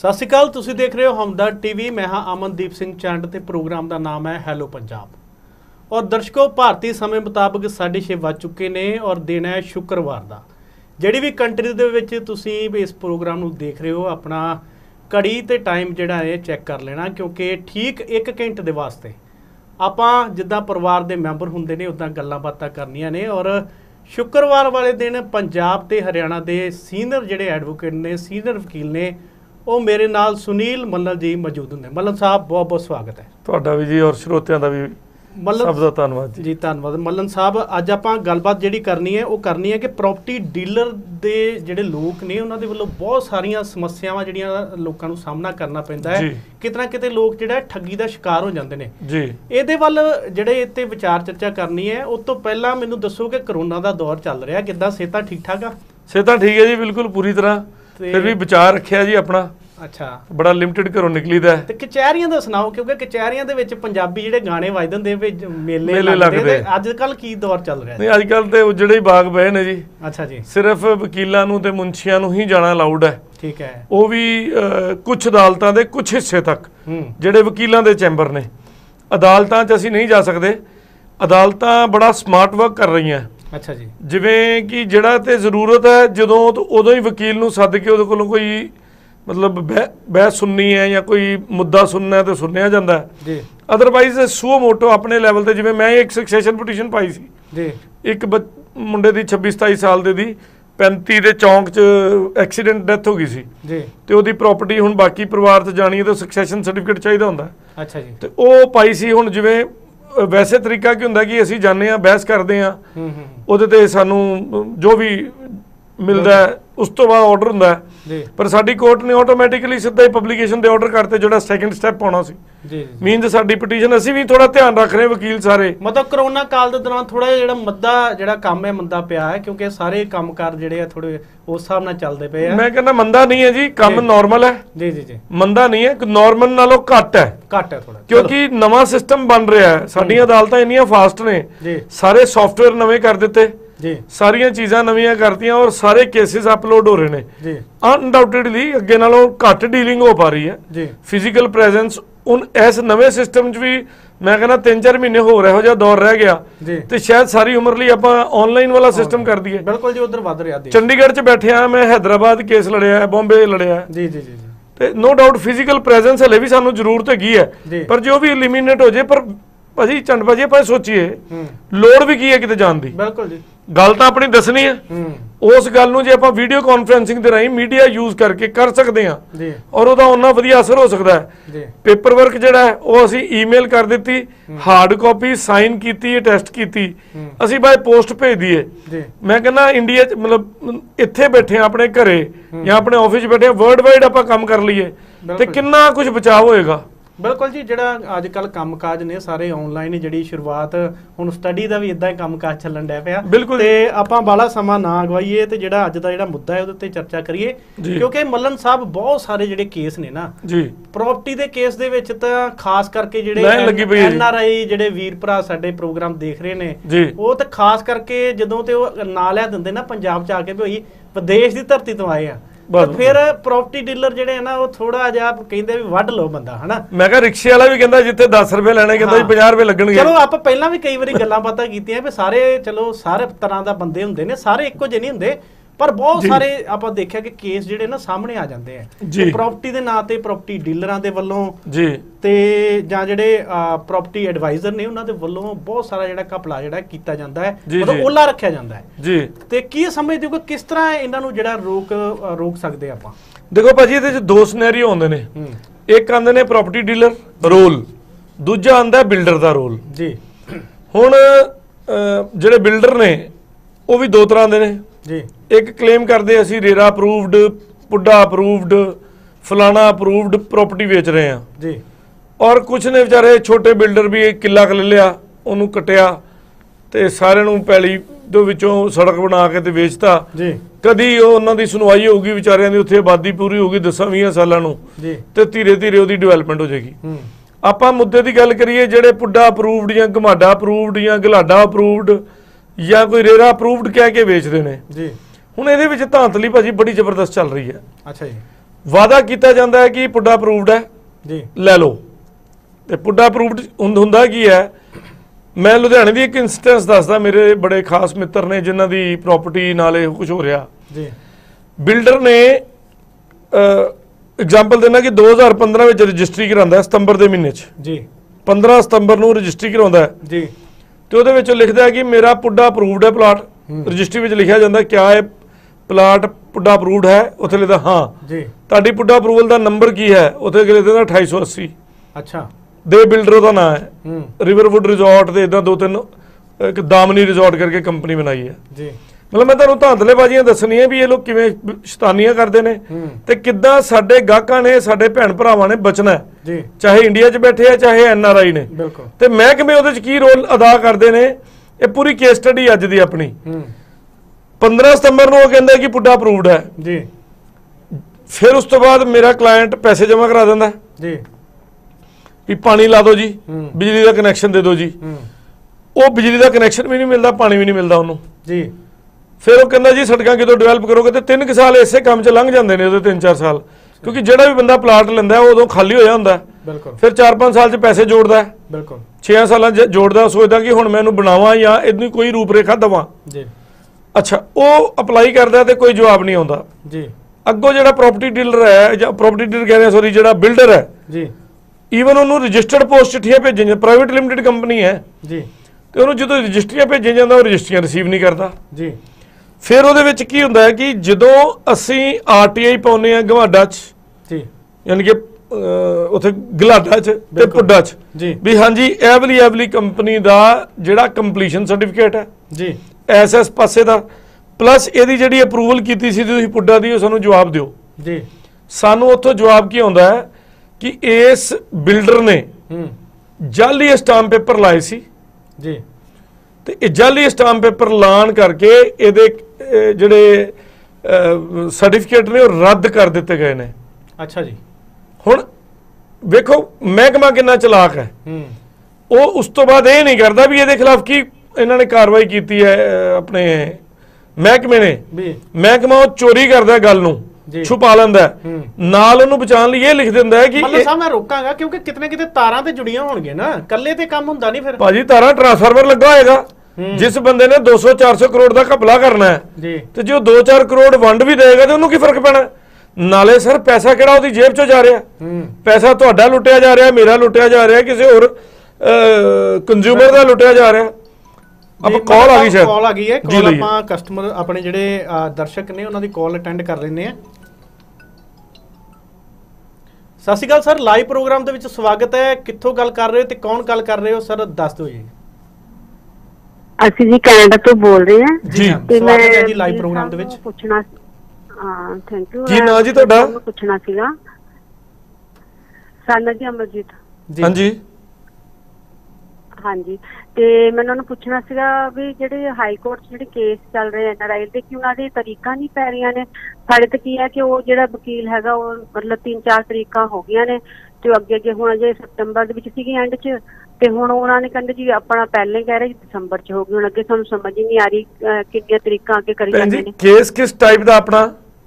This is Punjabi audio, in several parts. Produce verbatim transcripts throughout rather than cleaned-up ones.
सत श्री अकाल, तुसीं देख रहे हो हमदर्द टीवी। मैं हाँ अमनदीप सिंह चंड ते प्रोग्राम का नाम है हैलो पंजाब। और दर्शकों, भारतीय समय मुताबिक साढ़े छे वज चुके ने और दिन है शुक्रवार का। जिहड़ी भी कंट्री दे विच तुसीं इस प्रोग्राम नूं देख रहे हो, अपना घड़ी ते टाइम जिहड़ा है चैक कर लेना, क्योंकि ठीक एक घंटे दे वास्ते आपां जिद्दां परिवार दे मैंबर हुंदे ने उदां गल्लां बातां करनियां ने। और शुक्रवार वाले दिन पंजाब ते हरियाणा दे सीनियर जिहड़े एडवोकेट ने, सीनियर वकील ने, वो मेरे नाल सुनील मल्लन जी मौजूद होंगे। मल्लन साहब बहुत बहुत स्वागत है तुहाडा भी जी, और श्रोतियां दा भी सब दा धन्नवाद जी। जी धन्नवाद मल्लन साहब। अज आपां गलबात जिहड़ी करनी है वो करनी है कि प्रॉपर्टी डीलर दे जिहड़े लोग ने उन्हां दे वल्लों बहुत सारियां समस्यावां जिहड़ियां लोकां नूं सामना करना पैंदा है। कितना किते लोग जिहड़ा ठगी दा शिकार हो जांदे ने जी। इहदे वल जिहड़े इत्ते विचार चर्चा करनी है। उस तो पहला मैनूं दसो कि करोना दा दौर चल रहा, किद्दां सेहतां ठीक ठाक आ? सेहतां ठीक है जी, बिल्कुल पूरी तरह। फिर भी बचार रखिया जी अपना। अच्छा, बड़ा लिमिटेड घरों निकलीदा है। ते कचहरियां दा सुनाओ, क्योंकि कचहरियां दे विच पंजाबी जिहड़े गाने वजदे हुंदे वे मेले मेले लगदे। अजकल की दौर चल रहा है? नहीं, अजकल ते उजड़े ही बाग बहे ने जी। अच्छा जी। सिर्फ वकीलां नूं ते मुंशियां नूं ही जाना अलाउड है। ठीक है। वो भी कुछ अदालतां दे कुछ हिस्से तक, जिहड़े वकीलां दे चैंबर ने। अदालतां च असीं नहीं जा सकदे। अदालतां बड़ा स्मार्ट वर्क कर रही हैं। अच्छा जी। जिवें कि जिहड़ा ते जरूरत है जदों उदों ही वकील नूं सद के उहदे कोलों कोई मतलब बह बहस सुननी है या कोई मुद्दा सुनना है तो सुनिया जाता है जी। अदरवाइज सुओ मोटो अपने लैवल ते, जिवें मैं एक सक्सैशन पटीशन पाई सी जी। एक मुंडे दी छब्बी सताई साल दे दी पैंती दे चौंक च एक्सीडेंट डैथ हो गई सी जी। ते ओदी प्रॉपर्टी हुण बाकी परिवार ते जानी है तो सक्सैशन सर्टिफिकेट चाहिदा हुंदा। अच्छा जी। ते ओह पाई सी। हुण जिवें वैसे तरीका की हुंदा कि असीं जाने आ, बहस करदे आ, ओहदे ते सानूं जो भी मिलदा है उस तो बाद ऑर्डर हुंदा है। पर साडी कोर्ट ने ऑटोमैटिकली सीधा ही पब्लिकेशन दे ऑर्डर करते, जोड़ा सैकेंड स्टैप पाउणा सी जी। मीन साडी पटीशन असीं भी थोड़ा ध्यान रख रहे वकील सारे। मतलब करोना काल दे दौरान थोड़ा जिहड़ा मद्दा जिहड़ा काम है मंदा पिया है, क्योंकि सारे कामकार जिहड़े आ थोड़े उस हिसाब नाल चलदे पे आ। मैं कहना मंदा नहीं है जी, काम नॉर्मल है जी जी जी। मंदा नहीं है, नॉर्मल नालों घट है घट है थोड़ा, क्योंकि नवां सिस्टम बन रहा है। साडीआं अदालतां इन्नियां फास्ट ने, सारे सॉफ्टवेयर नਵੇਂ कर दिते जी, सारियां चीज़ां नवीं करतियां और सारे केसेस अपलोड हो रहे हैं। अनडाउटेडली अगे नालों घट डीलिंग हो पा रही है जी। फिजिकल प्रेजेंस उन इस नवे सिस्टम च भी मैं कहना तीन चार महीने होर इहो जिहा दौर रह गया तो शायद सारी उम्र लिए आपां ऑनलाइन वाला सिस्टम कर दईए। बिल्कुल जी, उधर वध रहा। चंडीगढ़ च बैठे हाँ, मैं हैदराबाद केस लड़िया है, बॉम्बे लड़िया है जी जी जी। तो नो डाउट फिजिकल प्रेजेंस हले भी सानूं जरूरत हैगी है, पर जो भी एलिमीनेट हो जाए। पर भाजी चंड भाजी आप सोचिए लोड़ भी की है किते जान दी। बिल्कुल जी, गल तो अपनी दसनी है। उस गल नूं जे आपां वीडियो कॉन्फ्रेंसिंग दे राहीं मीडिया यूज करके कर सकते हैं और उहदा उन्ना वधिया असर हो सकता है। पेपर वर्क जिहड़ा है वो असीं ईमेल कर दित्ती, हार्ड कॉपी साइन कीती, अटैस्ट कीती, असीं बाय पोस्ट भेज दईए। मैं कहना इंडिया च मतलब इत्थे बैठे अपने घरे या अपने ऑफिस बैठे वर्ल्ड वाइड आपां काम कर लईए ते किन्ना कुछ बचाव होएगा। बिल्कुल जी, जिहड़ा अजकल काम काज ने सारे ऑनलाइन ही, जिहड़ी शुरुआत हुण स्टडी दा भी इदां ही काम काज चलन डै पिया। बिल्कुल ते आपां बाला समा ना गवाईए ते जिहड़ा अज दा जिहड़ा मुद्दा है उहदे ते चर्चा करिए, क्योंकि मल्लन साहब बहुत सारे जिहड़े केस ने ना जी, प्रॉपर्टी दे केस दे विच तां खास करके जिहड़े एन आर आई जिहड़े वीर भरा साडे प्रोग्राम देख रहे ने, वो ते खास करके जदों ते ओह नां लिया दिंदे ना पंजाब च आके भी विदेश दी धरती तो आए आ, फिर प्रॉपर्टी डीलर जिहड़े ना वो थोड़ा जिहा कहंदे भी वढ लो बंदा, है ना। मैं कहा रिक्शे वाला भी कहंदा जिथे दस रुपए लेने कहंदा जी पचास रुपए लगणगे। चलो आप पहला भी कई बारी गल्लां बातां कीतियां भी सारे चलो सारे तरह दा बंदे हुंदे ने, सारे इक्को जिहे नहीं हुंदे, पर बहुत सारे आप देखिया कि केस जिहड़े ना सामने आ जांदे हैं प्रॉपर्टी दे नां ते प्रॉपर्टी डीलरां दे वल्लों जी ते जां जिहड़े प्रॉपर्टी एडवाइजर ने उन्हां दे वल्लों बहुत सारा जिहड़ा घपला जिहड़ा कीता जांदा है, मतलब ओला रखिया जांदा है जी। ते की समझदे हो कि किस तरह इन्हां नूं जिहड़ा रोक रोक सकदे आपां? देखो भाजी, इहदे च दो सिनेरियो होंदे ने। एक आंदे ने प्रॉपर्टी डीलर रोल, दूजा आंदा बिल्डर दा रोल जी। हुण जिहड़े बिल्डर ने वो भी दो तरह दे ने जी। एक क्लेम करते असी रेरा अप्रूव्ड, पुड्डा अप्रूव्ड, फलाना अप्रूव्ड प्रॉपर्टी बेच रहे हैं जी। और कुछ ने बेचारे छोटे बिल्डर भी एक किला ले लिया, उन्होंने कटिया तो सारे नूं पैली दे विचों सड़क बना के ते बेचता जी। कदी उन्हां दी सुनवाई होगी बेचारियां दी, उत्थे आबादी पूरी होगी दसां बीहां सालां नूं ते धीरे धीरे उहदी डिवेलपमेंट हो जाएगी। आपां मुद्दे दी गल करिए जिहड़े पुड्डा अप्रूव्ड या घमाडा अप्रूव्ड या गलाडा अप्रूव्ड या कोई रेरा अप्रूव्ड कह के बेचते हैं जी। हुण इहदे विच धांधली भाजी बड़ी जबरदस्त चल रही है। अच्छा जी। ਵਾਅਦਾ ਕੀਤਾ ਜਾਂਦਾ ਹੈ ਕਿ ਪੁੱਡਾ ਅਪਰੂਵਡ ਹੈ ਜੀ, ਲੈ ਲਓ। ਤੇ ਪੁੱਡਾ ਅਪਰੂਵਡ ਹੁੰਦਾ ਕੀ ਹੈ, ਮੈਂ ਲੁਧਿਆਣੇ ਦੀ ਇੱਕ ਇੰਸਟੈਂਸ ਦੱਸਦਾ। ਮੇਰੇ ਬੜੇ ਖਾਸ ਮਿੱਤਰ ਨੇ ਜਿਨ੍ਹਾਂ ਦੀ ਪ੍ਰਾਪਰਟੀ ਨਾਲ ਇਹ ਕੁਝ ਹੋ ਰਿਹਾ ਜੀ। ਬਿਲਡਰ ਨੇ ਐਗਜ਼ਾਮਪਲ ਦੇਣਾ ਕਿ ਦੋ ਹਜ਼ਾਰ ਪੰਦਰਾਂ ਵਿੱਚ ਰਜਿਸਟਰੀ ਕਰਾਉਂਦਾ ਸਤੰਬਰ ਦੇ ਮਹੀਨੇ 'ਚ ਜੀ, ਪੰਦਰਾਂ ਸਤੰਬਰ ਨੂੰ ਰਜਿਸਟਰੀ ਕਰਾਉਂਦਾ ਜੀ, ਤੇ ਉਹਦੇ ਵਿੱਚ ਲਿਖਦਾ ਹੈ ਕਿ ਮੇਰਾ ਪੁੱਡਾ ਅਪਰੂਵਡ ਹੈ ਪਲਾਟ। ਰਜਿਸਟਰੀ ਵਿੱਚ ਲਿਖਿਆ ਜਾਂਦਾ ਕਿਆ ਇਹ ਪਲਾਟ ਪੁੱਡਾ ਅਪਰੂਵਡ ਹੈ, ਉੱਥੇ ਲਿਖਦਾ ਹਾਂ ਜੀ। ਤੁਹਾਡੀ ਪੁੱਡਾ ਅਪਰੂਵਲ ਦਾ ਨੰਬਰ ਕੀ ਹੈ, ਉੱਥੇ ਲਿਖਦਾ ਅਠਾਈ ਸੌ ਅੱਸੀ। ਅੱਛਾ, ਦੇ ਬਿਲਡਰ ਦਾ ਨਾਮ ਹੈ। ਰਿਵਰਵੁੱਡ ਰਿਜ਼ੋਰਟ ਦੇ ਇਦਾਂ ਦੋ ਤਿੰਨ, ਇੱਕ ਦਾਮਨੀ ਰਿਜ਼ੋਰਟ ਕਰਕੇ ਕੰਪਨੀ ਬਣਾਈ ਹੈ ਜੀ। ਮਤਲਬ ਮੈਂ ਤੁਹਾਨੂੰ ਧਾਂਦਲੇਬਾਜ਼ੀਆਂ ਦੱਸਣੀਆਂ ਵੀ ਇਹ ਲੋਕ ਕਿਵੇਂ ਸ਼ੈਤਾਨੀਆਂ ਕਰਦੇ ਨੇ ਤੇ ਕਿੱਦਾਂ ਸਾਡੇ ਗਾਹਕਾਂ ਨੇ, ਸਾਡੇ ਭੈਣ ਭਰਾਵਾਂ ਨੇ ਬਚਣਾ ਜੀ, ਚਾਹੇ ਇੰਡੀਆ 'ਚ ਬੈਠੇ ਆ ਚਾਹੇ ਐਨ ਆਰ ਆਈ ਨੇ। ਤੇ ਮਹਿਕਮੇ ਉਹਦੇ 'ਚ ਕੀ ਰੋਲ ਅਦਾ ਕਰਦੇ ਨੇ, ਇਹ ਪੂਰੀ ਕੇਸ ਸਟੱਡੀ ਅੱਜ ਦੀ ਆਪਣੀ। ਪੰਦਰਾਂ ਸਤੰਬਰ ਨੂੰ ਉਹ ਕਹਿੰਦਾ ਕਿ ਪੁੱਡਾ ਅਪਰੂਵਡ ਹੈ ਜੀ, ਫਿਰ ਉਸ ਤੋਂ ਬਾਅਦ ਮੇਰਾ ਕਲਾਇੰਟ ਪੈਸੇ ਜਮ੍ਹਾਂ ਕਰਾ ਦਿੰਦਾ ਜੀ ਵੀ ਪਾਣੀ ਲਾ ਦਿਓ ਜੀ, ਬਿਜਲੀ ਦਾ ਕਨੈਕਸ਼ਨ ਦੇ ਦਿਓ ਜੀ। ਉਹ ਬਿਜਲੀ ਦਾ ਕਨੈਕਸ਼ਨ ਵੀ ਨਹੀਂ ਮਿਲਦਾ, ਪਾਣੀ ਵੀ ਨਹੀਂ ਮਿਲਦਾ ਉਹਨੂੰ ਜੀ। ਫਿਰ ਉਹ ਕਹਿੰਦਾ ਜੀ ਸੜਕਾਂ ਕਿਦੋਂ ਡਿਵੈਲਪ ਕਰੋਗੇ, ਤੇ ਤਿੰਨ ਕੁ ਸਾਲ ਇਸੇ ਕੰਮ 'ਚ ਲੰਘ ਜਾਂਦੇ ਨੇ ਉਹਦੇ, ਤਿੰਨ ਚਾਰ ਸਾਲ, ਕਿਉਂਕਿ ਜਿਹੜਾ ਵੀ ਬੰਦਾ ਪਲਾਟ ਲੈਂਦਾ ਉਦੋਂ ਖਾਲੀ ਹੋਇਆ ਹੁੰਦਾ। ਫਿਰ ਚਾਰ ਪੰਜ ਸਾਲ 'ਚ ਪੈਸੇ ਜੋੜਦਾ, ਬਿਲਕੁਲ ਛੇ ਸਾਲਾਂ 'ਚ ਜੋੜਦਾ, ਸੋਚਦਾ ਕਿ ਹੁਣ ਮੈਂ ਇਹਨੂੰ ਬਣਾਵਾਂ ਜਾਂ ਇਹਨੂੰ ਕੋਈ ਰੂਪਰੇਖਾ ਦੇਵਾਂ ਜੀ। ਅੱਛਾ, ਉਹ ਅਪਲਾਈ ਕਰਦਾ ਤੇ ਕੋਈ ਜਵਾਬ ਨਹੀਂ ਆਉਂਦਾ ਜੀ। ਅੱਗੋਂ ਜਿਹੜਾ ਪ੍ਰਾਪਰਟੀ ਡੀਲਰ ਹੈ ਜਾਂ ਪ੍ਰਾਪਰਟੀ ਡੀਲਰ ਕਹਿੰਦੇ ਸੌਰੀ ਜਿਹੜਾ ਬਿਲਡਰ ਹੈ ਜੀ, ਈਵਨ ਉਹਨੂੰ ਰਜਿਸਟਰਡ ਪੋਸਟ ਚਿੱਠੀਆਂ ਭੇਜੀਆਂ, ਪ੍ਰਾਈਵੇਟ ਲਿਮਿਟਿਡ ਕੰਪਨੀ ਹੈ ਜੀ, ਤੇ ਉਹਨੂੰ ਜਦੋਂ ਰਜਿਸਟਰੀਆਂ ਭੇਜੀਆਂ ਜਾਂਦਾ ਉਹ ਰਜਿਸਟਰੀਆਂ ਰਿਸੀਵ ਨਹੀਂ ਕਰਦਾ ਜੀ। ਫਿਰ ਉਹਦੇ ਵਿੱਚ ਕੀ ਹੁੰਦਾ ਹੈ ਕਿ ਜਦੋਂ ਅਸੀਂ ਆਰ ਟੀ ਆਈ ਪਾਉਂਦੇ ਹਾਂ ਗਵਾਡਾ 'ਚ ਜੀ, ਯਾਨੀ ਕਿ ਉੱਥੇ ਗਲਾਡਾ 'ਚ ਤੇ ਪੁੱਡਾ 'ਚ ਜੀ, ਵੀ ਹਾਂਜੀ ਇਹ ਵਾਲੀ ਇਹ ਵਾਲੀ ਕੰਪਨੀ ਦਾ ਜਿਹੜਾ ਕੰਪਲੀਸ਼ਨ ਸਰਟੀਫਿਕੇਟ ਹੈ ਜੀ, ਐਸ ਐਸ ਪਾਸੇ ਦਾ, ਪਲੱਸ ਇਹਦੀ ਜਿਹੜੀ ਅਪਰੂਵਲ ਕੀਤੀ ਸੀ ਤੁਸੀਂ ਪੁੱਡਾ ਦੀ, ਉਹ ਸਾਨੂੰ ਜਵਾਬ ਦਿਓ ਜੀ। ਸਾਨੂੰ ਉੱਥੋਂ ਜਵਾਬ ਕੀ ਆਉਂਦਾ ਹੈ ਕਿ ਇਸ ਬਿਲਡਰ ਨੇ ਜਾਲੀ ਸਟਾਂਪ ਪੇਪਰ ਲਾਏ ਸੀ ਜੀ, ਤੇ ਇਹ ਜਾਲੀ ਸਟਾਂਪ ਪੇਪਰ ਲਾਣ ਕਰਕੇ ਇਹਦੇ ਜਿਹੜੇ ਸਰਟੀਫਿਕੇਟ ਨੇ ਉਹ ਰੱਦ ਕਰ ਦਿੱਤੇ ਗਏ ਨੇ। ਅੱਛਾ ਜੀ। ਹੁਣ ਵੇਖੋ ਮਹਿਕਮਾ ਕਿੰਨਾ ਚਲਾਕ ਹੈ, ਉਹ ਉਸ ਤੋਂ ਬਾਅਦ ਇਹ ਨਹੀਂ ਕਰਦਾ ਵੀ ਇਹਦੇ ਖਿਲਾਫ ਕੀ ਇਹਨਾਂ ਨੇ ਕਾਰਵਾਈ ਕੀਤੀ ਹੈ ਆਪਣੇ ਮਹਿਕਮੇ ਨੇ। ਮਹਿਕਮਾ ਉਹ ਚੋਰੀ ਕਰਦਾ ਗੱਲ ਨੂੰ, ਛੁਪਾ ਲੈਂਦਾ, ਨਾਲ ਉਹਨੂੰ ਬਚਾਉਣ ਲਈ ਇਹ ਲਿਖ ਦਿੰਦਾ ਹੈ ਕਿ ਮਤਲਬ ਸਾਹਿਬ ਮੈਂ ਰੋਕਾਂਗਾ ਕਿਉਂਕਿ ਕਿਤਨੇ ਕਿਤੇ ਤਾਰਾਂ ਤੇ ਜੁੜੀਆਂ ਹੋਣਗੀਆਂ ਨਾ, ਕੱਲੇ ਤੇ ਕੰਮ ਹੁੰਦਾ ਨਹੀਂ। ਫਿਰ ਭਾਜੀ ਤਾਰਾਂ ਟਰਾਂਸਫਾਰਮਰ ਲੱਗਾ ਹੋਏਗਾ, ਜਿਸ ਬੰਦੇ ਨੇ ਦੋ ਸੌ ਚਾਰ ਸੌ ਕਰੋੜ ਦਾ ਘਪਲਾ ਕਰਨਾ ਹੈ ਤੇ ਜੇ ਉਹ ਦੋ ਚਾਰ ਕਰੋੜ ਵੰਡ ਵੀ ਦੇਗਾ ਤੇ ਉਹਨੂੰ ਕੀ ਫਰਕ ਪੈਣਾ। ਨਾਲੇ ਸਰ ਪੈਸਾ ਕਿਹੜਾ ਉਹਦੀ ਜੇਬ ਚੋਂ ਜਾ ਰਿਹਾ, ਪੈਸਾ ਤੁਹਾਡਾ ਲੁੱਟਿਆ ਜਾ ਰਿਹਾ, ਮੇਰਾ ਲੁੱਟਿਆ ਜਾ ਰਿਹਾ, ਕਿਸੇ ਹੋਰ ਕੰਜ਼ਿਊਮਰ ਦਾ ਲੁੱਟਿਆ ਜਾ ਰਿਹਾ। ਆਪਾਂ ਕਾਲ ਆ ਗਈ ਸ਼ਾਇਦ, ਕਾਲ ਆ ਗਈ ਹੈ, ਕਾਲ ਆਪਾਂ ਕਸਟਮਰ ਆਪਣੇ ਜਿਹੜੇ ਦਰਸ਼ਕ ਨੇ ਉਹਨਾਂ ਦੀ ਕਾਲ ਅਟੈਂਡ ਕਰ ਲੈਂਦੇ ਆ। ਸਤਿ ਸ਼੍ਰੀ ਅਕਾਲ ਸਰ, ਲਾਈਵ ਪ੍ਰੋਗਰਾਮ ਦੇ ਵਿੱਚ ਸਵਾਗਤ ਹੈ। ਕਿੱਥੋਂ ਗੱਲ ਕਰ ਰਹੇ ਹੋ ਤੇ ਕੌਣ ਗੱਲ ਕਰ ਰਹੇ ਹੋ ਸਰ, ਦੱਸ ਦਿਓ ਜੀ। ਅਸੀਂ ਜੀ ਕੈਨੇਡਾ ਤੋਂ ਬੋਲ ਰਹੇ ਹਾਂ ਜੀ, ਸਵਾਗਤ ਹੈ ਜੀ ਲਾਈਵ ਪ੍ਰੋਗਰਾਮ ਦੇ ਵਿੱਚ। ਪੁੱਛਣਾ ਹਾਂ, ਥੈਂਕ ਯੂ। ਕੀ ਨਾਮ ਜੀ ਤੁਹਾਡਾ? ਪੁੱਛਣਾ ਸੀਗਾ ਸਾਨਾ ਜੀ ਅਮਰਜੀਤ। ਹਾਂਜੀ ਹਾਂਜੀ, ਤੇ ਮੈਂ ਉਹਨਾਂ ਨੂੰ ਪੁੱਛਣਾ ਸੀਗਾ ਵੀ ਜਿਹੜੇ ਹਾਈ ਕੋਰਟ ਜਿਹੜੇ ਕੇਸ ਚੱਲ ਰਹੇ ਐਨ ਆਰ ਆਈ ਦੇ, ਕਿ ਉਹਨਾਂ ਦੀ ਤਰੀਕਾਂ ਨਹੀਂ ਪੈ ਰਹੀਆਂ ਨੇ। ਸਾਡੇ ਤੇ ਕੀ ਹੈ ਕਿ ਉਹ ਜਿਹੜਾ ਵਕੀਲ ਹੈਗਾ ਉਹ ਮਤਲਬ ਤਿੰਨ ਚਾਰ ਤਰੀਕਾਂ ਹੋ ਗਈਆਂ ਨੇ, ਤੇ ਅੱਗੇ ਅੱਗੇ ਹੁਣ ਅਜੇ ਸਤੰਬਰ ਦੇ ਵਿੱਚ ਸੀਗੀ ਐਂਡ 'ਚ, ਤੇ ਹੁਣ ਉਹਨਾਂ ਨੇ ਕਹਿੰਦੇ ਜੀ ਆਪਣਾ ਪਹਿਲੇ ਕਹਿ ਰਹੇ ਦਸੰਬਰ 'ਚ ਹੋ ਗਈ। ਹੁਣ ਅੱਗੇ ਸਾਨੂੰ ਸਮਝ ਹੀ ਨਹੀਂ ਆ ਰਹੀ ਕਿੰਨੀਆਂ ਤਰੀਕਾਂ ਅੱਗੇ ਕਰੀ ਜਾਂਦੇ ਨੇ। ਕੇਸ ਕਿਸ ਟਾਈਪ ਦਾ ਆਪਣਾ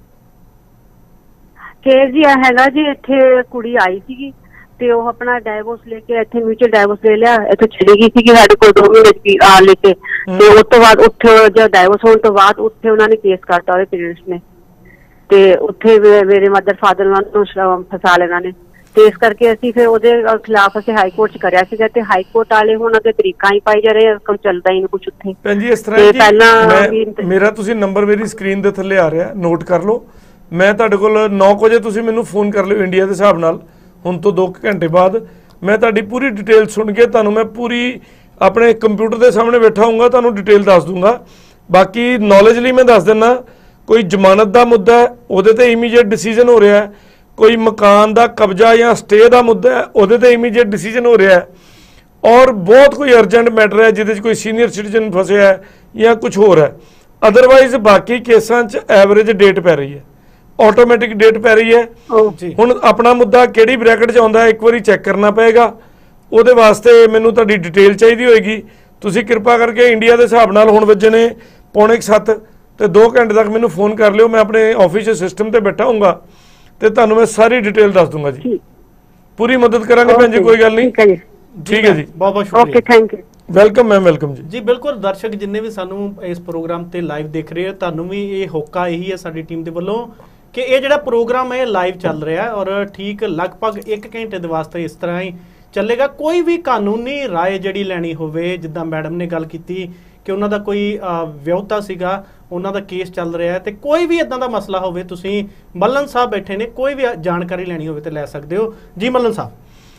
ਕੇਸ ਜੀ ਹੈਗਾ ਜੀ, ਇੱਥੇ ਕੁੜੀ ਆਈ ਸੀਗੀ ਤੇ ਉਹ ਆਪਣਾ ਡਾਈਵੋਰਸ ਲੈ ਕੇ ਇੱਥੇ ਮਿਊਚੁਅਲ ਡਾਈਵੋਰਸ ਲੈ ਲਿਆ, ਇੱਥੇ ਚਲੀ ਗਈ ਸੀਗੀ ਸਾਡੇ ਕੋਲ ਦੋ ਮਹੀਨੇ ਆ ਲੈ ਕੇ, ਤੇ ਉਸ ਤੋਂ ਬਾਅਦ ਉੱਥੇ ਜਦ ਡਾਈਵੋਰਸ ਹੋਣ ਤੋਂ ਬਾਅਦ ਉੱਥੇ ਉਹਨਾਂ ਨੇ ਕੇਸ ਕਰਤਾ ਉਹਦੇ ਪੇਰੈਂਟਸ ਨੇ, ਤੇ ਉੱਥੇ ਮੇਰੇ ਮਦਰ ਫਾਦਰ ਨੂੰ ਫਸਾ ਲੈਣਾ ਨੇ, ਤੇ ਇਸ ਕਰਕੇ ਅਸੀਂ ਫਿਰ ਉਹਦੇ ਖਿਲਾਫ ਅਸੀਂ ਹਾਈ ਕੋਰਟ 'ਚ ਕਰਿਆ ਸੀਗਾ, ਤੇ ਹਾਈ ਕੋਰਟ ਵਾਲੇ ਹੁਣ ਅੱਗੇ ਤਰੀਕਾਂ ਹੀ ਪਾਈ ਜਾ ਰਹੇ, ਕੰਮ ਚੱਲਦਾ ਹੀ ਨਹੀਂ ਕੁਛ ਉੱਥੇ। ਭੈਣ ਜੀ ਇਸ ਤਰ੍ਹਾਂ ਪਹਿਲਾਂ ਮੇਰਾ ਤੁਸੀਂ ਨੰਬਰ ਮੇਰੀ ਸਕਰੀਨ ਦੇ ਥੱਲੇ ਆ ਰਿਹਾ, ਨੋਟ ਕਰ ਲਓ। ਮੈਂ ਤੁਹਾਡੇ ਕੋਲ ਨੌ ਵਜੇ ਤੁਸੀਂ ਮੈਨੂੰ ਫੋਨ ਕਰ ਲਿਓ ਇੰਡੀਆ ਦੇ ਹਿਸਾਬ ਨਾਲ, ਹੁਣ ਤੋਂ ਦੋ ਘੰਟੇ ਬਾਅਦ ਮੈਂ ਤੁਹਾਡੀ ਪੂਰੀ ਡਿਟੇਲ ਸੁਣ ਕੇ ਤੁਹਾਨੂੰ ਮੈਂ ਪੂਰੀ ਆਪਣੇ ਕੰਪਿਊਟਰ ਦੇ ਸਾਹਮਣੇ ਬੈਠਾ ਹੋਊਂਗਾ, ਤੁਹਾਨੂੰ ਡਿਟੇਲ ਦੱਸ ਦੂੰਗਾ। ਬਾਕੀ ਨੌਲੇਜ ਲਈ ਮੈਂ ਦੱਸ ਦਿੰਦਾ, ਕੋਈ ਜ਼ਮਾਨਤ ਦਾ ਮੁੱਦਾ ਹੈ ਉਹਦੇ ਤੇ ਇਮੀਡੀਏਟ ਡਿਸੀਜਨ ਹੋ ਰਿਹਾ ਹੈ, ਕੋਈ ਮਕਾਨ ਦਾ ਕਬਜ਼ਾ ਜਾਂ ਸਟੇ ਦਾ ਮੁੱਦਾ ਹੈ ਉਹਦੇ ਤੇ ਇਮੀਡੀਏਟ ਡਿਸੀਜਨ ਹੋ ਰਿਹਾ ਹੈ, ਔਰ ਬਹੁਤ ਕੋਈ ਅਰਜੈਂਟ ਮੈਟਰ ਹੈ ਜਿਹਦੇ 'ਚ ਕੋਈ ਸੀਨੀਅਰ ਸਿਟੀਜ਼ਨ ਫਸਿਆ ਹੈ ਜਾਂ ਕੁਝ ਹੋਰ ਹੈ। ਅਦਰਵਾਈਜ਼ ਬਾਕੀ ਕੇਸਾਂ 'ਚ ਐਵਰੇਜ ਡੇਟ ਪੈ ਰਹੀ ਹੈ, ਆਟੋਮੈਟਿਕ ਡੇਟ ਪੈ ਰਹੀ ਹੈ। ਹੁਣ ਆਪਣਾ ਮੁੱਦਾ ਕਿਹੜੀ ਬ੍ਰੈਕਟ 'ਚ ਆਉਂਦਾ ਇੱਕ ਵਾਰੀ ਚੈੱਕ ਕਰਨਾ ਪਏਗਾ, ਉਹਦੇ ਵਾਸਤੇ ਮੈਨੂੰ ਤੁਹਾਡੀ ਡਿਟੇਲ ਚਾਹੀਦੀ ਹੋਏਗੀ। ਤੁਸੀਂ ਕਿਰਪਾ ਕਰਕੇ ਇੰਡੀਆ ਦੇ ਹਿਸਾਬ ਨਾਲ ਹੁਣ ਵੱਜੇ ਨੇ ਪੌਣੇ ਸੱਤ, ਤੇ ਦੋ ਘੰਟੇ ਤੱਕ ਮੈਨੂੰ ਫੋਨ ਕਰ ਲਿਓ, ਮੈਂ ਆਪਣੇ ਆਫਿਸ ਦੇ ਸਿਸਟਮ ਤੇ ਬੈਠਾ ਹੋਊਂਗਾ, ਤੇ ਤੁਹਾਨੂੰ ਮੈਂ ਸਾਰੀ ਡਿਟੇਲ ਦੱਸ ਦੂੰਗਾ ਜੀ, ਪੂਰੀ ਮਦਦ ਕਰਾਂਗੇ ਭੈਣ ਜੀ, ਕੋਈ ਗੱਲ ਨਹੀਂ। ਠੀਕ ਹੈ ਜੀ, ਠੀਕ ਹੈ ਜੀ, ਬਹੁਤ ਬਹੁਤ ਸ਼ੁਕਰੀਆ। Okay, thank you. Welcome ma'am, welcome ਜੀ। ਜੀ ਬਿਲਕੁਲ, ਦਰਸ਼ਕ ਜਿੰਨੇ ਵੀ ਸਾਨੂੰ ਇਸ ਪ੍ਰੋਗਰਾਮ ਤੇ ਲਾਈਵ ਦੇਖ ਰਹੇ ਆ, ਤੁਹਾਨੂੰ ਵੀ ਇਹ ਹੋਕਾ ਇਹੀ ਹੈ ਸਾਡੀ ਟੀਮ ਦੇ ਵੱਲੋਂ ਕਿ ਇਹ ਜਿਹੜਾ ਪ੍ਰੋਗਰਾਮ ਹੈ ਲਾਈਵ ਚੱਲ ਰਿਹਾ ਔਰ ਠੀਕ ਲਗਭਗ ਇੱਕ ਘੰਟੇ ਦੇ ਵਾਸਤੇ ਇਸ ਤਰ੍ਹਾਂ ਹੀ ਚੱਲੇਗਾ। ਕੋਈ ਵੀ ਕਾਨੂੰਨੀ ਰਾਏ ਜਿਹੜੀ ਲੈਣੀ ਹੋਵੇ, ਜਿੱਦਾਂ ਮੈਡਮ ਨੇ ਗੱਲ ਕੀਤੀ ਕਿ ਉਹਨਾਂ ਦਾ ਕੋਈ ਵਿਆਹੁਤਾ ਸੀਗਾ, ਉਹਨਾਂ ਦਾ ਕੇਸ ਚੱਲ ਰਿਹਾ ਹੈ, ਤੇ ਕੋਈ ਵੀ ਇਦਾਂ ਦਾ ਮਸਲਾ ਹੋਵੇ, ਤੁਸੀਂ ਮੱਲਨ ਸਾਹਿਬ ਬੈਠੇ ਨੇ, ਕੋਈ ਵੀ ਜਾਣਕਾਰੀ ਲੈਣੀ ਹੋਵੇ ਤੇ ਲੈ ਸਕਦੇ ਹੋ ਜੀ ਮੱਲਨ ਸਾਹਿਬ।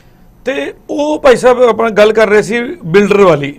ਤੇ ਉਹ ਭਾਈ ਸਾਹਿਬ ਆਪਣਾ ਗੱਲ ਕਰ ਰਹੇ ਸੀ ਬਿਲਡਰ ਵਾਲੀ,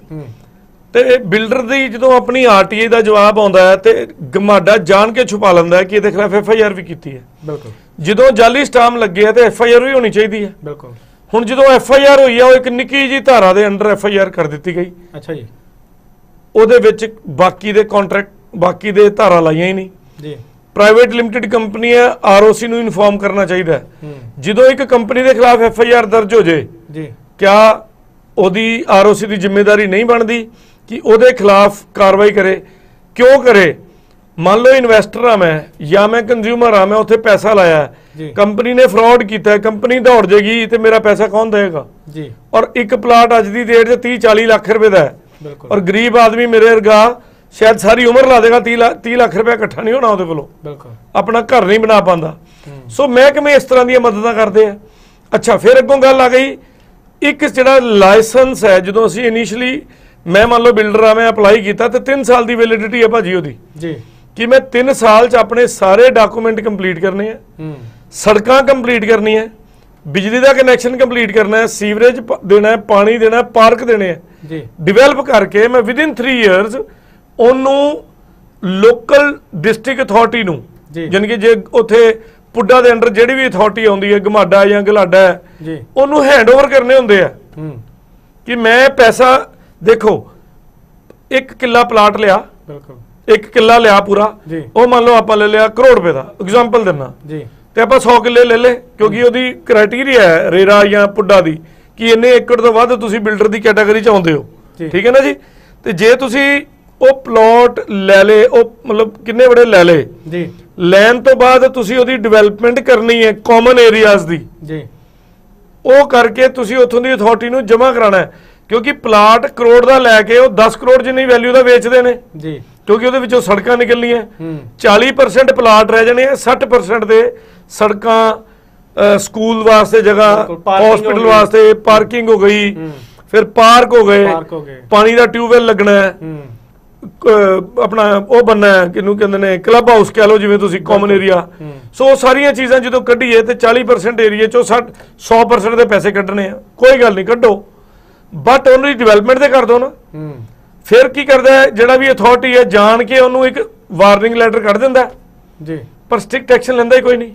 ਤੇ ਬਿਲਡਰ ਦੀ ਜਦੋਂ ਆਪਣੀ ਆਰਟੀਏ ਦਾ ਜਵਾਬ ਆਉਂਦਾ ਹੈ ਤੇ ਗਮਾਡਾ ਜਾਣ ਕੇ ਛੁਪਾ ਲੈਂਦਾ ਹੈ ਕਿ ਇਹਦੇ ਖਿਲਾਫ ਐਫ ਆਈ ਆਰ ਵੀ ਕੀਤੀ ਹੈ। ਬਿਲਕੁਲ, ਜਦੋਂ ਜਾਲੀ ਸਟਾਮ ਲੱਗੇ ਹੈ ਤੇ ਐਫ ਆਈ ਆਰ ਵੀ ਹੋਣੀ ਚਾਹੀਦੀ ਹੈ। ਬਿਲਕੁਲ, ਹੁਣ ਜਦੋਂ ਐਫ ਆਈ ਆਰ ਹੋਈ ਹੈ, ਉਹ ਇੱਕ ਨਿੱਕੀ ਜੀ ਧਾਰਾ ਦੇ ਅੰਡਰ ਐਫ ਆਈ ਆਰ ਕਰ ਦਿੱਤੀ ਗਈ। ਅੱਛਾ ਜੀ, ਉਹਦੇ ਵਿੱਚ ਬਾਕੀ ਦੇ ਕੰਟਰੈਕਟ, ਬਾਕੀ ਦੇ ਧਾਰਾ ਲਾਈਆਂ ਹੀ ਨਹੀਂ ਜੀ। ਪ੍ਰਾਈਵੇਟ ਲਿਮਟਿਡ ਕੰਪਨੀ ਹੈ, ਆਰ ਓ ਸੀ ਨੂੰ ਇਨਫੋਰਮ ਕਰਨਾ ਚਾਹੀਦਾ ਹੈ। ਜਦੋਂ ਇੱਕ ਕੰਪਨੀ ਦੇ ਖਿਲਾਫ ਐਫ ਆਈ ਆਰ ਦਰਜ ਹੋ ਜੇ ਜੀ, ਕਿਆ ਉਹਦੀ ਆਰ ਓ ਸੀ ਦੀ ਜ਼ਿੰਮੇਵਾਰੀ ਨਹੀਂ ਬਣਦੀ ਕਿ ਉਹਦੇ ਖਿਲਾਫ ਕਾਰਵਾਈ ਕਰੇ? ਕਿਉਂ ਕਰੇ? ਮੰਨ ਲਓ ਇਨਵੈਸਟਰ ਆ ਮੈਂ, ਜਾਂ ਮੈਂ ਕੰਜ਼ਿਊਮਰ ਆ, ਮੈਂ ਉੱਥੇ ਪੈਸਾ ਲਾਇਆ, ਕੰਪਨੀ ਨੇ ਫਰਾਡ ਕੀਤਾ, ਕੰਪਨੀ ਦੌੜ ਜਾਏਗੀ ਤੇ ਮੇਰਾ ਪੈਸਾ ਕੌਣ ਦੇਗਾ ਜੀ? ਔਰ ਇੱਕ ਪਲਾਟ ਅੱਜ ਦੀ ਡੇਟ 'ਚ ਤੀਹ ਚਾਲੀ ਲੱਖ ਰੁਪਏ ਦਾ ਹੈ, ਔਰ ਗਰੀਬ ਆਦਮੀ ਮੇਰੇ ਵਰਗਾ ਸ਼ਾਇਦ ਸਾਰੀ ਉਮਰ ਲਾ ਦੇਗਾ, ਤੀਹ ਲੱਖ ਰੁਪਏ ਇਕੱਠਾ ਨਹੀਂ ਹੋਣਾ ਉਹਦੇ ਕੋਲੋਂ, ਬਿਲਕੁਲ ਆਪਣਾ ਘਰ ਨਹੀਂ ਬਣਾ ਪਾਉਂਦਾ। ਸੋ ਮਹਿਕਮੇ ਇਸ ਤਰ੍ਹਾਂ ਦੀਆਂ ਮਦਦਾਂ ਕਰਦੇ ਆ। ਅੱਛਾ, ਫਿਰ ਅੱਗੋਂ ਗੱਲ ਆ ਗਈ ਇੱਕ ਜਿਹੜਾ ਲਾਇਸੈਂਸ ਹੈ, ਜਦੋਂ ਅਸੀਂ ਇਨੀਸ਼ੀਅਲੀ, ਮੈਂ ਮੰਨ ਲਓ ਬਿਲਡਰ ਆ, ਮੈਂ ਅਪਲਾਈ ਕੀਤਾ ਤੇ ਤਿੰਨ ਸਾਲ ਦੀ ਵੈਲਿਡਿਟੀ ਹੈ ਭਾਜੀ ਉਹਦੀ ਜੀ, ਕਿ ਮੈਂ ਤਿੰਨ ਸਾਲ 'ਚ ਆਪਣੇ ਸਾਰੇ ਡਾਕੂਮੈਂਟ ਕੰਪਲੀਟ ਕਰਨੇ ਆ, ਸੜਕਾਂ ਕੰਪਲੀਟ ਕਰਨੀਆਂ, ਬਿਜਲੀ ਦਾ ਕਨੈਕਸ਼ਨ ਕੰਪਲੀਟ ਕਰਨਾ ਹੈ, ਸੀਵਰੇਜ ਦੇਣਾ ਹੈ, ਪਾਣੀ ਦੇਣਾ, ਪਾਰਕ ਦੇਣੇ ਹੈ ਜੀ, ਡਿਵੈਲਪ ਕਰਕੇ ਮੈਂ ਵਿਦ ਇਨ ਥ੍ਰੀ ਇਅਰਸ ਉਹਨੂੰ ਲੋਕਲ ਡਿਸਟ੍ਰਿਕਟ ਅਥਾਰਟੀ ਨੂੰ, ਯਾਨੀ ਕਿ ਜੇ ਉੱਥੇ ਪੁੱਡਾ ਦੇ ਅੰਡਰ ਜਿਹੜੀ ਵੀ ਅਥਾਰਟੀ ਆਉਂਦੀ ਹੈ, ਗਮਾਡਾ ਜਾਂ ਗਲਾਡਾ ਹੈ, ਉਹਨੂੰ ਹੈਂਡਓਵਰ ਕਰਨੇ ਹੁੰਦੇ ਆ ਕਿ ਮੈਂ ਪੈਸਾ, ਦੇਖੋ ਇੱਕ ਕਿੱਲਾ ਪਲਾਟ ਲਿਆ, ਬਿਲਕੁਲ ਇੱਕ ਕਿੱਲਾ ਲਿਆ ਪੂਰਾ, ਉਹ ਮੰਨ ਲਓ ਆਪਾਂ ਲੈ ਲਿਆ ਕਰੋੜ ਰੁਪਏ ਦਾ, ਐਗਜ਼ਾਮਪਲ ਦਿੰਦਾ ਜੀ, ਤੇ ਆਪਾਂ ਸੌ ਕਿੱਲੇ ਲੈ ਲੇ, ਕਿਉਂਕਿ ਉਹਦੀ ਕ੍ਰਾਈਟੇਰੀਆ ਹੈ ਰੇਰਾ ਜਾਂ ਪੁੱਡਾ ਦੀ ਕਿ ਇੰਨੇ ਏਕੜ ਤੋਂ ਵੱਧ ਤੁਸੀਂ ਬਿਲਡਰ ਦੀ ਕੈਟਾਗਰੀ 'ਚ ਆਉਂਦੇ ਹੋ, ਠੀਕ ਹੈ ਨਾ ਜੀ। ਤੇ ਜੇ ਤੁਸੀਂ ਉਹ ਪਲਾਟ ਲੈ ਲੇ, ਉਹ ਮਤਲਬ ਕਿੰਨੇ ਬੜੇ ਲੈ ਲੇ ਜੀ, ਲੈਣ ਤੋਂ ਬਾਅਦ ਤੁਸੀਂ ਉਹਦੀ ਡਿਵੈਲਪਮੈਂਟ ਕਰਨੀ ਹੈ ਕਾਮਨ ਏਰੀਆਜ਼ ਦੀ ਜੀ, ਉਹ ਕਰਕੇ ਤੁਸੀਂ ਉੱਥੋਂ ਦੀ ਅਥਾਰਟੀ ਨੂੰ ਜਮ੍ਹਾਂ ਕਰਾਉਣਾ ਹੈ, ਕਿਉਂਕਿ ਪਲਾਟ ਕਰੋੜ ਦਾ ਲੈ ਕੇ ਉਹ ਦਸ ਕਰੋੜ ਜਿੰਨੀ ਵੈਲਿਊ ਦਾ ਵੇਚਦੇ ਨੇ ਜੀ, ਕਿਉਂਕਿ ਉਹਦੇ ਵਿੱਚੋਂ ਸੜਕਾਂ ਨਿਕਲਣੀਆਂ, ਚਾਲੀ ਪਰਸੈਂਟ ਪਲਾਟ ਰਹਿ ਜਾਣੇ ਆ, ਸੱਠ ਪਰਸੈਂਟ ਦੇ ਸੜਕਾਂ, ਸਕੂਲ ਵਾਸਤੇ ਜਗ੍ਹਾ, ਹਸਪੀਟਲ ਵਾਸਤੇ ਪਾਰਕਿੰਗ ਹੋ ਗਈ, ਫਿਰ ਪਾਰਕ ਹੋ ਗਏ, ਪਾਣੀ ਦਾ ਟਿਊਬਵੈਲ ਲੱਗਣਾ ਹੈ, ਆਪਣਾ ਉਹ ਬਣਨਾ ਹੈ, ਕਿਹਨੂੰ ਕਹਿੰਦੇ ਨੇ, ਕਲੱਬ ਹਾਊਸ ਕਹਿ ਲਓ ਜਿਵੇਂ ਤੁਸੀਂ, ਕਾਮਨ ਏਰੀਆ। ਸੋ ਸਾਰੀਆਂ ਚੀਜ਼ਾਂ ਜਦੋਂ ਕੱਢੀਏ ਤੇ ਚਾਲੀ ਪਰਸੈਂਟ ਏਰੀਏ ਚੋਂ ਸੱਠ ਸੌ ਪਰਸੈਂਟ ਦੇ ਪੈਸੇ ਕੱਢਣੇ ਆ, ਕੋਈ ਗੱਲ ਨਹੀਂ ਕੱਢੋ, ਬਟ ਉਹਨੂੰ ਡਿਵੈਲਪਮੈਂਟ ਤੇ ਕਰ ਦੋ ਨਾ। ਫਿਰ ਕੀ ਕਰਦਾ ਹੈ ਜਿਹੜਾ ਵੀ ਅਥਾਰਟੀ ਹੈ, ਜਾਣ ਕੇ ਉਹਨੂੰ ਇੱਕ ਵਾਰਨਿੰਗ ਲੈਟਰ ਕੱਢ ਦਿੰਦਾ ਜੀ, ਪਰ ਸਟ੍ਰਿਕਟ ਐਕਸ਼ਨ ਲੈਂਦਾ ਹੀ ਕੋਈ ਨਹੀਂ।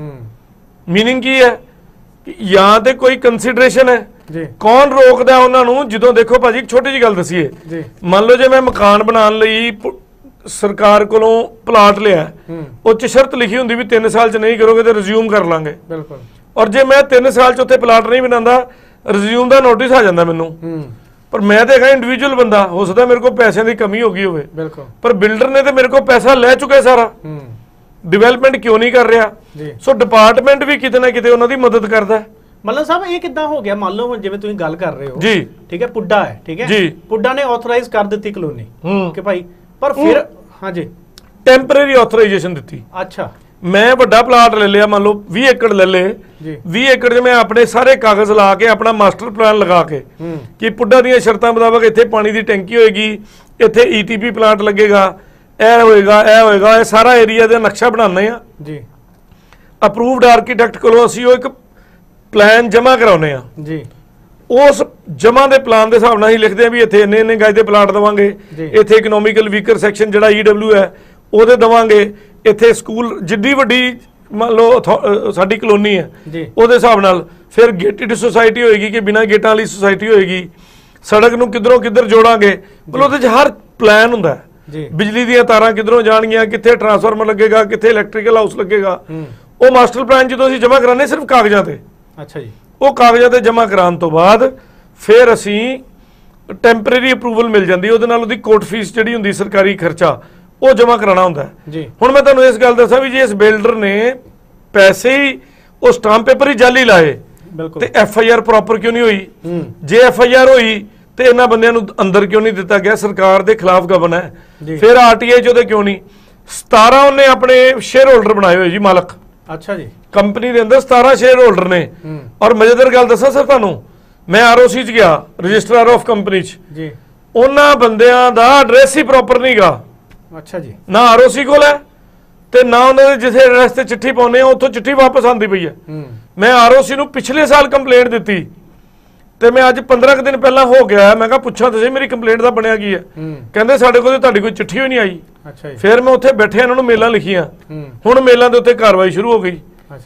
ਮੀਨਿੰਗ ਕੀ ਹੈ? ਜਾਂ ਤੇ ਕੋਈ ਕੰਸੀਡਰੇਸ਼ਨ ਹੈ, ਕੌਣ ਰੋਕਦਾ ਉਹਨਾਂ ਨੂੰ? ਜਦੋਂ ਦੇਖੋ ਭਾਜੀ ਇੱਕ ਛੋਟੀ ਜਿਹੀ ਗੱਲ ਦਸੀਏ, ਮੰਨ ਲਓ ਜੇ ਮੈਂ ਮਕਾਨ ਬਣਾਉਣ ਲਈ ਸਰਕਾਰ ਕੋਲੋਂ ਪਲਾਟ ਲਿਆ, ਉਹ 'ਚ ਸ਼ਰਤ ਲਿਖੀ ਹੁੰਦੀ ਵੀ ਤਿੰਨ ਸਾਲ 'ਚ ਨਹੀਂ ਕਰੋਗੇ ਤੇ ਰਿਜ਼ਿਊਮ ਕਰ ਲਾਂਗੇ, ਬਿਲਕੁਲ, ਔਰ ਜੇ ਮੈਂ ਤਿੰਨ ਸਾਲ 'ਚ ਉੱਥੇ ਪਲਾਟ ਨਹੀਂ ਬਣਾਉਂਦਾ, ਰਿਜ਼ਿਊਮ ਦਾ ਨੋਟਿਸ ਆ ਜਾਂਦਾ ਮੈਨੂੰ। ਪਰ ਮੈਂ ਤਾਂ ਹੈਗਾ ਇੰਡੀਵਿਜੂਅਲ ਬੰਦਾ, ਹੋ ਸਕਦਾ ਮੇਰੇ ਕੋਲ ਪੈਸਿਆਂ ਦੀ ਕਮੀ ਹੋ ਗਈ ਹੋਵੇ, ਬਿਲਕੁਲ, ਪਰ ਬਿਲਡਰ ਨੇ ਤੇ ਮੇਰੇ ਕੋਲ ਪੈਸਾ ਲੈ ਚੁੱਕਿਆ ਸਾਰਾ, ਡਿਵੈਲਪਮੈਂਟ ਕਿਉਂ ਨਹੀਂ ਕਰ ਰਿਹਾ? ਸੋ ਡਿਪਾਰਟਮੈਂਟ ਵੀ ਕਿਤੇ ਨਾ ਕਿਤੇ ਉਹਨਾਂ ਦੀ ਮਦਦ ਕਰਦਾ ਹੈ। ਮੱਲਨ ਸਾਹਿਬ ਇਹ ਕਿੱਦਾਂ ਹੋ ਗਿਆ? ਮੰਨ ਲਓ ਹੁਣ ਜਿਵੇਂ ਤੁਸੀਂ ਗੱਲ ਕਰ ਰਹੇ ਹੋ ਜੀ, ਠੀਕ ਹੈ, ਪੁੱਡਾ ਹੈ, ਠੀਕ ਹੈ ਜੀ, ਪੁੱਡਾ ਨੇ ਆਥੋਰਾਈਜ਼ ਕਰ ਦਿੱਤੀ ਕਲੋਨੀ ਕਿ ਭਾਈ, ਪਰ ਫਿਰ ਹਾਂਜੀ ਟੈਂਪਰੇਰੀ ਆਥੋਰਾਈਜੇਸ਼ਨ ਦਿੱਤੀ। ਅੱਛਾ, ਮੈਂ ਵੱਡਾ ਪਲਾਟ ਲੈ ਲਿਆ, ਮੰਨ ਲਓ ਵੀਹ ਏਕੜ ਲੈ ਲੇ, ਵੀਹ ਏਕੜ 'ਚ ਮੈਂ ਆਪਣੇ ਸਾਰੇ ਕਾਗਜ਼ ਲਾ ਕੇ, ਆਪਣਾ ਮਾਸਟਰ ਪਲਾਨ ਲਗਾ ਕੇ ਕਿ ਪੁੱਡਾ ਦੀਆਂ ਸ਼ਰਤਾਂ ਮੁਤਾਬਕ ਇੱਥੇ ਪਾਣੀ ਦੀ ਟੈਂਕੀ ਹੋਏਗੀ, ਇੱਥੇ ਈ ਟੀ ਪੀ ਪਲਾਂਟ ਲੱਗੇਗਾ, ਇਹ ਹੋਏਗਾ, ਇਹ ਹੋਏਗਾ, ਇਹ ਸਾਰਾ ਏਰੀਆ ਦਾ ਨਕਸ਼ਾ ਬਣਾਉਂਦੇ ਆ ਜੀ, ਅਪਰੂਵਡ ਆਰਕੀਟੈਕਟ ਕੋਲੋਂ ਅਸੀਂ ਉਹ ਇੱਕ ਪਲਾਨ ਜਮ੍ਹਾਂ ਕਰਾਉਂਦੇ ਆ ਜੀ, ਉਸ ਜਮ੍ਹਾਂ ਦੇ ਪਲਾਨ ਦੇ ਹਿਸਾਬ ਨਾਲ ਹੀ ਲਿਖਦੇ ਆ ਵੀ ਇੱਥੇ ਇੰਨੇ ਇੰਨੇ ਗਜ ਦੇ ਪਲਾਟ ਦੇਵਾਂਗੇ, ਇੱਥੇ ਇਕਨੋਮਿਕਲ ਵੀਕਰ ਸੈਕਸ਼ਨ ਜਿਹੜਾ ਈ ਡਬਲਿਊ ਹੈ ਉਹਦੇ ਦੇਵਾਂਗੇ, ਇੱਥੇ ਸਕੂਲ ਜਿੱਡੀ ਵੱਡੀ ਮੰਨ ਲਓ ਸਾਡੀ ਕਲੋਨੀ ਹੈ ਉਹਦੇ ਹਿਸਾਬ ਨਾਲ, ਫਿਰ ਗੇਟਡ ਸੁਸਾਇਟੀ ਹੋਏਗੀ ਕਿ ਬਿਨਾਂ ਗੇਟਾਂ ਵਾਲੀ ਸੁਸਾਇਟੀ ਹੋਏਗੀ, ਸੜਕ ਨੂੰ ਕਿੱਧਰੋਂ ਕਿੱਧਰ ਜੋੜਾਂਗੇ, ਮਤਲਬ ਉਹਦੇ 'ਚ ਹਰ ਪਲਾਨ ਹੁੰਦਾ ਹੈ, ਬਿਜਲੀ ਦੀਆਂ ਤਾਰਾਂ ਕਿੱਧਰੋਂ ਜਾਣਗੀਆਂ, ਕਿੱਥੇ ਟਰਾਂਸਫਾਰਮਰ ਲੱਗੇਗਾ, ਕਿੱਥੇ ਇਲੈਕਟ੍ਰੀਕਲ ਹਾਊਸ ਲੱਗੇਗਾ, ਉਹ ਮਾਸਟਰ ਪਲਾਨ ਜਦੋਂ ਅਸੀਂ ਜਮ੍ਹਾਂ ਕਰਾਉਂਦੇ ਸਿਰਫ ਕਾਗਜ਼ਾਂ ਤੇ। ਅੱਛਾ ਜੀ, ਉਹ ਕਾਗਜ਼ਾਂ ਤੇ ਜਮ੍ਹਾਂ ਕਰਾਉਣ ਤੋਂ ਬਾਅਦ ਫਿਰ ਅਸੀਂ ਟੈਂਪਰੇਰੀ ਅਪਰੂਵਲ ਮਿਲ ਜਾਂਦੀ, ਉਹਦੇ ਨਾਲ ਉਹਦੀ ਕੋਰਟ ਫੀਸ ਜਿਹੜੀ ਹੁੰਦੀ ਸਰਕਾਰੀ ਖਰਚਾ ਉਹ ਜਮ੍ਹਾਂ ਕਰਾਉਣਾ ਹੁੰਦਾ ਜੀ। ਹੁਣ ਮੈਂ ਤੁਹਾਨੂੰ ਇਸ ਗੱਲ ਦੱਸਾਂ ਵੀ ਜੇ ਇਸ ਬਿਲਡਰ ਨੇ ਪੈਸੇ ਹੀ ਉਹ ਸਟਾਂਪ ਪੇਪਰ ਹੀ ਜਾਲੀ ਲਾਏ ਤੇ ਐਫ ਆਈ ਆਰ ਪ੍ਰੋਪਰ ਕਿਉਂ ਨਹੀਂ ਹੋਈ? ਜੇ ਐਫ ਆਈ ਆਰ ਹੋਈ ਤੇ ਇਹਨਾਂ ਬੰਦਿਆਂ ਨੂੰ ਅੰਦਰ ਕਿਉਂ ਨਹੀਂ ਦਿੱਤਾ ਗਿਆ? ਸਰਕਾਰ ਦੇ ਖਿਲਾਫ ਗਵਨ ਹੈ, ਫਿਰ ਆਰ ਟੀ ਆਈ ਚ ਉਹਦੇ ਕਿਉਂ ਨਹੀਂ? ਸਤਾਰਾਂ ਉਹਨੇ ਆਪਣੇ ਸ਼ੇਅਰ ਹੋਲਡਰ ਬਣਾਏ ਹੋਏ ਜੀ, ਮਾਲਕ। ਅੱਛਾ ਜੀ। ਕੰਪਨੀ ਦੇ ਅੰਦਰ ਸਤਾਰਾਂ ਸ਼ੇਅਰ ਹੋਲਡਰ ਨੇ। ਔਰ ਮਜ਼ੇਦਾਰ ਗੱਲ ਦੱਸਾਂ ਸਰ ਤੁਹਾਨੂੰ, ਮੈਂ ਆਰ ਓ ਸੀ ਚ ਗਿਆ, ਰਜਿਸਟਰਾਰ ਆਫ ਕੰਪਨੀ ਚ ਜੀ, ਉਹਨਾਂ ਬੰਦਿਆਂ ਦਾ ਐਡਰੈਸ ਹੀ ਪ੍ਰੋਪਰ ਨਹੀਂਗਾ। ਅੱਛਾ ਜੀ। ਨਾ ਆਰ ਓ ਸੀ ਕੋਲ ਹੈ ਤੇ ਨਾ ਉਹਨਾਂ ਦੇ ਜਿੱਥੇ ਐਡਰੈਸ ਤੇ ਚਿੱਠੀ ਪਾਉਂਦੇ ਆ ਉੱਥੋਂ ਚਿੱਠੀ ਵਾਪਸ ਆਉਂਦੀ ਪਈ ਹੈ। ਮੈਂ ਆਰ ਓ ਸੀ ਨੂੰ ਪਿਛਲੇ ਸਾਲ ਕੰਪਲੇਂਟ ਦਿੱਤੀ ਤੇ ਮੈਂ ਅੱਜ ਪੰਦਰਾਂ ਕੁ ਦਿਨ ਪਹਿਲਾਂ ਹੋ ਗਿਆ, ਮੈਂ ਕਿਹਾ ਪੁੱਛਾਂ ਤੁਸੀਂ ਮੇਰੀ ਕੰਪਲੇਂਟ ਦਾ ਬਣਿਆ ਕੀ ਹੈ? ਕਹਿੰਦੇ ਸਾਡੇ ਕੋਲ ਤੁਹਾਡੀ ਕੋਈ ਚਿੱਠੀ ਹੀ ਨਹੀਂ ਆਈ। ਫਿਰ ਮੈਂ ਉੱਥੇ ਬੈਠੇ ਇਹਨਾਂ ਨੂੰ ਮੇਲਾਂ ਲਿਖੀਆਂ, ਹੁਣ ਮੇਲਾਂ ਦੇ ਉੱਤੇ ਕਾਰਵਾਈ ਸ਼ੁਰੂ ਹੋ ਗਈ।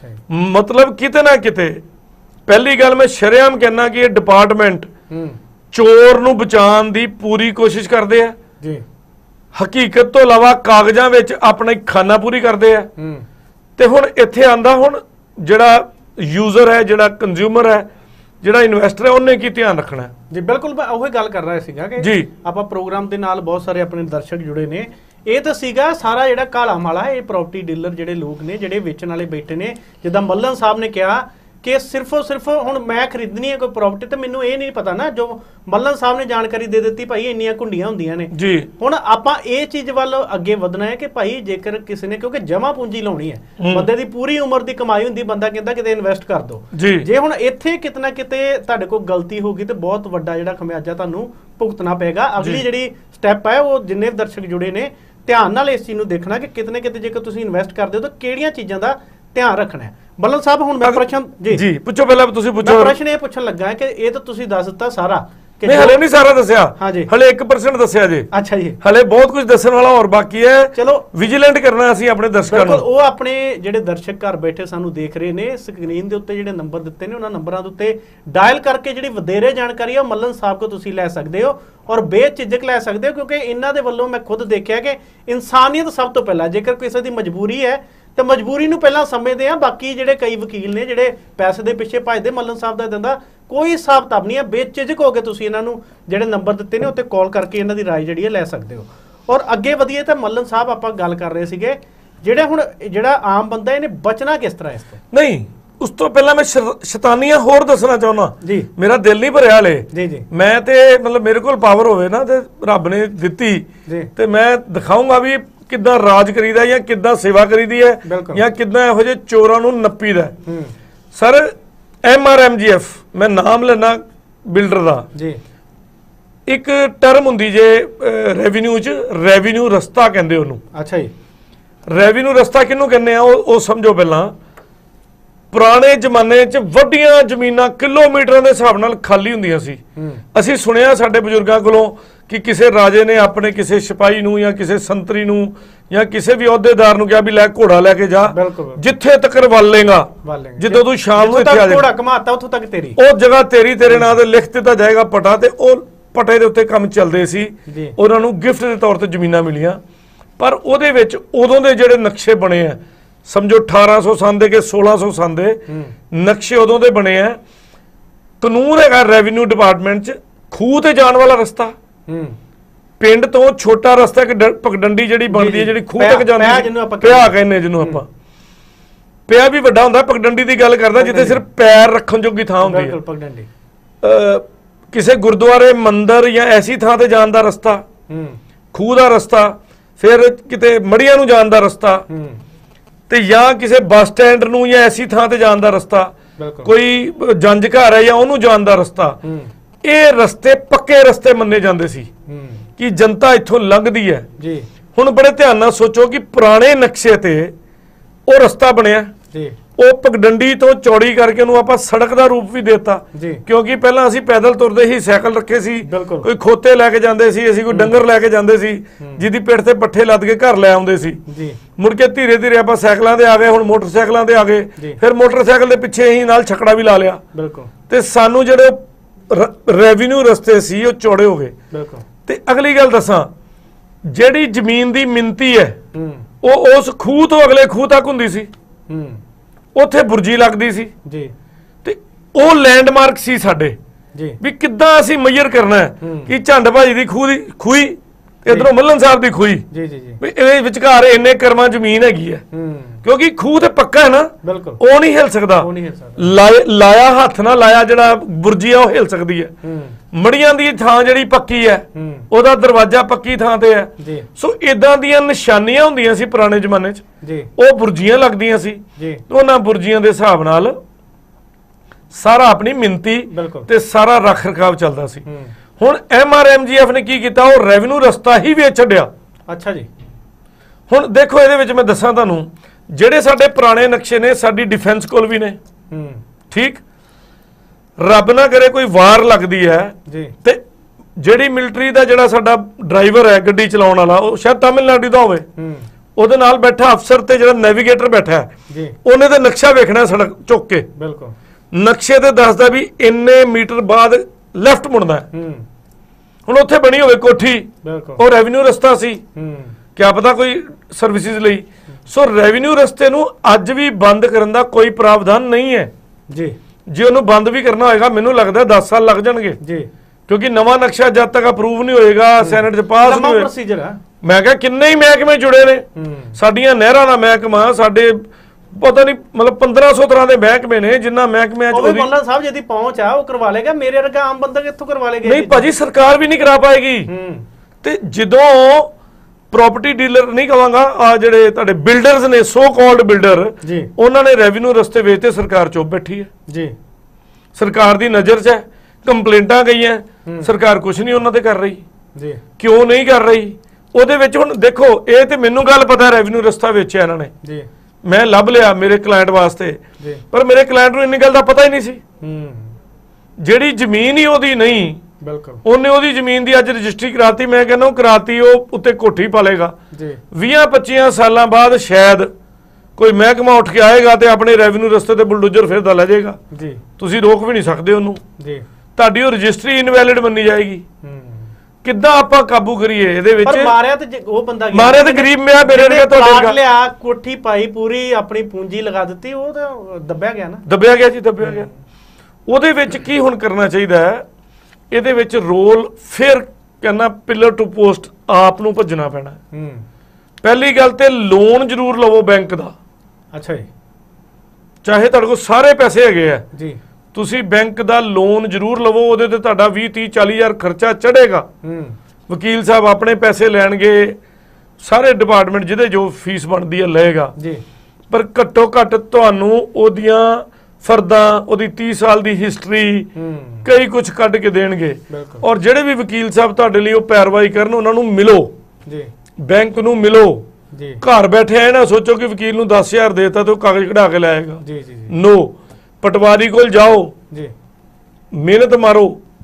ਮਤਲਬ ਕਿਤੇ ਨਾ ਕਿਤੇ ਪਹਿਲੀ ਗੱਲ ਮੈਂ ਸ਼ਰੇਆਮ ਕਹਿਣਾ ਕਿ ਇਹ ਡਿਪਾਰਟਮੈਂਟ ਚੋਰ ਨੂੰ ਬਚਾਉਣ ਦੀ ਪੂਰੀ ਕੋਸ਼ਿਸ਼ ਕਰਦੇ ਆ ਜੀ, ਹਕੀਕਤ ਤੋਂ ਇਲਾਵਾ ਕਾਗਜ਼ਾਂ ਵਿੱਚ ਆਪਣੀ ਖਾਨਾ ਪੂਰੀ ਕਰਦੇ ਆ। ਤੇ ਹੁਣ ਇੱਥੇ ਆਂਦਾ, ਹੁਣ ਜਿਹੜਾ ਯੂਜ਼ਰ ਹੈ, ਜਿਹੜਾ ਕੰਜ਼ਿਊਮਰ ਹੈ, ਜਿਹੜਾ ਇਨਵੈਸਟਰ ਹੈ, ਉਹਨੇ ਕੀ ਧਿਆਨ ਰੱਖਣਾ ਜੀ? ਬਿਲਕੁਲ, ਮੈਂ ਉਹੀ ਗੱਲ ਕਰ ਰਿਹਾ ਸੀਗਾ ਕਿ ਜੀ ਆਪਾਂ ਪ੍ਰੋਗਰਾਮ ਦੇ ਨਾਲ ਬਹੁਤ ਸਾਰੇ ਆਪਣੇ ਦਰਸ਼ਕ ਜੁੜੇ ਨੇ। ਇਹ ਤਾਂ ਸੀਗਾ ਸਾਰਾ ਜਿਹੜਾ ਕਾਲਾ ਮਾਲਾ ਹੈ, ਇਹ ਪ੍ਰਾਪਰਟੀ ਡੀਲਰ ਜਿਹੜੇ ਲੋਕ ਨੇ, ਜਿਹੜੇ ਵੇਚਣ ਵਾਲੇ ਬੈਠੇ ਨੇ। ਜਿੱਦਾਂ ਮੱਲਨ ਸਾਹਿਬ ਨੇ ਕਿਹਾ ਕਿ ਸਿਰਫੋ ਸਿਰਫ ਹੁਣ ਮੈਂ ਖਰੀਦਣੀ ਹੈ ਕੋਈ ਪ੍ਰਾਪਰਟੀ ਤੇ ਮੈਨੂੰ ਇਹ ਨਹੀਂ ਪਤਾ ਨਾ, ਜੋ ਮੱਲਨ ਸਾਹਿਬ ਨੇ ਜਾਣਕਾਰੀ ਦੇ ਦਿੱਤੀ ਭਾਈ ਇੰਨੀਆਂ ਕੁੰਡੀਆਂ ਹੁੰਦੀਆਂ ਨੇ ਜੀ। ਹੁਣ ਆਪਾਂ ਇਹ ਚੀਜ਼ ਵੱਲ ਅੱਗੇ ਵਧਣਾ ਹੈ ਕਿ ਭਾਈ ਜੇਕਰ ਕਿਸੇ ਨੇ, ਕਿਉਂਕਿ ਜਮਾ ਪੂੰਜੀ ਲਾਉਣੀ ਹੈ, ਬੰਦੇ ਦੀ ਪੂਰੀ ਉਮਰ ਦੀ ਕਮਾਈ ਹੁੰਦੀ, ਬੰਦਾ ਕਹਿੰਦਾ ਕਿਤੇ ਇਨਵੈਸਟ ਕਰ ਦੋ। ਜੇ ਹੁਣ ਇੱਥੇ ਕਿਤੇ ਨਾ ਕਿਤੇ ਤੁਹਾਡੇ ਕੋਲ ਗਲਤੀ ਹੋ ਗਈ ਤੇ ਬਹੁਤ ਵੱਡਾ ਜਿਹੜਾ ਖਮਿਆਜਾ ਤੁਹਾਨੂੰ ਭੁਗਤਣਾ ਪਏਗਾ। ਅਗਲੀ ਜਿਹੜੀ ਸਟੈਪ ਹੈ ਉਹ ਜਿੰਨੇ ਦਰਸ਼ਕ ਜੁੜੇ ਨੇ ਧਿਆਨ ਨਾਲ ਇਸ ਚੀਜ਼ ਨੂੰ ਦੇਖਣਾ ਕਿ ਕਿਤੇ ਨਾ ਕਿਤੇ ਜੇਕਰ ਤੁਸੀਂ ਇਨਵੈਸਟ ਕਰਦੇ ਹੋ ਤਾਂ ਕਿਹੜੀਆਂ ਚੀਜ਼ਾਂ ਦਾ ਧਿਆਨ ਰੱਖਣਾ ਹੈ। ਬੱਲਨ ਸਾਹਿਬ ਹੁਣ ਮੈਂ ਪ੍ਰਸ਼ਨ ਜੀ ਜੀ ਪੁੱਛੋ, ਪਹਿਲਾਂ ਤੁਸੀਂ ਪੁੱਛੋ। ਮੈਂ ਪ੍ਰਸ਼ਨ ਇਹ ਪੁੱਛਣ ਲੱਗਾ ਕਿ ਇਹ ਤਾਂ ਤੁਸੀਂ ਦੱਸ ਦਿੱਤਾ ਸਾਰਾ, ਨਹੀਂ ਹਲੇ ਨਹੀਂ ਸਾਰਾ ਦੱਸਿਆ, ਹਲੇ ਇੱਕ ਪਰਸੈਂਟ ਦੱਸਿਆ ਜੀ। ਅੱਛਾ ਜੀ, ਹਲੇ ਬਹੁਤ ਕੁਝ ਦੱਸਣ ਵਾਲਾ ਹੋਰ ਬਾਕੀ ਹੈ। ਚਲੋ ਵਿਜੀਲੈਂਟ ਕਰਨਾ ਅਸੀਂ ਆਪਣੇ ਦਰਸ਼ਕਾਂ ਨੂੰ। ਉਹ ਆਪਣੇ ਜਿਹੜੇ ਦਰਸ਼ਕ ਘਰ ਬੈਠੇ ਸਾਨੂੰ ਦੇਖ ਰਹੇ ਨੇ, ਸਕਰੀਨ ਦੇ ਉੱਤੇ ਜਿਹੜੇ ਨੰਬਰ ਦਿੱਤੇ ਨੇ ਉਹਨਾਂ ਨੰਬਰਾਂ ਦੇ ਉੱਤੇ ਡਾਇਲ ਕਰਕੇ ਜਿਹੜੀ ਵਧੇਰੇ ਜਾਣਕਾਰੀ ਹੈ ਉਹ ਮੱਲਨ ਸਾਹਿਬ ਕੋ ਤੁਸੀਂ ਲੈ ਸਕਦੇ ਹੋ ਔਰ ਬੇਝਿਜਕ ਲੈ ਸਕਦੇ ਹੋ, ਕਿਉਂਕਿ ਇਹਨਾਂ ਦੇ ਵੱਲੋਂ ਮੈਂ ਖੁਦ ਦੇਖਿਆ ਕਿ ਇਨਸਾਨੀਅਤ ਸਭ ਤੋਂ ਪਹਿਲਾਂ। ਜੇਕਰ ਕਿਸੇ ਦੀ ਮਜਬੂਰੀ ਹੈ ਤੇ ਮਜਬੂਰੀ ਨੂੰ ਪਹਿਲਾਂ ਸਮਝਦੇ ਆ। ਬਾਕੀ ਜਿਹੜੇ ਕਈ ਵਕੀਲ ਨੇ ਜਿਹੜੇ ਪੈਸੇ ਦੇ ਪਿੱਛੇ ਭੱਜਦੇ, ਮੱਲਨ ਸਾਹਿਬ ਦਾ ਦਿੰਦਾ ਕੋਈ ਹਿਸਾਬ ਕਿਤਾਬ ਨਹੀਂ ਹੈ। ਬੇਝਿਜਕ ਹੋ ਕੇ ਤੁਸੀਂ ਇਹਨਾਂ ਨੂੰ ਜਿਹੜੇ ਨੰਬਰ ਦਿੱਤੇ ਨੇ ਉੱਤੇ ਕਾਲ ਕਰਕੇ ਇਹਨਾਂ ਦੀ ਰਾਏ ਜਿਹੜੀ ਹੈ ਲੈ ਸਕਦੇ ਹੋ। ਔਰ ਅੱਗੇ ਵਧੀਏ ਤਾਂ ਮੱਲਨ ਸਾਹਿਬ ਆਪਾਂ ਗੱਲ ਕਰ ਰਹੇ ਸੀਗੇ ਜਿਹੜੇ ਹੁਣ ਜਿਹੜਾ ਆਮ ਬੰਦਾ ਇਹਨੇ ਬਚਣਾ ਕਿਸ ਤਰ੍ਹਾਂ ਇਸ ਤੋਂ? ਨਹੀਂ, ਉਸ ਤੋਂ ਪਹਿਲਾਂ ਮੈਂ ਸ਼ੈਤਾਨੀਆਂ ਹੋਰ ਦੱਸਣਾ ਚਾਹੁੰਦਾ ਜੀ, ਮੇਰਾ ਦਿਲ ਨਹੀਂ ਭਰਿਆ ਹਲੇ ਜੀ ਜੀ। ਮੈਂ ਤੇ ਮਤਲਬ ਮੇਰੇ ਕੋਲ ਪਾਵਰ ਹੋਵੇ ਨਾ ਤੇ ਰੱਬ ਨੇ ਦਿੱਤੀ ਤੇ ਮੈਂ ਦਿਖਾਊਂਗਾ ਵੀ ਕਿੱਦਾਂ ਰਾਜ ਕਰੀਦਾ ਜਾਂ ਕਿੱਦਾਂ ਸੇਵਾ ਕਰੀਦੀ ਹੈ ਜਾਂ ਕਿੱਦਾਂ ਇਹੋ ਜਿਹੇ ਚੋਰਾਂ ਨੂੰ ਨੱਪੀਦਾ। Sir M R M G F ਮੈਂ ਨਾਮ ਲੈਣਾ ਬਿਲਡਰ ਦਾ ਜੀ, ਇੱਕ ਟਰਮ ਹੁੰਦੀ ਜੇ ਰੈਵਨਿਊ ਚ, ਰੈਵਨਿਊ ਰਸਤਾ ਕਹਿੰਦੇ ਉਹਨੂੰ। ਅੱਛਾ ਜੀ, ਰੈਵਨਿਊ ਰਸਤਾ ਕਿਹਨੂੰ ਕਹਿੰਦੇ ਆ ਉਹ ਸਮਝੋ ਪਹਿਲਾਂ। ਪੁਰਾਣੇ ਜ਼ਮਾਨੇ 'ਚ ਵੱਡੀਆਂ ਜ਼ਮੀਨਾਂ ਕਿਲੋਮੀਟਰਾਂ ਦੇ ਹਿਸਾਬ ਨਾਲ ਖਾਲੀ ਹੁੰਦੀਆਂ ਸੀ। ਅਸੀਂ ਸੁਣਿਆ ਸਾਡੇ ਬਜ਼ੁਰਗਾਂ ਕੋਲੋਂ ਕਿ ਕਿਸੇ ਰਾਜੇ ਨੇ ਆਪਣੇ ਕਿਸੇ ਸਿਪਾਹੀ ਨੂੰ ਜਾਂ ਕਿਸੇ ਸੰਤਰੀ ਨੂੰ ਜਾਂ ਕਿਸੇ ਵੀ ਅਹੁਦੇਦਾਰ ਨੂੰ ਕਿਹਾ ਵੀ ਲੈ ਘੋੜਾ ਲੈ ਕੇ ਜਾ, ਜਿੱਥੇ ਤੱਕ ਵੱਲ ਲੇਗਾ, ਜਦੋਂ ਤੂੰ ਸ਼ਾਮ ਨੂੰ ਇੱਥੇ ਆ ਜਾ, ਘੋੜਾ ਘਮਾਤਾ ਉੱਥੋਂ ਤੱਕ ਤੇਰੀ, ਉਹ ਜਗ੍ਹਾ ਤੇਰੀ, ਤੇਰੇ ਨਾਂ ਤੇ ਲਿਖ ਦਿੱਤਾ ਜਾਏਗਾ ਪਟਾ। ਤੇ ਉਹ ਪਟੇ ਦੇ ਉੱਤੇ ਕੰਮ ਚੱਲਦੇ ਸੀ। ਉਹਨਾਂ ਨੂੰ ਗਿਫਟ ਦੇ ਤੌਰ ਤੇ ਜ਼ਮੀਨਾਂ ਮਿਲੀਆਂ। ਪਰ ਉਹਦੇ ਵਿੱਚ ਉਦੋਂ ਦੇ ਜਿਹੜੇ ਨਕਸ਼ੇ ਬਣੇ ਆ, ਸਮਝੋ ਅਠਾਰਾਂ ਸੌ ਸੰਨ ਦੇ ਕੇ ਸੋਲਾਂ ਸੌ ਸੰਨ ਦੇ ਨਕਸ਼ੇ ਉਦੋਂ ਦੇ ਬਣੇ ਆ। ਕਾਨੂੰਨ ਹੈਗਾ ਰੈਵਨਿਊ ਡਿਪਾਰਟਮੈਂਟ 'ਚ, ਖੂਹ ਤੇ ਜਾਣ ਵਾਲਾ ਰਸਤਾ, ਪਿੰਡ ਤੋਂ ਛੋਟਾ ਰਸਤਾ ਇੱਕ ਪਗਡੰਡੀ ਜਿਹੜੀ ਬਣਦੀ ਹੈ ਜਿਹੜੀ ਖੂਹ ਤੱਕ ਜਾਂਦੀ ਹੈ, ਪਿਆ ਕਹਿੰਦੇ ਜਿਹਨੂੰ ਆਪਾਂ। ਪਿਆ ਵੀ ਵੱਡਾ ਹੁੰਦਾ, ਪਗਡੰਡੀ ਦੀ ਗੱਲ ਕਰਦਾ ਜਿੱਥੇ ਸਿਰਫ ਪੈਰ ਰੱਖਣ ਜੋਗੀ ਥਾਂ ਹੁੰਦੀ ਹੈ। ਕਿਸੇ ਗੁਰਦੁਆਰੇ, ਮੰਦਿਰ ਜਾਂ ਐਸੀ ਥਾਂ ਤੇ ਜਾਣ ਦਾ ਰਸਤਾ, ਖੂਹ ਦਾ ਰਸਤਾ, ਫਿਰ ਕਿਤੇ ਮੜੀਆਂ ਨੂੰ ਜਾਣ ਦਾ ਰਸਤਾ, ਤੇ ਜਾਂ ਕਿਸੇ ਬੱਸ ਸਟੈਂਡ ਨੂੰ ਜਾਂ ਐਸੀ ਥਾਂ ਤੇ ਜਾਣ ਦਾ ਰਸਤਾ, ਕੋਈ ਜੰਜ ਘਰ ਹੈ ਜਾਂ ਉਹਨੂੰ ਜਾਣ ਦਾ ਰਸਤਾ। ਇਹ ਰਸਤੇ ਪੱਕੇ ਰਸਤੇ ਮੰਨੇ ਜਾਂਦੇ ਸੀ ਕਿ ਜਨਤਾ ਇੱਥੋਂ ਲੰਘਦੀ ਹੈ ਜੀ। ਹੁਣ ਬੜੇ ਧਿਆਨ ਨਾਲ ਸੋਚੋ ਕਿ ਪੁਰਾਣੇ ਨਕਸ਼ੇ ਤੇ ਉਹ ਰਸਤਾ ਬਣਿਆ ਜੀ, ਉਹ ਪਗਡੰਡੀ ਤੋਂ ਚੌੜੀ ਕਰਕੇ ਉਹਨੂੰ ਆਪਾਂ ਸੜਕ ਦਾ ਰੂਪ ਵੀ ਦੇਤਾ, ਕਿਉਂਕਿ ਪਹਿਲਾਂ ਅਸੀਂ ਪੈਦਲ ਤੁਰਦੇ ਸੀ, ਸਾਈਕਲ ਰੱਖੇ ਸੀ, ਕੋਈ ਖੋਤੇ ਲੈ ਕੇ ਜਾਂਦੇ ਸੀ, ਅਸੀਂ ਕੋਈ ਡੰਗਰ ਲੈ ਕੇ ਜਾਂਦੇ ਸੀ ਜਿਹਦੀ ਪਿੱਠ ਤੇ ਪੱਠੇ ਲੱਦ ਕੇ ਘਰ ਲੈ ਆਉਂਦੇ ਸੀ। ਮੁੜ ਕੇ ਧੀਰੇ ਧੀਰੇ ਆਪਾਂ ਸਾਈਕਲਾਂ ਤੇ ਆ ਗਏ, ਹੁਣ ਮੋਟਰਸਾਈਕਲਾਂ ਤੇ ਆ ਗਏ, ਫਿਰ ਮੋਟਰਸਾਈਕਲ ਦੇ ਪਿੱਛੇ ਹੀ ਨਾਲ ਛਕੜਾ ਵੀ ਲਾ ਲਿਆ ਤੇ ਸਾਨੂੰ ਜਿਹੜੇ ਰੈਵਨਿਊ ਰਸਤੇ ਸੀ ਉਹ ਚੌੜੇ ਹੋ ਗਏ। ਤੇ ਅਗਲੀ ਗੱਲ ਦੱਸਾਂ, ਜਿਹੜੀ ਜ਼ਮੀਨ ਦੀ ਮਿੰਤੀ ਹੈ ਉਹ ਉਸ ਖੂਹ ਤੋਂ ਅਗਲੇ ਖੂਹ ਤੱਕ ਹੁੰਦੀ ਸੀ, ਉੱਥੇ ਬੁਰਜੀ ਲੱਗਦੀ ਸੀ ਜੀ, ਤੇ ਉਹ ਲੈਂਡਮਾਰਕ ਸੀ ਸਾਡੇ ਜੀ ਵੀ ਕਿੱਦਾਂ ਅਸੀਂ ਮੇਜਰ ਕਰਨਾ ਹੈ ਕਿ ਝੰਡ ਭਾਜੀ ਦੀ ਖੂਹ ਦੀ ਖੂਹੀ इधरों मल्लन साहब की खूही जी जी जी भी ਇਹ ਵਿਚਕਾਰ ਇੰਨੇ ਕਰਮਾਂ ਜ਼ਮੀਨ ਹੈਗੀ ਹੈ ਕਿਉਂਕਿ ਖੂਹ ਤੇ ਪੱਕਾ ਹੈ ਨਾ ਬਿਲਕੁਲ ਉਹ ਨਹੀਂ ਹਿਲ ਸਕਦਾ ਉਹ ਨਹੀਂ ਹਿਲ ਸਕਦਾ ਲਾਇਆ ਹੱਥ ਨਾਲ ਲਾਇਆ ਜਿਹੜਾ ਬੁਰਜੀ ਆ ਉਹ ਹਿਲ ਸਕਦੀ ਹੈ ਮੜੀਆਂ ਦੀ ਥਾਂ ਜਿਹੜੀ ਪੱਕੀ ਹੈ ਉਹਦਾ ਦਰਵਾਜ਼ਾ ਪੱਕੀ ਥਾਂ ਤੇ ਹੈ ਜੀ ਸੋ ਇਦਾਂ ਦੀਆਂ ਨਿਸ਼ਾਨੀਆਂ ਹੁੰਦੀਆਂ ਸੀ ਪੁਰਾਣੇ ਜ਼ਮਾਨੇ 'ਚ ਜੀ ਉਹ ਬੁਰਜੀਆਂ ਲੱਗਦੀਆਂ ਸੀ ਜੀ ਉਹਨਾਂ ਬੁਰਜੀਆਂ ਦੇ ਹਿਸਾਬ ਨਾਲ ਸਾਰਾ ਆਪਣੀ ਮਿੰਤੀ ਤੇ ਸਾਰਾ ਰੱਖ ਰਖਾਵ ਚੱਲਦਾ ਸੀ ਹੁਣ M R M G F ਨੇ ਕੀ ਕੀਤਾ ਉਹ ਰੈਵਨਿਊ ਰਸਤਾ ਹੀ ਵੇਚ ਛੱਡਿਆ ਅੱਛਾ ਜੀ ਹੁਣ ਦੇਖੋ ਇਹਦੇ ਵਿੱਚ ਮੈਂ ਦੱਸਾਂ ਤੁਹਾਨੂੰ ਜਿਹੜੇ ਸਾਡੇ ਪੁਰਾਣੇ ਨਕਸ਼ੇ ਨੇ ਸਾਡੀ ਡਿਫੈਂਸ ਕੋਲ ਵੀ ਨੇ ਠੀਕ ਰੱਬ ਨਾ ਕਰੇ ਕੋਈ ਵਾਰ ਲੱਗਦੀ ਹੈ ਜੀ ਤੇ ਜਿਹੜੀ ਮਿਲਟਰੀ ਦਾ ਜਿਹੜਾ ਸਾਡਾ ਡਰਾਈਵਰ ਹੈ ਗੱਡੀ ਚਲਾਉਣ ਵਾਲਾ ਉਹ ਸ਼ਾਇਦ ਤਾਮਿਲਨਾਡੂ ਦਾ ਹੋਵੇ ਉਹਦੇ ਨਾਲ ਬੈਠਾ ਅਫਸਰ ਤੇ ਜਿਹੜਾ ਨੈਵੀਗੇਟਰ ਬੈਠਾ ਹੈ ਜੀ ਉਹਨੇ ਤਾਂ ਨਕਸ਼ਾ ਵੇਖਣਾ ਸੜਕ ਚੁੱਕ ਕੇ ਬਿਲਕੁਲ ਨਕਸ਼ੇ ਤੇ ਦੱਸਦਾ ਵੀ ਇੰਨੇ ਮੀਟਰ ਬਾਅਦ ਲੈਫਟ ਮੁੜਨਾ ਹੁਣ ਉੱਥੇ ਬਣੀ ਹੋਵੇ ਕੋਠੀ ਉਹ ਰੈਵਨਿਊ ਰਸਤਾ ਸੀ ਕਿਆ ਪਤਾ ਕੋਈ ਸਰਵਿਸਿਜ਼ ਲਈ ਸੋ ਰੈਵਨਿਊ ਰਸਤੇ ਨੂੰ ਅੱਜ ਵੀ ਬੰਦ ਕਰਨ ਦਾ ਕੋਈ ਪ੍ਰਾਵਧਾਨ ਨਹੀਂ ਹੈ ਜੀ ਜੇ ਉਹਨੂੰ ਬੰਦ ਵੀ ਕਰਨਾ ਹੋਏਗਾ ਮੈਨੂੰ ਲੱਗਦਾ ਦਸ ਸਾਲ ਲੱਗ ਜਾਣਗੇ ਜੀ ਕਿਉਂਕਿ ਨਵਾਂ ਨਕਸ਼ਾ ਜਦ ਤੱਕ ਅਪਰੂਵ ਨਹੀਂ ਹੋਏਗਾ ਸੈਨੇਟ 'ਚ ਪਾਸ ਨਹੀਂ ਹੋਏਗਾ ਪ੍ਰੋਸੀਜਰ ਹੈ ਮੈਂ ਕਿਹਾ ਕਿੰਨੇ ਹੀ ਮਹਿਕਮੇ ਜੁੜੇ ਨੇ ਸਾਡੀਆਂ ਨਹਿਰਾਂ ਦਾ ਮਹਿਕਮਾ ਸਾਡੇ ਪਤਾ ਨਹੀਂ ਮਤਲਬ ਪੰਦਰਾਂ ਸੌ ਤਰ੍ਹਾਂ ਦੇ ਮਹਿਕਮੇ ਨੇ ਜਿੰਨਾ ਮਹਿਕਮਿਆਂ 'ਚ ਉਹਦੀ ਮੱਲਨ ਸਾਹਿਬ ਜਿਹਦੀ ਪਹੁੰਚ ਆ ਉਹ ਕਰਵਾ ਲੇਗਾ ਮੇਰੇ ਵਰਗਾ ਆਮ ਬੰਦਾ ਕਿੱਥੋਂ ਕਰਵਾ ਲੇਗਾ ਨਹੀਂ ਭਾਜੀ ਸਰਕਾਰ ਵੀ ਨਹੀਂ ਕਰਾ ਪਾਏਗੀ ਤੇ ਜਦੋਂ ਪ੍ਰੋਪਰਟੀ ਡੀਲਰ ਨਹੀਂ ਕਹਾਂਗਾ ਆ ਜਿਹੜੇ ਤੁਹਾਡੇ ਬਿਲਡਰਸ ਨੇ ਸੋ ਕਾਲਡ ਬਿਲਡਰ ਜੀ ਉਹਨਾਂ ਨੇ ਰੈਵਨਿਊ ਰਸਤੇ ਵੇਚਤੇ ਸਰਕਾਰ ਚੁੱਪ ਬੈਠੀ ਹੈ ਜੀ ਸਰਕਾਰ ਦੀ ਨਜ਼ਰ 'ਚ ਹੈ ਕੰਪਲੇਂਟਾਂ ਗਈਆਂ ਸਰਕਾਰ ਕੁਝ ਨਹੀਂ ਉਹਨਾਂ ਤੇ ਕਰ ਰਹੀ ਜੀ ਕਿਉਂ ਨਹੀਂ ਕਰ ਰਹੀ ਉਹਦੇ ਵਿੱਚ ਹੁਣ ਦੇਖੋ ਇਹ ਤੇ ਮੈਨੂੰ ਗੱਲ ਪਤਾ ਰੈਵਨਿਊ ਰਸਤਾ ਵੇਚਿਆ ਇਹਨਾਂ ਨੇ ਜੀ ਮੈਂ ਲੱਭ ਲਿਆ ਮੇਰੇ ਕਲਾਇੰਟ ਵਾਸਤੇ ਪਰ ਮੇਰੇ ਕਲਾਇੰਟ ਨੂੰ ਇੰਨੀ ਗੱਲ ਦਾ ਪਤਾ ਹੀ ਨਹੀਂ ਸੀ ਜਿਹੜੀ ਜ਼ਮੀਨ ਹੀ ਉਹਦੀ ਨਹੀਂ ਬਿਲਕੁਲ ਉਹਨੇ ਉਹਦੀ ਜ਼ਮੀਨ ਦੀ ਅੱਜ ਰਜਿਸਟਰੀ ਕਰਾਤੀ ਮੈਂ ਕਹਿੰਦਾ ਉਹ ਕਰਾਤੀ ਉਹ ਉੱਤੇ ਕੋਠੀ ਪਾਲੇਗਾ ਜੀ ਵੀਹ ਪੱਚੀ ਸਾਲਾਂ ਬਾਅਦ ਸ਼ਾਇਦ ਕੋਈ ਮਹਿਕਮਾ ਉੱਠ ਕੇ ਆਏਗਾ ਤੇ ਆਪਣੇ ਰੈਵਨਿਊ ਰਸਤੇ ਤੇ ਬੁਲਡੋਜ਼ਰ ਫਿਰਦਾ ਲੈ ਜਾਏਗਾ ਜੀ ਤੁਸੀਂ ਰੋਕ ਵੀ ਨਹੀਂ ਸਕਦੇ ਉਹਨੂੰ ਜੀ ਤੁਹਾਡੀ ਉਹ ਰਜਿਸਟਰੀ ਇਨਵੈਲਿਡ ਮੰਨੀ ਜਾਏਗੀ ਕਿੱਦਾਂ ਆਪਾਂ ਕਾਬੂ ਕਰੀਏ ਇਹਦੇ ਵਿੱਚ ਪਰ ਮਾਰਿਆ ਤੇ ਉਹ ਬੰਦਾ ਮਾਰਿਆ ਤੇ ਗਰੀਬ ਮਿਆ ਮੇਰੇ ਨੇ ਤੁਹਾਡੇ ਲਿਆ ਕੋਠੀ ਪਾਈ ਪੂਰੀ ਆਪਣੀ ਪੂੰਜੀ ਲਗਾ ਦਿੱਤੀ ਉਹ ਤਾਂ ਦੱਬਿਆ ਗਿਆ ਨਾ ਦੱਬਿਆ ਗਿਆ ਜੀ ਦੱਬਿਆ ਗਿਆ ਉਹਦੇ ਵਿੱਚ ਕੀ ਹੁਣ ਕਰਨਾ ਚਾਹੀਦਾ ਹੈ ਇਹਦੇ ਵਿੱਚ ਰੋਲ ਫਿਰ ਕਹਿੰਦਾ ਪਿਲਰ ਟੂ ਪੋਸਟ ਆਪ ਨੂੰ ਭੱਜਣਾ ਪੈਣਾ ਹੂੰ ਪਹਿਲੀ ਗੱਲ ਤੇ ਲੋਨ ਜ਼ਰੂਰ ਲਵੋ ਬੈਂਕ ਦਾ ਅੱਛਾ ਜੀ ਚਾਹੇ ਤੁਹਾਡੇ ਕੋਲ ਸਾਰੇ ਪੈਸੇ ਹੈਗੇ ਆ ਜੀ ਤੁਸੀਂ ਬੈਂਕ ਦਾ ਲੋਨ ਜ਼ਰੂਰ ਲਵੋ ਉਹਦੇ ਤੇ ਤੁਹਾਡਾ ਵੀਹ ਤੀਹ ਚਾਲੀ ਹਜ਼ਾਰ ਖਰਚਾ ਚੜੇਗਾ ਹੂੰ ਵਕੀਲ ਸਾਹਿਬ ਆਪਣੇ ਪੈਸੇ ਲੈਣਗੇ ਸਾਰੇ ਡਿਪਾਰਟਮੈਂਟ ਜਿਹਦੇ ਜੋ ਫੀਸ ਬਣਦੀ ਹੈ ਲਏਗਾ ਜੀ ਪਰ ਘੱਟੋ ਘੱਟ ਤੁਹਾਨੂੰ ਉਹਦੀਆਂ ਫਰਦਾਂ ਉਹਦੀ ਤੀਹ ਸਾਲ ਦੀ ਹਿਸਟਰੀ ਕਈ ਕੁਝ ਕੱਢ ਕੇ ਦੇਣਗੇ ਔਰ ਜਿਹੜੇ ਵੀ ਵਕੀਲ ਸਾਹਿਬ ਤੁਹਾਡੇ ਲਈ ਉਹ ਪੈਰਵਾਈ ਕਰਨ ਉਹਨਾਂ ਨੂੰ ਮਿਲੋ ਜੀ ਬੈਂਕ ਨੂੰ ਮਿਲੋ ਜੀ ਘਰ ਬੈਠੇ ਆ ਨਾ ਸੋਚੋ ਕਿ ਵਕੀਲ ਨੂੰ ਦਸ ਹਜ਼ਾਰ ਦੇਤਾ ਤੇ ਉਹ ਕਾਗਜ਼ ਕਢਾ ਕੇ ਲਾਏਗਾ ਜੀ ਜੀ ਨੋ ਪਟਵਾਰੀ ਕੋਲ ਜਾਓ ਜੀ ਮਿਹਨਤ ਮਾਰੋ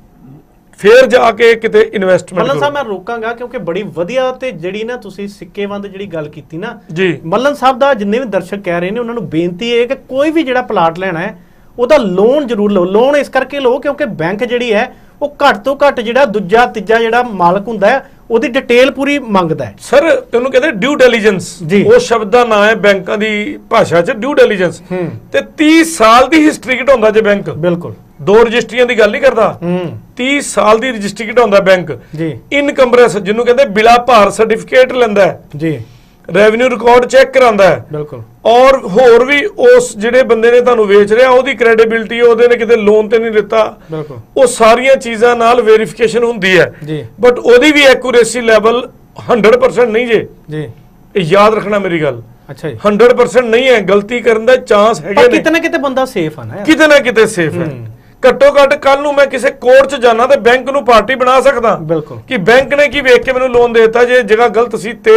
ਫਿਰ ਜਾ ਕੇ ਕਿਤੇ ਇਨਵੈਸਟਮੈਂਟ ਮੱਲਨ ਸਾਹਿਬ ਮੈਂ ਰੋਕਾਂਗਾ ਕਿਉਂਕਿ ਬੜੀ ਵਧੀਆ ਤੇ ਜਿਹੜੀ ਨਾ ਤੁਸੀਂ ਸਿੱਕੇਵੰਦ ਜਿਹੜੀ ਗੱਲ ਕੀਤੀ ਨਾ ਜੀ ਮੱਲਨ ਸਾਹਿਬ ਦਾ ਜਿੰਨੇ ਵੀ ਦਰਸ਼ਕ ਕਹਿ ਰਹੇ ਨੇ ਉਹਨਾਂ ਨੂੰ ਬੇਨਤੀ ਹੈ ਕਿ ਕੋਈ ਵੀ ਜਿਹੜਾ ਪਲਾਟ ਲੈਣਾ ਹੈ ਉਹਦਾ ਲੋਨ ਜ਼ਰੂਰ ਲਓ ਲੋਨ ਇਸ ਕਰਕੇ ਲਓ ਕਿਉਂਕਿ ਬੈਂਕ ਜਿਹੜੀ ਹੈ ਉਹ ਘੱਟ ਤੋਂ ਘੱਟ ਜਿਹੜਾ ਦੂਜਾ ਤੀਜਾ ਜਿਹੜਾ ਮਾਲਕ ਹੁੰਦਾ ਹੈ ਉਹਦੀ ਡਿਟੇਲ ਪੂਰੀ ਮੰਗਦਾ ਹੈ ਸਰ ਤੈਨੂੰ ਕਹਿੰਦੇ ਡਿਊ ਡਿਲੀਜੈਂਸ ਉਹ ਸ਼ਬਦ ਦਾ ਨਾਮ ਹੈ ਬੈਂਕਾਂ ਦੀ ਭਾਸ਼ਾ 'ਚ ਡਿਊ ਡਿਲੀਜੈਂਸ ਤੇ ਤੀਹ ਸਾਲ ਦੀ ਹਿਸਟਰੀ ਘਟਾਉਂਦਾ ਜੇ ਬੈਂਕ ਬਿਲਕੁਲ ਦੋ ਰਜਿਸਟਰੀਆਂ ਦੀ ਗੱਲ ਨਹੀਂ ਕਰਦਾ ਤੀਹ ਸਾਲ ਦੀ ਰਜਿਸਟਰੀ ਘਟਾਉਂਦਾ ਬੈਂਕ ਜੀ ਇਨਕਮਬਰੈਂਸ ਜਿਹਨੂੰ ਕਹਿੰਦੇ ਬਿਲਾ ਭਾਰ ਸਰਟੀਫਿਕੇਟ ਲੈਂਦਾ ਜੀ ਰੈਵਨਿਊ ਰਿਕਾਰਡ ਚੈੱਕ ਕਰਾਉਂਦਾ ਹੈ ਬਿਲਕੁਲ ਔਰ ਹੋਰ ਵੀ ਉਸ ਜਿਹੜੇ ਬੰਦੇ ਨੇ ਤੁਹਾਨੂੰ ਵੇਚ ਰਿਹਾ ਉਹਦੀ ਕ੍ਰੈਡੀਬਿਲਿਟੀ ਉਹਦੇ ਨੇ ਕਿਤੇ ਲੋਨ ਤੇ ਨਹੀਂ ਦਿੱਤਾ ਬਿਲਕੁਲ ਉਹ ਸਾਰੀਆਂ ਚੀਜ਼ਾਂ ਨਾਲ ਵੈਰੀਫਿਕੇਸ਼ਨ ਹੁੰਦੀ ਹੈ ਜੀ ਬਟ ਉਹਦੀ ਵੀ ਐਕੂਰੇਸੀ ਲੈਵਲ ਹੰਡਰਡ ਪਰਸੈਂਟ ਨਹੀਂ ਜੇ ਜੀ ਇਹ ਯਾਦ ਰੱਖਣਾ ਮੇਰੀ ਗੱਲ ਅੱਛਾ ਜੀ ਹੰਡਰਡ ਪਰਸੈਂਟ ਨਹੀਂ ਹੈ ਗਲਤੀ ਕਰਨ ਦਾ ਚਾਂਸ ਹੈਗੇ ਨੇ ਕਿਤੇ ਨਾ ਕਿਤੇ ਬੰਦਾ ਸੇਫ ਆ ਨਾ ਕਿਤੇ ਨਾ ਕਿਤੇ ਸੇਫ ਹੈ ਘੱਟੋ ਘੱਟ ਕੱਲ ਨੂੰ ਮੈਂ ਕਿਸੇ ਕੋਰਟ 'ਚ ਜਾਣਾ ਤੇ ਬੈਂਕ ਨੂੰ ਪਾਰਟੀ ਬਣਾ ਸਕਦਾ ਬਿਲਕੁਲ ਕਿ ਬੈਂਕ ਨੇ ਕੀ ਵੇਖ ਕੇ ਮੈਨੂੰ ਲੋਨ ਦੇ ਦਿੱਤਾ ਜੇ ਜਗ੍ਹਾ ਗਲਤ ਸੀ ਤੇ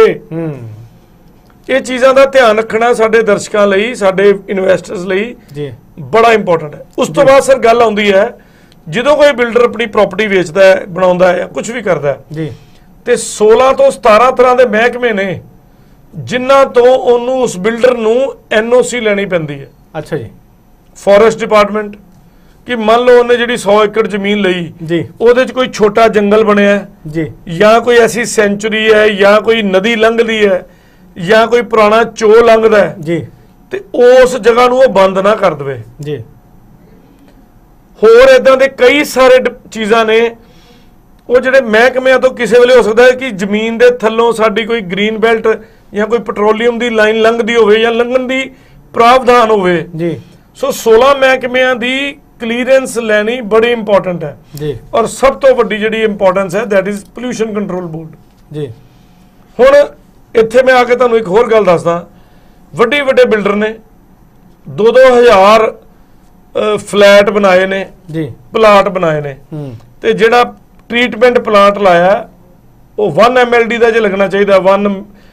ਇਹ ਚੀਜ਼ਾਂ ਦਾ ਧਿਆਨ ਰੱਖਣਾ ਸਾਡੇ ਦਰਸ਼ਕਾਂ ਲਈ ਸਾਡੇ ਇਨਵੈਸਟਰਸ ਲਈ ਜੀ ਬੜਾ ਇੰਪੋਰਟੈਂਟ ਹੈ ਉਸ ਤੋਂ ਬਾਅਦ ਸਰ ਗੱਲ ਆਉਂਦੀ ਹੈ ਜਦੋਂ ਕੋਈ ਬਿਲਡਰ ਆਪਣੀ ਪ੍ਰਾਪਰਟੀ ਵੇਚਦਾ ਹੈ ਬਣਾਉਂਦਾ ਹੈ ਜਾਂ ਕੁਝ ਵੀ ਕਰਦਾ ਹੈ ਜੀ ਤੇ ਸੋਲਾਂ ਤੋਂ ਸਤਾਰਾਂ ਤਰ੍ਹਾਂ ਦੇ ਮਹਿਕਮੇ ਨੇ ਜਿਨ੍ਹਾਂ ਤੋਂ ਉਹਨੂੰ ਉਸ ਬਿਲਡਰ ਨੂੰ ਐਨ ਓ ਸੀ ਲੈਣੀ ਪੈਂਦੀ ਹੈ ਅੱਛਾ ਜੀ ਫੋਰੈਸਟ ਡਿਪਾਰਟਮੈਂਟ ਕਿ ਮੰਨ ਲਓ ਉਹਨੇ ਜਿਹੜੀ ਸੌ ਏਕੜ ਜ਼ਮੀਨ ਲਈ ਜੀ ਉਹਦੇ 'ਚ ਕੋਈ ਛੋਟਾ ਜੰਗਲ ਬਣਿਆ ਜੀ ਜਾਂ ਕੋਈ ਐਸੀ ਸੈਂਚੁਰੀ ਹੈ ਜਾਂ ਕੋਈ ਨਦੀ ਲੰਘਦੀ ਹੈ ਜਾਂ ਕੋਈ ਪੁਰਾਣਾ ਚੋ ਲੰਘਦਾ ਹੈ ਜੀ ਤੇ ਉਸ ਜਗ੍ਹਾ ਨੂੰ ਉਹ ਬੰਦ ਨਾ ਕਰ ਦਵੇ ਜੀ ਹੋਰ ਇਦਾਂ ਦੇ ਕਈ ਸਾਰੇ ਚੀਜ਼ਾਂ ਨੇ ਉਹ ਜਿਹੜੇ ਮਹਿਕਮਿਆਂ ਤੋਂ ਕਿਸੇ ਵੇਲੇ ਹੋ ਸਕਦਾ ਹੈ ਕਿ ਜ਼ਮੀਨ ਦੇ ਥੱਲੋਂ ਸਾਡੀ ਕੋਈ ਗ੍ਰੀਨ ਬੈਲਟ ਜਾਂ ਕੋਈ ਪੈਟਰੋਲੀਅਮ ਦੀ ਲਾਈਨ ਲੰਘਦੀ ਹੋਵੇ ਜਾਂ ਲੰਘਣ ਦੀ ਪ੍ਰਾਵਧਾਨ ਹੋਵੇ ਜੀ। ਸੋ सोलह ਮਹਿਕਮਿਆਂ ਦੀ ਕਲੀਅਰੈਂਸ ਲੈਣੀ ਬੜੀ ਇੰਪੋਰਟੈਂਟ ਹੈ ਜੀ। ਔਰ ਸਭ ਤੋਂ ਵੱਡੀ ਜਿਹੜੀ ਇੰਪੋਰਟੈਂਸ ਹੈ that is pollution control board ਜੀ। ਹੁਣ ਇੱਥੇ ਮੈਂ ਆ ਕੇ ਤੁਹਾਨੂੰ ਇੱਕ ਹੋਰ ਗੱਲ ਦੱਸਦਾ, ਵੱਡੇ ਵੱਡੇ ਬਿਲਡਰ ਨੇ ਦੋ ਦੋ ਹਜ਼ਾਰ ਫਲੈਟ ਬਣਾਏ ਨੇ ਜੀ, ਪਲਾਟ ਬਣਾਏ ਨੇ, ਤੇ ਜਿਹੜਾ ਟ੍ਰੀਟਮੈਂਟ ਪਲਾਂਟ ਲਾਇਆ ਉਹ वन एम एल डी ਦਾ ਜੇ ਲੱਗਣਾ ਚਾਹੀਦਾ, वन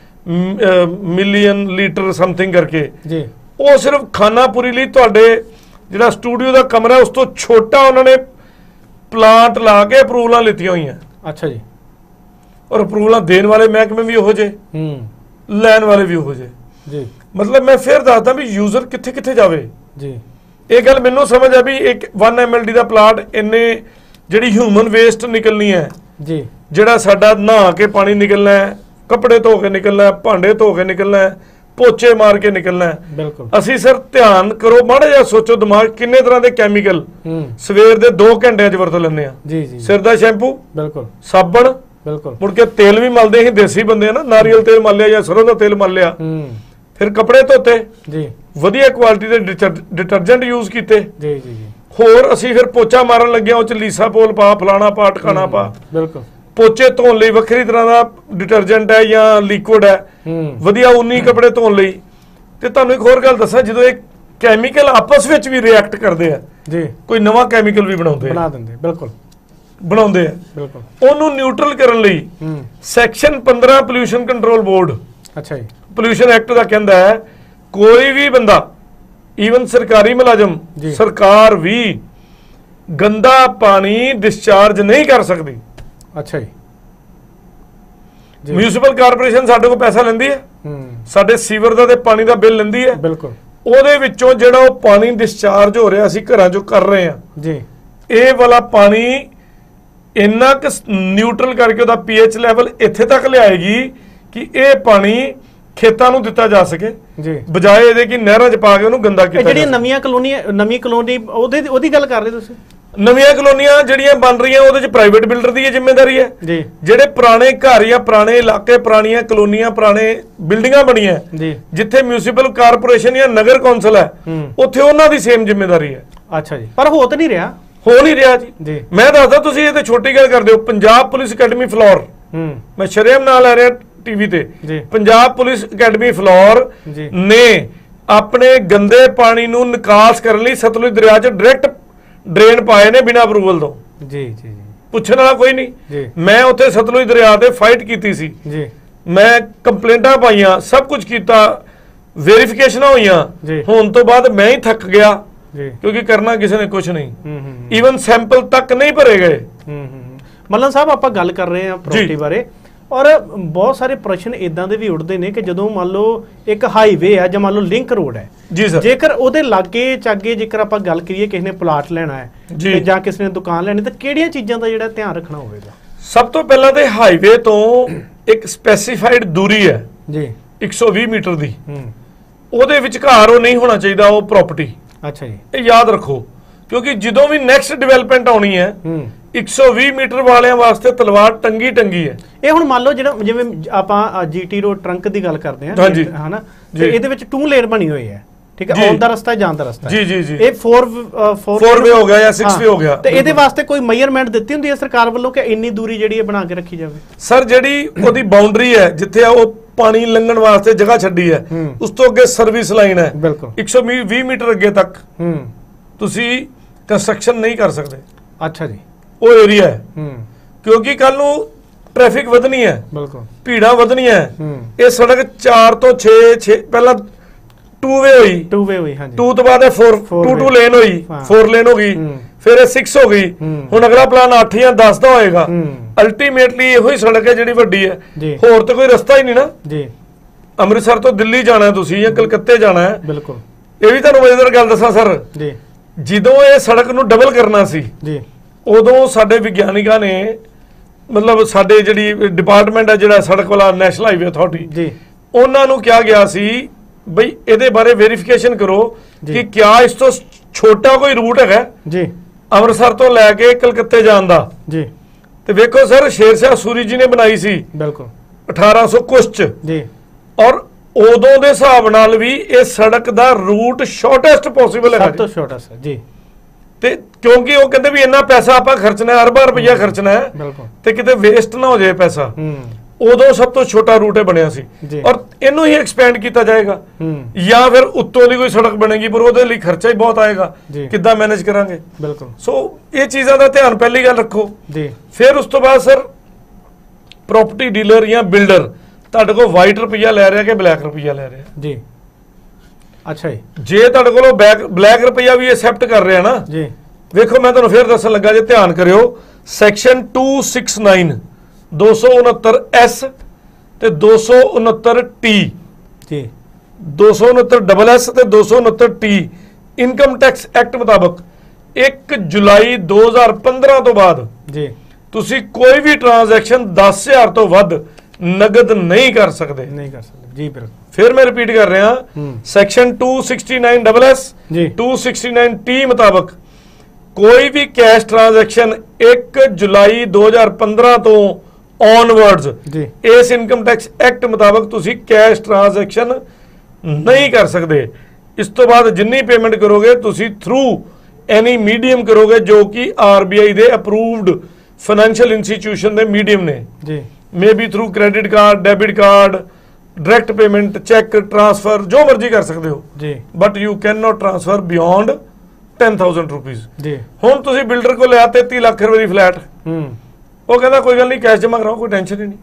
ਮਿਲੀਅਨ ਲੀਟਰ ਸਮਥਿੰਗ ਕਰਕੇ ਜੀ। ਉਹ ਸਿਰਫ ਖਾਨਾਪੁਰੀ ਲਈ ਤੁਹਾਡੇ ਜਿਹੜਾ ਸਟੂਡੀਓ ਦਾ ਕਮਰਾ ਉਸ ਤੋਂ ਛੋਟਾ ਉਹਨਾਂ ਨੇ ਪਲਾਂਟ ਲਾ ਕੇ ਅਪਰੂਵਲਾਂ ਲਿੱਤੀਆਂ ਹੋਈਆਂ। ਅੱਛਾ ਜੀ। ਔਰ ਅਪਰੂਵਲਾਂ ਦੇਣ ਵਾਲੇ ਮਹਿਕਮੇ ਵੀ ਉਹੋ ਜਿਹੇ, ਹੂੰ, ਲੈਣ ਵਾਲੇ ਵੀ ਉਹੋ ਜਿਹੇ ਜੀ। ਮਤਲਬ ਮੈਂ ਫਿਰ ਦੱਸਦਾ ਵੀ ਯੂਜ਼ਰ ਕਿੱਥੇ ਕਿੱਥੇ ਜਾਵੇ ਜੀ। ਇਹ ਗੱਲ ਮੈਨੂੰ ਸਮਝ ਆ ਵੀ ਇੱਕ वन एम एल डी ਦਾ ਪਲਾਟ ਇੰਨੇ ਜਿਹੜੀ ਹਿਊਮਨ ਵੇਸਟ ਨਿਕਲਣੀ ਹੈ ਜੀ, ਜਿਹੜਾ ਸਾਡਾ ਨਹਾ ਕੇ ਪਾਣੀ ਨਿਕਲਣਾ ਹੈ, ਕੱਪੜੇ ਧੋ ਕੇ ਨਿਕਲਣਾ ਹੈ, ਭਾਂਡੇ ਧੋ ਕੇ ਨਿਕਲਣਾ ਹੈ, ਪੋਚੇ ਮਾਰ ਕੇ ਨਿਕਲਣਾ ਹੈ। ਬਿਲਕੁਲ। ਅਸੀਂ ਸਰ ਧਿਆਨ ਕਰੋ, ਮਾੜਾ ਜਿਹਾ ਸੋਚੋ, ਦਿਮਾਗ ਕਿੰਨੇ ਤਰ੍ਹਾਂ ਦੇ ਕੈਮੀਕਲ ਸਵੇਰ ਦੇ ਦੋ ਘੰਟਿਆਂ 'ਚ ਵਰਤ ਲੈਂਦੇ ਆ ਜੀ ਜੀ। ਸਿਰ ਦਾ ਸ਼ੈਂਪੂ, ਬਿਲਕੁਲ, ਸਾਬਣ, ਬਿਲਕੁਲ, ਮੁੜ ਕੇ ਤੇਲ ਵੀ ਮਲਦੇ ਸੀ, ਦੇਸੀ ਬੰਦੇ ਆ ਨਾ, ਨਾਰੀਅਲ ਤੇਲ ਮਲ ਲਿਆ ਜਾਂ ਸਰੋਂ ਦਾ ਤੇਲ ਮਲ ਲਿਆ, ਫਿਰ ਕੱਪੜੇ ਧੋਤੇ ਜੀ, ਵਧੀਆ ਕੁਆਲਿਟੀ ਦੇ ਡਿਟਰਜੈਂਟ ਯੂਜ਼ ਕੀਤੇ ਜੀ ਜੀ ਜੀ। ਹੋਰ ਅਸੀਂ ਫਿਰ ਪੋਚਾ ਮਾਰਨ ਲੱਗਿਆ, ਉਹ 'ਚ ਲੀਸਾ ਪੋਲ ਪਾ, ਫਲਾਣਾ ਪਾ, ਟਿਕਾਣਾ ਪਾ। ਬਿਲਕੁਲ। ਪੋਚੇ ਧੋਣ ਲਈ ਵੱਖਰੀ ਤਰ੍ਹਾਂ ਦਾ ਡਿਟਰਜੈਂਟ ਹੈ ਜਾਂ ਲਿਕੁਇਡ ਹੈ, ਵਧੀਆ ਉਨੀ ਕੱਪੜੇ ਧੋਣ ਲਈ। ਤੇ ਤੁਹਾਨੂੰ ਇੱਕ ਹੋਰ ਗੱਲ ਦੱਸਾਂ, ਜਦੋਂ ਇਹ ਕੈਮੀਕਲ ਆਪਸ ਵਿੱਚ ਵੀ ਰਿਐਕਟ ਕਰਦੇ ਆ ਜੀ, ਕੋਈ ਨਵਾਂ ਕੈਮੀਕਲ ਵੀ ਬਣਾਉਂਦੇ ਬਣਾ ਦਿੰਦੇ, ਬਿਲਕੁਲ ਬਣਾਉਂਦੇ ਆ, ਬਿਲਕੁਲ। ਉਹਨੂੰ ਨਿਊਟਰਲ ਕਰਨ ਲਈ ਸੈਕਸ਼ਨ ਪੰਦਰਾਂ ਪੋਲਿਊਸ਼ਨ ਕੰਟਰੋਲ ਬੋਰਡ, ਅੱਛਾ ਜੀ, ਪੋਲਿਊਸ਼ਨ ਐਕਟ ਦਾ ਕਹਿੰਦਾ ਹੈ ਕੋਈ ਵੀ ਬੰਦਾ, ਈਵਨ ਸਰਕਾਰੀ ਮੁਲਾਜ਼ਮ, ਸਰਕਾਰ ਵੀ ਗੰਦਾ ਪਾਣੀ ਡਿਸਚਾਰਜ ਨਹੀਂ ਕਰ ਸਕਦੀ। ਅੱਛਾ ਜੀ। ਮਿਊਨਿਸਪਲ ਕਾਰਪੋਰੇਸ਼ਨ ਸਾਡੇ ਕੋਲ ਪੈਸਾ ਲੈਂਦੀ ਹੈ, ਸਾਡੇ ਸੀਵਰ ਦਾ ਤੇ ਪਾਣੀ ਦਾ ਬਿੱਲ ਲੈਂਦੀ ਹੈ, ਬਿਲਕੁਲ। ਉਹਦੇ ਵਿੱਚੋਂ ਜਿਹੜਾ ਉਹ ਪਾਣੀ ਡਿਸਚਾਰਜ ਹੋ ਰਿਹਾ ਅਸੀਂ ਘਰਾਂ ਚੋਂ ਕਰ ਰਹੇ ਹਾਂ ਜੀ, ਇਹ ਵਾਲਾ ਪਾਣੀ ਇੰਨਾ ਕਿ ਨਿਊਟਰਲ ਕਰਕੇ ਉਹਦਾ ਪੀਐਚ ਲੈਵਲ ਇੱਥੇ ਤੱਕ ਲਿਆਏਗੀ ਕਿ ਇਹ ਪਾਣੀ ਖੇਤਾਂ ਨੂੰ ਦਿੱਤਾ ਜਾ ਸਕੇ ਜੀ, ਬਜਾਏ ਇਹਦੇ ਕਿ ਨਹਿਰਾਂ 'ਚ ਪਾ ਕੇ ਉਹਨੂੰ ਗੰਦਾ ਕੀਤਾ। ਜਿਹੜੀਆਂ ਨਵੀਆਂ ਕਲੋਨੀਆਂ, ਨਵੀਂ ਕਲੋਨੀ ਉਹਦੇ ਉਹਦੀ ਗੱਲ ਕਰ ਰਹੇ ਤੁਸੀਂ? ਨਵੀਆਂ ਕਲੋਨੀਆਂ ਜਿਹੜੀਆਂ ਬਣ ਰਹੀਆਂ ਉਹਦੇ 'ਚ ਪ੍ਰਾਈਵੇਟ ਬਿਲਡਰ ਦੀ ਜ਼ਿੰਮੇਵਾਰੀ ਹੈ ਜੀ। ਜਿਹੜੇ ਪੁਰਾਣੇ ਘਰ ਜਾਂ ਪੁਰਾਣੇ ਇਲਾਕੇ, ਪੁਰਾਣੀਆਂ ਕਲੋਨੀਆਂ, ਪੁਰਾਣੇ ਬਿਲਡਿੰਗਾਂ ਬਣੀਆਂ ਜੀ, ਜਿੱਥੇ ਮਿਊਨਿਸਪਲ ਕਾਰਪੋਰੇਸ਼ਨ ਜਾਂ ਨਗਰ ਕੌਂਸਲ ਹੈ, ਉੱਥੇ ਉਹਨਾਂ ਦੀ ਸੇਮ ਜ਼ਿੰਮੇਵਾਰੀ ਹੈ। ਅੱਛਾ ਜੀ। ਪਰ ਹੋ ਤਾਂ ਨਹੀਂ ਰਿਹਾ, ਹੋ ਨਹੀਂ ਰਿਹਾ ਜੀ। ਮੈਂ ਦੱਸਦਾ, ਤੁਸੀਂ ਇਹ ਤੇ ਛੋਟੀ ਗੱਲ ਕਰਦੇ ਹੋ। ਪੰਜਾਬ ਪੁਲਿਸ ਅਕੈਡਮੀ ਫਲੋਰ, ਮੈਂ ਸ਼ਰੇਆਮ ਨਾਲ ਲੈ ਰਿਹਾ ਟੀਵੀ ਤੇ, ਪੰਜਾਬ ਪੁਲਿਸ ਅਕੈਡਮੀ ਫਲੋਰ ਨੇ ਆਪਣੇ ਗੰਦੇ ਪਾਣੀ ਨੂੰ ਨਿਕਾਸ ਕਰਨ ਲਈ ਸਤਲੁਜ ਦਰਿਆ 'ਚ ਡਾਇਰੈਕਟ ਡਰੇਨ ਪਾਏ ਨੇ ਬਿਨਾਂ ਅਪਰੂਵਲ ਤੋਂ ਜੀ ਜੀ। ਪੁੱਛਣ ਵਾਲਾ ਕੋਈ ਨਹੀਂ। ਮੈਂ ਉੱਥੇ ਸਤਲੁਜ ਦਰਿਆ ਤੇ ਫਾਈਟ ਕੀਤੀ ਸੀ ਜੀ, ਮੈਂ ਕੰਪਲੇਂਟਾਂ ਪਾਈਆਂ, ਸਭ ਕੁਝ ਕੀਤਾ, ਵੈਰੀਫਿਕੇਸ਼ਨਾਂ ਹੋਈਆਂ। ਹੋਣ ਤੋਂ ਬਾਅਦ ਮੈਂ ਹੀ ਥੱਕ ਗਿਆ ਕਿਉਂਕਿ ਕਰਨਾ ਕਿਸੇ ਨੇ ਕੁਝ ਨਹੀਂ, ਈਵਨ ਸੈਂਪਲ ਤੱਕ ਨਹੀਂ ਭਰੇ ਗਏ। ਮੱਲਨ ਸਾਹਿਬ, ਆਪਾਂ ਗੱਲ ਕਰ ਰਹੇ ਹਾਂ ਪ੍ਰਾਪਰਟੀ ਬਾਰੇ, ਔਰ ਬਹੁਤ ਸਾਰੇ ਪ੍ਰਸ਼ਨ ਇਦਾਂ ਦੇ ਵੀ ਉੱਠਦੇ ਨੇ ਕਿ ਜਦੋਂ ਮੰਨ ਲਓ ਇੱਕ ਹਾਈਵੇ ਹੈ ਜਾਂ ਮੰਨ ਲਓ ਲਿੰਕ ਰੋਡ ਹੈ ਜੀ ਸਰ, ਜੇਕਰ ਉਹਦੇ ਲਾਗੇ ਚਾਗੇ ਜੇਕਰ ਆਪਾਂ ਗੱਲ ਕਰੀਏ ਕਿਸੇ ਨੇ ਪਲਾਟ ਲੈਣਾ ਹੈ ਤੇ ਜਾਂ ਕਿਸੇ ਨੇ ਦੁਕਾਨ ਲੈਣੀ, ਤਾਂ ਕਿਹੜੀਆਂ ਚੀਜ਼ਾਂ ਦਾ ਜਿਹੜਾ ਧਿਆਨ ਰੱਖਣਾ ਹੋਵੇਗਾ? ਸਭ ਤੋਂ ਪਹਿਲਾਂ ਤੇ ਹਾਈਵੇ ਤੋਂ ਇੱਕ ਸਪੈਸੀਫਾਈਡ ਦੂਰੀ ਹੈ ਜੀ, ਇੱਕ ਸੌ ਵੀਹ ਮੀਟਰ ਦੀ, ਉਹਦੇ ਵਿਚਕਾਰ ਉਹ ਨਹੀਂ ਹੋਣਾ ਚਾਹੀਦਾ ਉਹ ਪ੍ਰਾਪਰਟੀ। ਅੱਛਾ ਜੀ। ਇਹ ਯਾਦ ਰੱਖੋ, ਕਿਉਂਕਿ ਜਦੋਂ ਵੀ ਨੈਕਸਟ ਡਿਵੈਲਪਮੈਂਟ ਆਉਣੀ ਹੈ ਇੱਕ ਸੌ ਵੀਹ ਮੀਟਰ ਵਾਲਿਆਂ ਵਾਸਤੇ ਤਲਵਾਰ ਟੰਗੀ ਟੰਗੀ ਹੈ। ਇਹ ਹੁਣ ਮੰਨ ਲਓ ਜਿਹੜਾ ਜਿਵੇਂ ਆਪਾਂ ਜੀਟੀ ਰੋਡ ਟਰੰਕ ਦੀ ਗੱਲ ਕਰਦੇ ਹਾਂ ਹਨਾ, ਤੇ ਇਹਦੇ ਵਿੱਚ ਟੂ ਲੇਨ ਬਣੀ ਹੋਈ ਹੈ, ਠੀਕ ਹੈ, ਆਉਣ ਦਾ ਰਸਤਾ ਜਾਣ ਦਾ ਰਸਤਾ ਜੀ ਜੀ ਜੀ। ਇਹ फोर फोर ਵੇ ਹੋ ਗਿਆ ਜਾਂ सिक्स ਵੇ ਹੋ ਗਿਆ, ਤੇ ਇਹਦੇ ਵਾਸਤੇ ਕੋਈ ਮੈਜ਼ਰਮੈਂਟ ਦਿੱਤੀ ਹੁੰਦੀ ਹੈ ਸਰਕਾਰ ਵੱਲੋਂ ਕਿ ਇੰਨੀ ਦੂਰੀ ਜਿਹੜੀ ਹੈ ਬਣਾ ਕੇ ਰੱਖੀ ਜਾਵੇ? ਸਰ, ਜਿਹੜੀ ਉਹਦੀ ਬਾਉਂਡਰੀ ਹੈ ਜਿੱਥੇ ਉਹ ਪਾਣੀ ਲੰਘਣ ਵਾਸਤੇ ਜਗ੍ਹਾ ਛੱਡੀ ਹੈ, ਉਸ ਤੋਂ ਅੱਗੇ ਸਰਵਿਸ ਲਾਈਨ ਹੈ, ਇੱਕ ਸੌ ਵੀਹ ਮੀਟਰ ਅੱਗੇ ਤੱਕ ਤੁਸੀਂ ਕੰਸਟਰਕਸ਼ਨ ਨਹੀਂ ਕਰ ਸਕਦੇ। ਅੱਛਾ ਜੀ। ਉਹ ਏਰੀਆ ਹੈ ਕਿਉਂਕਿ ਕੱਲ ਨੂੰ ਟ੍ਰੈਫਿਕ ਵਧਣੀ ਹੈ, ਬਿਲਕੁਲ ਭੀੜਾਂ ਵਧਣੀਆਂ। ਇਹ ਸੜਕ ਚਾਰ ਤੋਂ ਛੇ ਛੇ ਪਹਿਲਾਂ टू वे हुई टू वे हुई हाँ जी, टू तो बाद है फोर टू टू लेन हुई, फोर लेन हो गई, फिर सिक्स हो गई, हुण अगला प्लान आठ या दस का होएगा। अल्टीमेटली ये ही सड़क है जिहड़ी वड्डी है, होर तो कोई रस्ता ही नहीं ना जी। अमृतसर तो दिल्ली जाना है तुसीं या कलकत्ते जाना है, बिल्कुल। ये भी तुहानूं मजेदार गल दसां सर जी, जदों ये सड़क नूं डबल करना सी जी, उदों साडे विग्यानिकां ने मतलब साडे जिहड़ी डिपार्टमेंट है जिहड़ा सड़क वाला नैशनल हाईवे अथॉरिटी जी, उन्हां नूं कहा गया सी बई ਇਹਦੇ ਬਾਰੇ ਵੈਰੀਫਿਕੇਸ਼ਨ ਕਰੋ ਕਿ क्या इस तो छोटा कोई रूट है जी, ਅੰਮ੍ਰਿਤਸਰ ਤੋਂ ਲੈ ਕੇ ਕਲਕੱਤੇ ਜਾਣ ਦਾ जी, ਤੇ ਵੇਖੋ ਸਰ ਸ਼ੇਰਸ਼ਾਹ ਸੂਰੀ ਜੀ ਨੇ ਬਣਾਈ ਸੀ ਬਿਲਕੁਲ ਅਠਾਰਾਂ ਸੌ ਕੁਛ ਚ ਜੀ, ਔਰ ਉਦੋਂ ਦੇ ਹਿਸਾਬ ਨਾਲ ਵੀ ਇਹ ਸੜਕ ਦਾ ਰੂਟ ਸ਼ਾਰਟੈਸਟ ਪੋਸੀਬਲ ਹੈ, ਸਭ ਤੋਂ ਸ਼ਾਰਟੈਸਟ ਜੀ। ਤੇ ਕਿਉਂਕਿ ਉਹ ਕਹਿੰਦੇ ਵੀ ਇੰਨਾ ਪੈਸਾ ਆਪਾਂ ਖਰਚਣਾ, ਅਰਬਾਂ ਰੁਪਈਆ ਖਰਚਣਾ ਹੈ ਤੇ ਕਿਤੇ ਵੇਸਟ ਨਾ ਹੋ ਜਾਏ ਪੈਸਾ, ਉਦੋਂ ਸਭ ਤੋਂ ਛੋਟਾ ਰੂਟ ਬਣਿਆ ਸੀ ਔਰ ਇਹਨੂੰ ਹੀ ਐਕਸਪੈਂਡ ਕੀਤਾ ਜਾਏਗਾ ਜਾਂ ਫਿਰ ਉੱਤੋਂ ਦੀ ਕੋਈ ਸੜਕ ਬਣੇਗੀ ਪਰ ਉਹਦੇ ਲਈ ਖਰਚਾ ਹੀ ਬਹੁਤ ਆਏਗਾ, ਕਿੱਦਾਂ ਮੈਨੇਜ ਕਰਾਂਗੇ। ਬਿਲਕੁਲ, ਸੋ ਇਹ ਚੀਜ਼ਾਂ ਦਾ ਧਿਆਨ ਪਹਿਲੀ ਗੱਲ ਰੱਖੋ ਜੀ। ਫਿਰ ਉਸ ਤੋਂ ਬਾਅਦ ਸਰ ਪ੍ਰਾਪਰਟੀ ਡੀਲਰ ਜਾਂ ਬਿਲਡਰ ਤੁਹਾਡੇ ਕੋਲ ਵਾਈਟ ਰੁਪਈਆ ਲੈ ਰਿਹਾ ਕਿ ਬਲੈਕ ਰੁਪਈਆ ਲੈ ਰਿਹਾ ਜੀ? ਅੱਛਾ ਜੀ, ਜੇ ਤੁਹਾਡੇ ਕੋਲੋਂ ਬਲੈਕ ਰੁਪਈਆ ਵੀ ਐਕਸੈਪਟ ਕਰ ਰਿਹਾ ਨਾ ਜੀ, ਵੇਖੋ ਮੈਂ ਤੁਹਾਨੂੰ ਫਿਰ ਦੱਸਣ ਲੱਗਾ ਜੇ ਧਿਆਨ ਕਰਿਓ, ਸੈਕਸ਼ਨ ਦੋ ਸੌ ਉਨਿਆਸੀ ਦੋ ਸੌ ਉਨੱਤਰ ਐਸ ਤੇ ਦੋ ਸੌ ਉਨੱਤਰ ਟੀ ਜੀ, ਦੋ ਸੌ ਉਨੱਤਰ ਡਬਲ ਐਸ ਤੇ ਦੋ ਸੌ ਉਨੱਤਰ ਟੀ ਇਨਕਮ ਟੈਕਸ ਐਕਟ ਮੁਤਾਬਕ ਇੱਕ ਜੁਲਾਈ ਦੋ ਹਜ਼ਾਰ ਪੰਦਰਾਂ ਤੋਂ ਬਾਅਦ ਜੀ ਤੁਸੀਂ ਕੋਈ ਵੀ ਟ੍ਰਾਂਜੈਕਸ਼ਨ ਦਸ ਹਜ਼ਾਰ ਤੋਂ ਵੱਧ ਨਗਦ ਨਹੀਂ ਕਰ ਸਕਦੇ, ਨਹੀਂ ਕਰ ਸਕਦੇ ਜੀ। ਬਿਲਕੁਲ, ਫਿਰ ਮੈਂ ਰਿਪੀਟ ਕਰ ਰਿਹਾ, ਸੈਕਸ਼ਨ ਦੋ ਸੌ ਉਨਿਆਸੀ ਡਬਲ ਐਸ ਜੀ ਦੋ ਸੌ ਉਨਿਆਸੀ ਟੀ ਮੁਤਾਬਕ ਕੋਈ ਵੀ ਕੈਸ਼ ਟ੍ਰਾਂਜੈਕਸ਼ਨ ਇੱਕ ਜੁਲਾਈ ਦੋ ਹਜ਼ਾਰ ਪੰਦਰਾਂ ਤੋਂ ਔਨਵਰਡਸ ਜੀ ਇਸ ਇਨਕਮ ਟੈਕਸ ਐਕਟ ਮੁਤਾਬਕ ਤੁਸੀਂ ਕੈਸ਼ ਟ੍ਰਾਂਜੈਕਸ਼ਨ ਨਹੀਂ ਕਰ ਸਕਦੇ। ਇਸ ਤੋਂ ਬਾਅਦ ਜਿੰਨੀ ਪੇਮੈਂਟ ਕਰੋਗੇ ਤੁਸੀਂ ਥਰੂ ਐਨੀ ਮੀਡੀਅਮ ਕਰੋਗੇ ਜੋ ਕਿ ਆਰਬੀਆਈ ਦੇ ਅਪਰੂਵਡ ਫਾਈਨੈਂਸ਼ੀਅਲ ਇੰਸਟੀਟਿਊਸ਼ਨ ਦੇ ਮੀਡੀਅਮ ਨੇ ਜੀ, may be through credit card, debit card, direct payment, cheque transfer, ਜੋ ਮਰਜ਼ੀ ਕਰ ਸਕਦੇ ਹੋ ਜੀ, but you can not transfer beyond ਦਸ ਹਜ਼ਾਰ ਰੁਪਏ ਜੀ। ਹੁਣ ਤੁਸੀਂ ਬਿਲਡਰ ਕੋਲ ਲਿਆ ਤੇਤੀ ਲੱਖ ਰੁਪਏ ਦੀ ਫਲੈਟ, ਉਹ ਕਹਿੰਦਾ ਕੋਈ ਗੱਲ ਨਹੀਂ ਕੈਸ਼ ਜਮਾ ਕਰਾਓ, ਕੋਈ ਟੈਨਸ਼ਨ ਹੀ ਨਹੀਂ।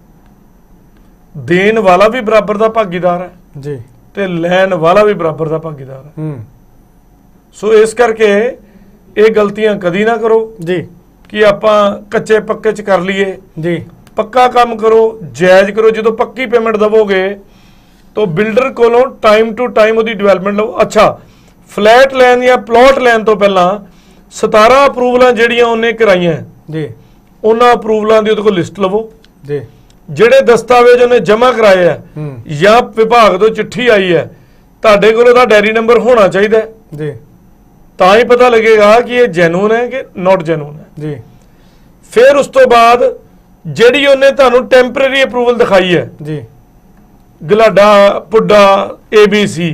ਦੇਣ ਵਾਲਾ ਵੀ ਬਰਾਬਰ ਦਾ ਭਾਗੀਦਾਰ ਹੈ ਜੀ ਤੇ ਲੈਣ ਵਾਲਾ ਵੀ ਬਰਾਬਰ ਦਾ ਭਾਗੀਦਾਰ ਹੈ। ਸੋ ਇਸ ਕਰਕੇ ਇਹ ਗਲਤੀਆਂ ਕਦੀ ਨਾ ਕਰੋ ਜੀ ਕਿ ਆਪਾਂ ਕੱਚੇ ਪੱਕੇ ਚ ਕਰ ਲਈਏ ਜੀ, ਪੱਕਾ ਕੰਮ ਕਰੋ, ਜਾਇਜ਼ ਕਰੋ। ਜਦੋਂ ਪੱਕੀ ਪੇਮੈਂਟ ਦਵੋਗੇ ਤਾਂ ਬਿਲਡਰ ਕੋਲੋਂ ਟਾਈਮ ਟੂ ਟਾਈਮ ਉਹਦੀ ਡਿਵੈਲਪਮੈਂਟ ਲਓ। ਅੱਛਾ, ਫਲੈਟ ਲੈਣ ਜਾਂ ਪਲਾਟ ਲੈਣ ਤੋਂ ਪਹਿਲਾਂ ਸਤਾਰਾਂ ਅਪਰੂਵਲਾਂ ਜਿਹੜੀਆਂ ਉਹਨੇ ਕਰਾਈਆਂ ਜੀ, ਉਹਨਾਂ ਅਪਰੂਵਲਾਂ ਦੀ ਉਹਦੇ ਕੋਲ ਲਿਸਟ ਲਵੋ ਜੀ, ਜਿਹੜੇ ਦਸਤਾਵੇਜ਼ ਉਹਨੇ ਜਮ੍ਹਾਂ ਕਰਾਏ ਆ ਜਾਂ ਵਿਭਾਗ ਤੋਂ ਚਿੱਠੀ ਆਈ ਹੈ, ਤੁਹਾਡੇ ਕੋਲ ਉਹਦਾ ਡੈਰੀ ਨੰਬਰ ਹੋਣਾ ਚਾਹੀਦਾ ਜੀ, ਤਾਂ ਹੀ ਪਤਾ ਲੱਗੇਗਾ ਕਿ ਇਹ ਜੈਨੂਨ ਹੈ ਕਿ ਨਾਟ ਜੈਨੂਨ ਹੈ ਜੀ। ਫਿਰ ਉਸ ਤੋਂ ਬਾਅਦ ਜਿਹੜੀ ਉਹਨੇ ਤੁਹਾਨੂੰ ਟੈਂਪਰੇਰੀ ਅਪਰੂਵਲ ਦਿਖਾਈ ਹੈ ਜੀ, ਗਲਾਡਾ, ਪੁੱਡਾ, ਏਬੀਸੀ,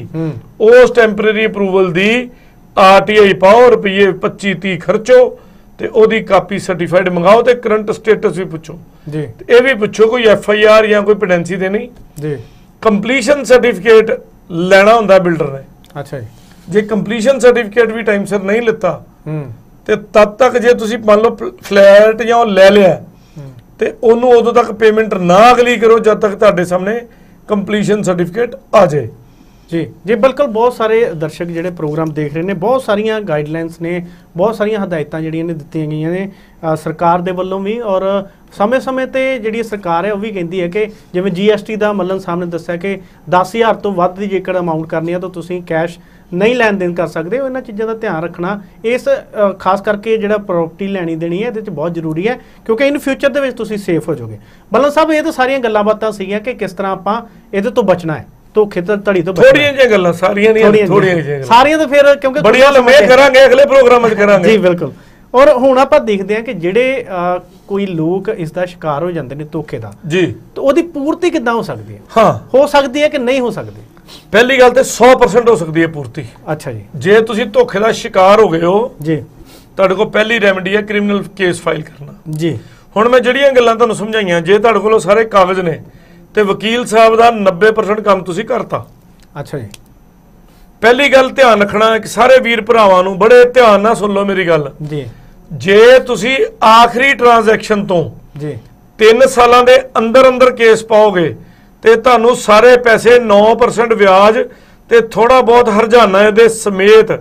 ਉਸ ਟੈਂਪਰੇਰੀ ਅਪਰੂਵਲ ਦੀ ਆਰਟੀਆਈ ਪਾਓ, ਰੁਪਏ ਪੱਚੀ ਤੀਹ ਖਰਚੋ ਤੇ ਉਹਦੀ ਕਾਪੀ ਸਰਟੀਫਾਈਡ ਮੰਗਾਓ ਤੇ ਕਰੰਟ ਸਟੇਟਸ ਵੀ ਪੁੱਛੋ ਜੀ। ਇਹ ਵੀ ਪੁੱਛੋ ਕੋਈ ਐਫ ਆਈ ਆਰ ਜਾਂ ਕੋਈ ਪੈਂਡੈਂਸੀ ਤੇ ਨਹੀਂ ਜੀ। ਕੰਪਲੀਸ਼ਨ ਸਰਟੀਫਿਕੇਟ ਲੈਣਾ ਹੁੰਦਾ ਬਿਲਡਰ ਨੇ। ਅੱਛਾ ਜੀ, ਜੇ ਕੰਪਲੀਸ਼ਨ ਸਰਟੀਫਿਕੇਟ ਵੀ ਟਾਈਮ ਸਿਰ ਨਹੀਂ ਲਿੱਤਾ ਤੇ ਤਦ ਤੱਕ ਜੇ ਤੁਸੀਂ ਮੰਨ ਲਓ ਫਲੈਟ ਜਾਂ ਉਹ ਲੈ ਲਿਆ ਤੇ ਉਹਨੂੰ ਉਦੋਂ ਤੱਕ ਪੇਮੈਂਟ ਨਾ ਅਗਲੀ ਕਰੋ ਜਦ ਤੱਕ ਤੁਹਾਡੇ ਸਾਹਮਣੇ ਕੰਪਲੀਸ਼ਨ ਸਰਟੀਫਿਕੇਟ ਆ ਜਾਏ ਜੀ। ਜੀ ਬਿਲਕੁਲ, ਬਹੁਤ ਸਾਰੇ ਦਰਸ਼ਕ ਜਿਹੜੇ ਪ੍ਰੋਗਰਾਮ ਦੇਖ ਰਹੇ ਨੇ, ਬਹੁਤ ਸਾਰੀਆਂ ਗਾਈਡਲਾਈਨਸ ਨੇ, ਬਹੁਤ ਸਾਰੀਆਂ ਹਦਾਇਤਾਂ ਜਿਹੜੀਆਂ ਨੇ ਦਿੱਤੀਆਂ ਗਈਆਂ ਨੇ ਸਰਕਾਰ ਦੇ ਵੱਲੋਂ ਵੀ, ਔਰ ਸਮੇਂ-ਸਮੇਂ ਤੇ ਜਿਹੜੀ ਸਰਕਾਰ ਹੈ ਉਹ ਵੀ ਕਹਿੰਦੀ ਹੈ ਕਿ ਜਿਵੇਂ ਜੀ ਐਸ ਟੀ ਦਾ ਮੱਲਨ ਸਾਹਿਬ ਨੇ ਦੱਸਿਆ ਕਿ ਦਸ ਹਜ਼ਾਰ ਤੋਂ ਵੱਧ ਦੀ ਜੇਕਰ ਅਮਾਊਂਟ ਕਰਨੀ ਹੈ ਤਾਂ ਤੁਸੀਂ ਕੈਸ਼ ਨਹੀਂ ਲੈਣ ਦੇਣ ਕਰ ਸਕਦੇ ਹੋ। ਇਹਨਾਂ ਚੀਜ਼ਾਂ ਦਾ ਧਿਆਨ ਰੱਖਣਾ ਇਸ ਖਾਸ ਕਰਕੇ ਜਿਹੜਾ ਪ੍ਰਾਪਰਟੀ ਲੈਣੀ ਦੇਣੀ ਹੈ ਇਹਦੇ 'ਚ ਬਹੁਤ ਜ਼ਰੂਰੀ ਹੈ, ਕਿਉਂਕਿ ਇਨ ਫਿਊਚਰ ਦੇ ਵਿੱਚ ਤੁਸੀਂ ਸੇਫ ਹੋ ਜਾਓਗੇ। ਮੱਲਨ ਸਾਹਿਬ, ਇਹ ਤਾਂ ਸਾਰੀਆਂ ਗੱਲਾਂ ਬਾਤਾਂ ਸੀਗੀਆਂ ਕਿ ਕਿਸ ਤਰ੍ਹਾਂ ਆਪਾਂ ਇਹਦੇ ਤੋਂ ਬਚਣਾ ਹੈ, ਧੋਖੇ ਧੜੀ ਤੋਂ। ਥੋੜੀਆਂ ਜਿਹੀਆਂ ਗੱਲਾਂ, ਸਾਰੀਆਂ ਨਹੀਂ, ਥੋੜੀਆਂ ਜਿਹੀਆਂ ਸਾਰੀਆਂ ਤਾਂ ਫਿਰ ਕਿਉਂਕਿ ਬੜੀਆਂ ਲੰਮੀਆਂ ਕਰਾਂਗੇ, ਅਗਲੇ ਪ੍ਰੋਗਰਾਮ ਵਿੱਚ ਕਰਾਂਗੇ ਜੀ। ਬਿਲਕੁਲ, ਔਰ ਹੁਣ ਆਪਾਂ ਦੇਖਦੇ ਹਾਂ ਕਿ ਜਿਹੜੇ ਕੋਈ ਲੋਕ ਇਸ ਦਾ ਸ਼ਿਕਾਰ ਹੋ ਜਾਂਦੇ ਨੇ ਧੋਖੇ ਦਾ ਜੀ, ਤਾਂ ਉਹਦੀ ਪੂਰਤੀ ਕਿੱਦਾਂ ਹੋ ਸਕਦੀ ਹੈ? ਹਾਂ, ਹੋ ਸਕਦੀ ਹੈ ਕਿ ਨਹੀਂ ਹੋ ਸਕਦੀ? ਪਹਿਲੀ ਗੱਲ ਤੇ ਸੌ ਪਰਸੈਂਟ ਹੋ ਸਕਦੀ ਹੈ ਪੂਰਤੀ। ਅੱਛਾ ਜੀ, ਜੇ ਤੁਸੀਂ ਧੋਖੇ ਦਾ ਸ਼ਿਕਾਰ ਹੋ ਗਏ ਹੋ ਜੀ, ਤੁਹਾਡੇ ਕੋਲ ਪਹਿਲੀ ਰੈਮਡੀ ਹੈ ਕ੍ਰਿਮੀਨਲ ਕੇਸ ਫਾਈਲ ਕਰਨਾ ਜੀ। ਹੁਣ ਮੈਂ ਜਿਹੜੀਆਂ ਗੱਲਾਂ ਤੁਹਾਨੂੰ ਸਮਝਾਈਆਂ, ਜੇ ਤੁਹਾਡੇ ਕੋਲ ਸਾਰੇ ਕਾਗਜ਼ ਨੇ ਤੇ ਵਕੀਲ ਸਾਹਿਬ ਦਾ ਨੱਬੇ ਪਰਸੈਂਟ ਕੰਮ ਤੁਸੀਂ ਕਰਤਾ। ਅੱਛਾ ਜੀ, ਪਹਿਲੀ ਗੱਲ ਧਿਆਨ ਰੱਖਣਾ ਕਿ ਸਾਰੇ ਵੀਰ ਭਰਾਵਾਂ ਨੂੰ ਬੜੇ ਧਿਆਨ ਨਾਲ ਸੁਣ ਲਓ ਮੇਰੀ ਗੱਲ ਜੀ। ਜੇ ਤੁਸੀਂ ਆਖਰੀ ਟ੍ਰਾਂਜੈਕਸ਼ਨ ਤੋਂ ਜੀ ਤਿੰਨ ਸਾਲਾਂ ਦੇ ਅੰਦਰ ਅੰਦਰ ਕੇਸ ਪਾਓਗੇ ਤੇ ਤੁਹਾਨੂੰ ਸਾਰੇ ਪੈਸੇ ਨੌ ਪਰਸੈਂਟ ਵਿਆਜ ਤੇ ਥੋੜਾ ਬਹੁਤ ਹਰਜਾਨਾ ਦੇ ਸਮੇਤ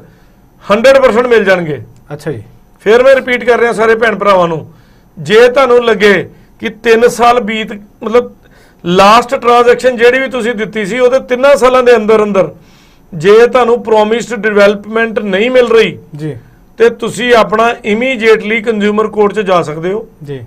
ਸੌ ਪਰਸੈਂਟ ਮਿਲ ਜਾਣਗੇ। ਅੱਛਾ ਜੀ, ਫਿਰ ਮੈਂ ਰਿਪੀਟ ਕਰ ਰਿਹਾ ਸਾਰੇ ਭੈਣ ਭਰਾਵਾਂ ਨੂੰ, ਜੇ ਤੁਹਾਨੂੰ ਲੱਗੇ ਕਿ ਤਿੰਨ ਸਾਲ ਬੀਤ ਮਤਲਬ ਲਾਸਟ ਟ੍ਰਾਂਜੈਕਸ਼ਨ ਜਿਹੜੀ ਵੀ ਤੁਸੀਂ ਦਿੱਤੀ ਸੀ ਉਹਦੇ ਤਿੰਨਾਂ ਸਾਲਾਂ ਦੇ ਅੰਦਰ ਅੰਦਰ ਜੇ ਤੁਹਾਨੂੰ ਪ੍ਰੋਮਿਸਡ ਡਿਵੈਲਪਮੈਂਟ ਨਹੀਂ ਮਿਲ ਰਹੀ ਜੀ ਤੇ ਤੁਸੀਂ ਆਪਣਾ ਇਮੀਡੀਏਟਲੀ ਕੰਜ਼ਿਊਮਰ ਕੋਰਟ 'ਚ ਜਾ ਸਕਦੇ ਹੋ ਜੀ,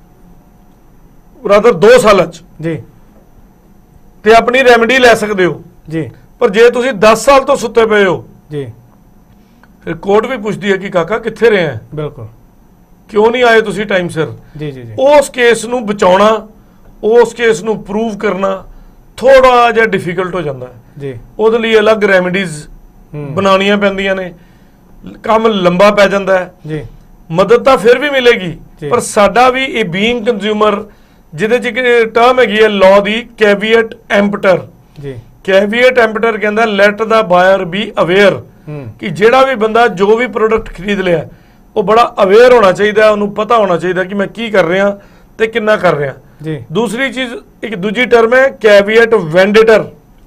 ਰਾਦਰ ਦੋ ਸਾਲਾਂ 'ਚ ਜੀ, ਤੇ ਆਪਣੀ ਰੈਮਡੀ ਲੈ ਸਕਦੇ ਹੋ ਜੀ। ਪਰ ਜੇ ਤੁਸੀਂ ਦਸ ਸਾਲ ਤੋਂ ਸੁੱਤੇ ਪਏ ਹੋ ਜੀ, ਫਿਰ ਕੋਰਟ ਵੀ ਪੁੱਛਦੀ ਹੈ ਕਿ ਕਾਕਾ ਕਿੱਥੇ ਰਹੇ ਆ। ਬਿਲਕੁਲ, ਕਿਉਂ ਨਹੀਂ ਆਏ ਤੁਸੀਂ ਟਾਈਮ ਸਿਰ। ਜੀ ਜੀ ਜੀ ਉਸ ਕੇਸ ਨੂੰ ਬਚਾਉਣਾ, ਉਸ ਕੇਸ ਨੂੰ ਪ੍ਰੂਵ ਕਰਨਾ ਥੋੜਾ ਜਿਹਾ ਡਿਫਿਕਲਟ ਹੋ ਜਾਂਦਾ ਹੈ ਜੀ। ਉਹਦੇ ਲਈ ਅਲੱਗ ਰੈਮੀਡੀਜ਼ ਬਣਾਉਣੀਆਂ ਪੈਂਦੀਆਂ ਨੇ, ਕੰਮ ਲੰਬਾ ਪੈ ਜਾਂਦਾ ਹੈ ਜੀ। ਮਦਦ ਤਾਂ ਫਿਰ ਵੀ ਮਿਲੇਗੀ, ਪਰ ਸਾਡਾ ਵੀ ਇਹ ਬੀਇੰਗ ਕੰਜ਼ਿਊਮਰ, ਜਿਹਦੇ ਚ ਇੱਕ ਟਰਮ ਹੈਗੀ ਹੈ ਲਾਅ ਦੀ, ਕੈਵੀਏਟ ਐਂਪਟਰ ਜੀ। ਕੈਵੀਏਟ ਐਂਪਟਰ ਕਹਿੰਦਾ let the buyer be aware, ਕਿ ਜਿਹੜਾ ਵੀ ਬੰਦਾ ਜੋ ਵੀ ਪ੍ਰੋਡਕਟ ਖਰੀਦ ਲਿਆ ਉਹ ਬੜਾ ਅਵੇਅਰ ਹੋਣਾ ਚਾਹੀਦਾ, ਉਹਨੂੰ ਪਤਾ ਹੋਣਾ ਚਾਹੀਦਾ ਕਿ ਮੈਂ ਕੀ ਕਰ ਰਿਹਾ ਤੇ ਕਿੰਨਾ ਕਰ ਰਿਹਾ ਜੀ। ਦੂਸਰੀ ਚੀਜ਼, ਇੱਕ ਦੂਜੀ ਟਰਮ ਹੈ ਕੈਵੀਏਟ ਵੈਂਡੇਟਰ,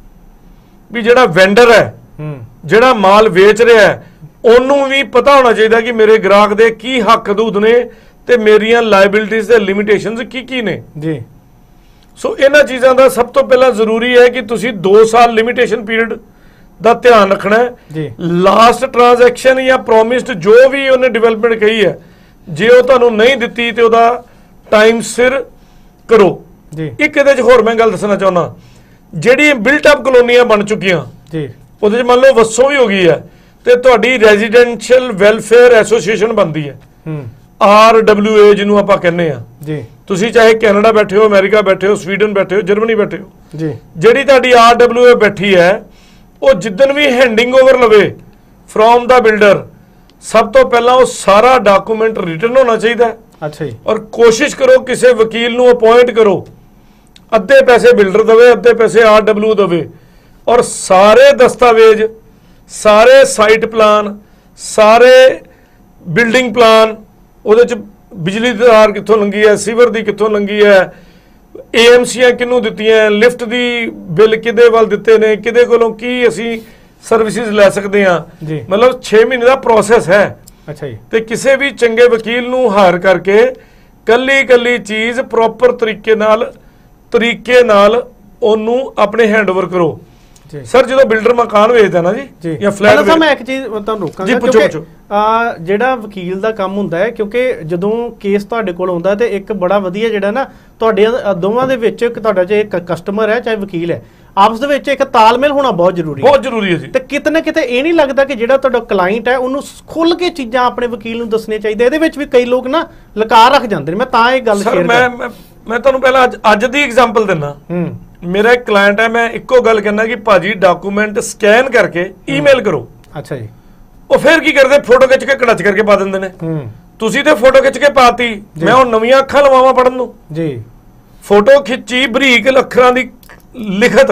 ਵੀ ਜਿਹੜਾ ਵੈਂਡਰ ਹੈ, ਜਿਹੜਾ ਮਾਲ ਵੇਚ ਰਿਹਾ ਹੈ, ਉਹਨੂੰ ਵੀ ਪਤਾ ਹੋਣਾ ਚਾਹੀਦਾ ਕਿ ਮੇਰੇ ਗ੍ਰਾਹਕ ਦੇ ਕੀ ਹੱਕ ਹਦੂਦ ਨੇ ਤੇ ਮੇਰੀਆਂ ਲਾਇਬਿਲਿਟੀਜ਼ ਤੇ ਲਿਮਿਟੇਸ਼ਨਸ ਕੀ ਕੀ ਨੇ ਜੀ। ਸੋ ਇਹਨਾਂ ਚੀਜ਼ਾਂ ਦਾ ਸਭ ਤੋਂ ਪਹਿਲਾਂ ਜ਼ਰੂਰੀ ਹੈ ਕਿ ਤੁਸੀਂ ਦੋ ਸਾਲ ਲਿਮਿਟੇਸ਼ਨ ਪੀਰੀਅਡ ਦਾ ਧਿਆਨ ਰੱਖਣਾ ਹੈ ਜੀ। ਲਾਸਟ ਟ੍ਰਾਂਜੈਕਸ਼ਨ ਜਾਂ ਪ੍ਰੋਮਿਸਡ ਜੋ ਵੀ ਉਹਨੇ ਡਿਵੈਲਪਮੈਂਟ ਕਹੀ ਹੈ, ਜੇ ਉਹ ਤੁਹਾਨੂੰ ਨਹੀਂ ਦਿੱਤੀ ਤੇ ਉਹਦਾ ਟਾਈਮ ਸਿਰ ਕਰੋ ਜੀ। ਇੱਕ ਇਹਦੇ 'ਚ ਹੋਰ ਮੈਂ ਗੱਲ ਦੱਸਣਾ ਚਾਹੁੰਦਾ, ਜਿਹੜੀ ਬਿਲਟ ਅਪ ਕਲੋਨੀਆਂ ਬਣ ਚੁੱਕੀਆਂ ਜੀ, ਉਹਦੇ 'ਚ ਮੰਨ ਲਓ ਵਸੋਂ ਵੀ ਹੋ ਗਈ ਹੈ ਤੇ ਤੁਹਾਡੀ ਰੈਜ਼ੀਡੈਂਸ਼ੀਅਲ ਵੈਲਫੇਅਰ ਐਸੋਸੀਏਸ਼ਨ ਬਣਦੀ ਹੈ, ਆਰ ਡਬਲਿਊ ਏ ਜਿਹਨੂੰ ਆਪਾਂ ਕਹਿੰਦੇ ਆ ਜੀ। ਤੁਸੀਂ ਚਾਹੇ ਕੈਨੇਡਾ ਬੈਠੇ ਹੋ, ਅਮਰੀਕਾ ਬੈਠੇ ਹੋ, ਸਵੀਡਨ ਬੈਠੇ ਹੋ, ਜਰਮਨੀ ਬੈਠੇ ਹੋ ਜੀ, ਜਿਹੜੀ ਤੁਹਾਡੀ ਆਰ ਡਬਲਿਊ ਏ ਬੈਠੀ ਹੈ, ਉਹ ਜਿੱਦਣ ਵੀ ਹੈਂਡਿੰਗ ਓਵਰ ਲਵੇ ਫਰੋਮ ਦਾ ਬਿਲਡਰ, ਸਭ ਤੋਂ ਪਹਿਲਾਂ ਉਹ ਸਾਰਾ ਡਾਕੂਮੈਂਟ ਰਿਟਨ ਹੋਣਾ ਚਾਹੀਦਾ ਹੈ। ਅੱਛਾ ਜੀ। ਔਰ ਕੋਸ਼ਿਸ਼ ਕਰੋ ਕਿਸੇ ਵਕੀਲ ਨੂੰ ਅਪਾਇੰਟ ਕਰੋ, ਅੱਧੇ ਪੈਸੇ ਬਿਲਡਰ ਦੇਵੇ, ਅੱਧੇ ਪੈਸੇ ਆਰ ਡਬਲਿਊ ਦੇਵੇ, ਔਰ ਸਾਰੇ ਦਸਤਾਵੇਜ਼, ਸਾਰੇ ਸਾਈਟ ਪਲਾਨ, ਸਾਰੇ ਬਿਲਡਿੰਗ ਪਲਾਨ, ਉਹਦੇ ਚ ਬਿਜਲੀ ਦੀ ਤਾਰ ਕਿੱਥੋਂ ਲੰਗੀ ਹੈ, ਸੀਵਰ ਦੀ ਕਿੱਥੋਂ ਲੰਗੀ ਹੈ, ਏ ਐਮ ਸੀਆਂ ਕਿਹਨੂੰ ਦਿੱਤੀਆਂ, ਲਿਫਟ ਦੀ ਬਿੱਲ ਕਿਹਦੇ ਵੱਲ ਦਿੱਤੇ ਨੇ, ਕਿਹਦੇ ਕੋਲੋਂ ਕੀ ਅਸੀਂ ਸਰਵਿਸਿਜ਼ ਲੈ ਸਕਦੇ ਹਾਂ, ਮਤਲਬ ਛੇ ਮਹੀਨੇ ਦਾ ਪ੍ਰੋਸੈਸ ਹੈ। ਅੱਛਾ ਜੀ। ਤੇ ਕਿਸੇ ਵੀ ਚੰਗੇ ਵਕੀਲ ਨੂੰ ਹਾਇਰ ਕਰਕੇ ਕੱਲੀ ਕੱਲੀ ਚੀਜ਼ ਪ੍ਰੋਪਰ ਤਰੀਕੇ ਨਾਲ ਤਰੀਕੇ ਨਾਲ ਉਹਨੂੰ ਆਪਣੇ ਹੈਂਡਓਵਰ ਕਰੋ। ਸਰ ਜਦੋਂ ਬਿਲਡਰ ਮਕਾਨ ਵੇਚਦਾ ਨਾ ਜੀ ਜਾਂ ਫਲੈਟ, ਪਹਿਲਾਂ ਮੈਂ ਇੱਕ ਚੀਜ਼ ਤੁਹਾਨੂੰ ਰੋਕਾਂਗਾ, ਕਿਉਂਕਿ ਆ ਜਿਹੜਾ ਵਕੀਲ ਦਾ ਕੰਮ ਹੁੰਦਾ ਹੈ, ਕਿਉਂਕਿ ਜਦੋਂ ਕੇਸ ਤੁਹਾਡੇ ਕੋਲ ਆਉਂਦਾ ਤੇ ਇੱਕ ਬੜਾ ਵਧੀਆ ਜਿਹੜਾ ਨਾ ਤੁਹਾਡੇ ਦੋਵਾਂ ਦੇ ਵਿੱਚ, ਇੱਕ ਤੁਹਾਡਾ ਜੇ ਕਸਟਮਰ ਹੈ ਚਾਹੇ ਵਕੀਲ ਹੈ, ਆਪਸ ਦੇ ਵਿੱਚ ਇੱਕ ਤਾਲਮੇਲ ਹੋਣਾ ਬਹੁਤ ਜ਼ਰੂਰੀ ਹੈ, ਬਹੁਤ ਜ਼ਰੂਰੀ ਹੈ ਜੀ। ਤੇ ਕਿਤੇ ਨਾ ਕਿਤੇ ਇਹ ਨਹੀਂ ਲੱਗਦਾ ਕਿ ਜਿਹੜਾ ਤੁਹਾਡਾ ਕਲਾਇੰਟ ਹੈ ਉਹਨੂੰ ਖੁੱਲ ਕੇ ਚੀਜ਼ਾਂ ਆਪਣੇ ਵਕੀਲ ਨੂੰ ਦੱਸਣੀਆਂ ਚਾਹੀਦੀਆਂ? ਇਹਦੇ ਵਿੱਚ ਵੀ ਕਈ ਲੋਕ ਨਾ ਲਕਾਰ ਰੱਖ ਜਾਂਦੇ ਨੇ, ਮੈਂ ਤਾਂ ਇਹ ਗੱਲ ਸ਼ੇਅਰ ਮੈਂ ਮੈਂ ਤੁਹਾਨੂੰ ਪਹਿਲਾਂ ਅੱਜ ਅੱਜ ਦੀ ਐਗਜ਼ਾਮਪਲ ਦਿੰਦਾ। ਮੇਰਾ ਇੱਕ ਕਲਾਇੰਟ ਹੈ, ਮੈਂ ਇੱਕੋ ਗੱਲ ਕਹਿੰਦਾ ਕਿ ਭਾਜੀ ਡਾਕੂਮੈਂਟ ਸਕੈਨ ਕਰਕੇ ਈਮੇਲ ਕਰੋ। ਅੱਛਾ ਜੀ। ਉਹ ਫਿਰ ਕੀ ਕਰਦੇ, ਫੋਟੋ ਖਿੱਚ ਕੇ ਕੜਚ ਕਰਕੇ ਪਾ ਦਿੰਦੇ ਨੇ। ਤੁਸੀਂ ਤੇ ਫੋਟੋ ਖਿੱਚ ਕੇ ਪਾਤੀ, ਮੈਂ ਉਹ ਨਵੀਆਂ ਅੱਖਾਂ ਲਵਾਵਾਂ ਪੜਨ ਨੂੰ ਜੀ। ਫੋਟੋ ਖਿੱਚੀ, ਬਰੀਕ ਅੱਖਰਾਂ ਦੀ ਲਿਖਤ,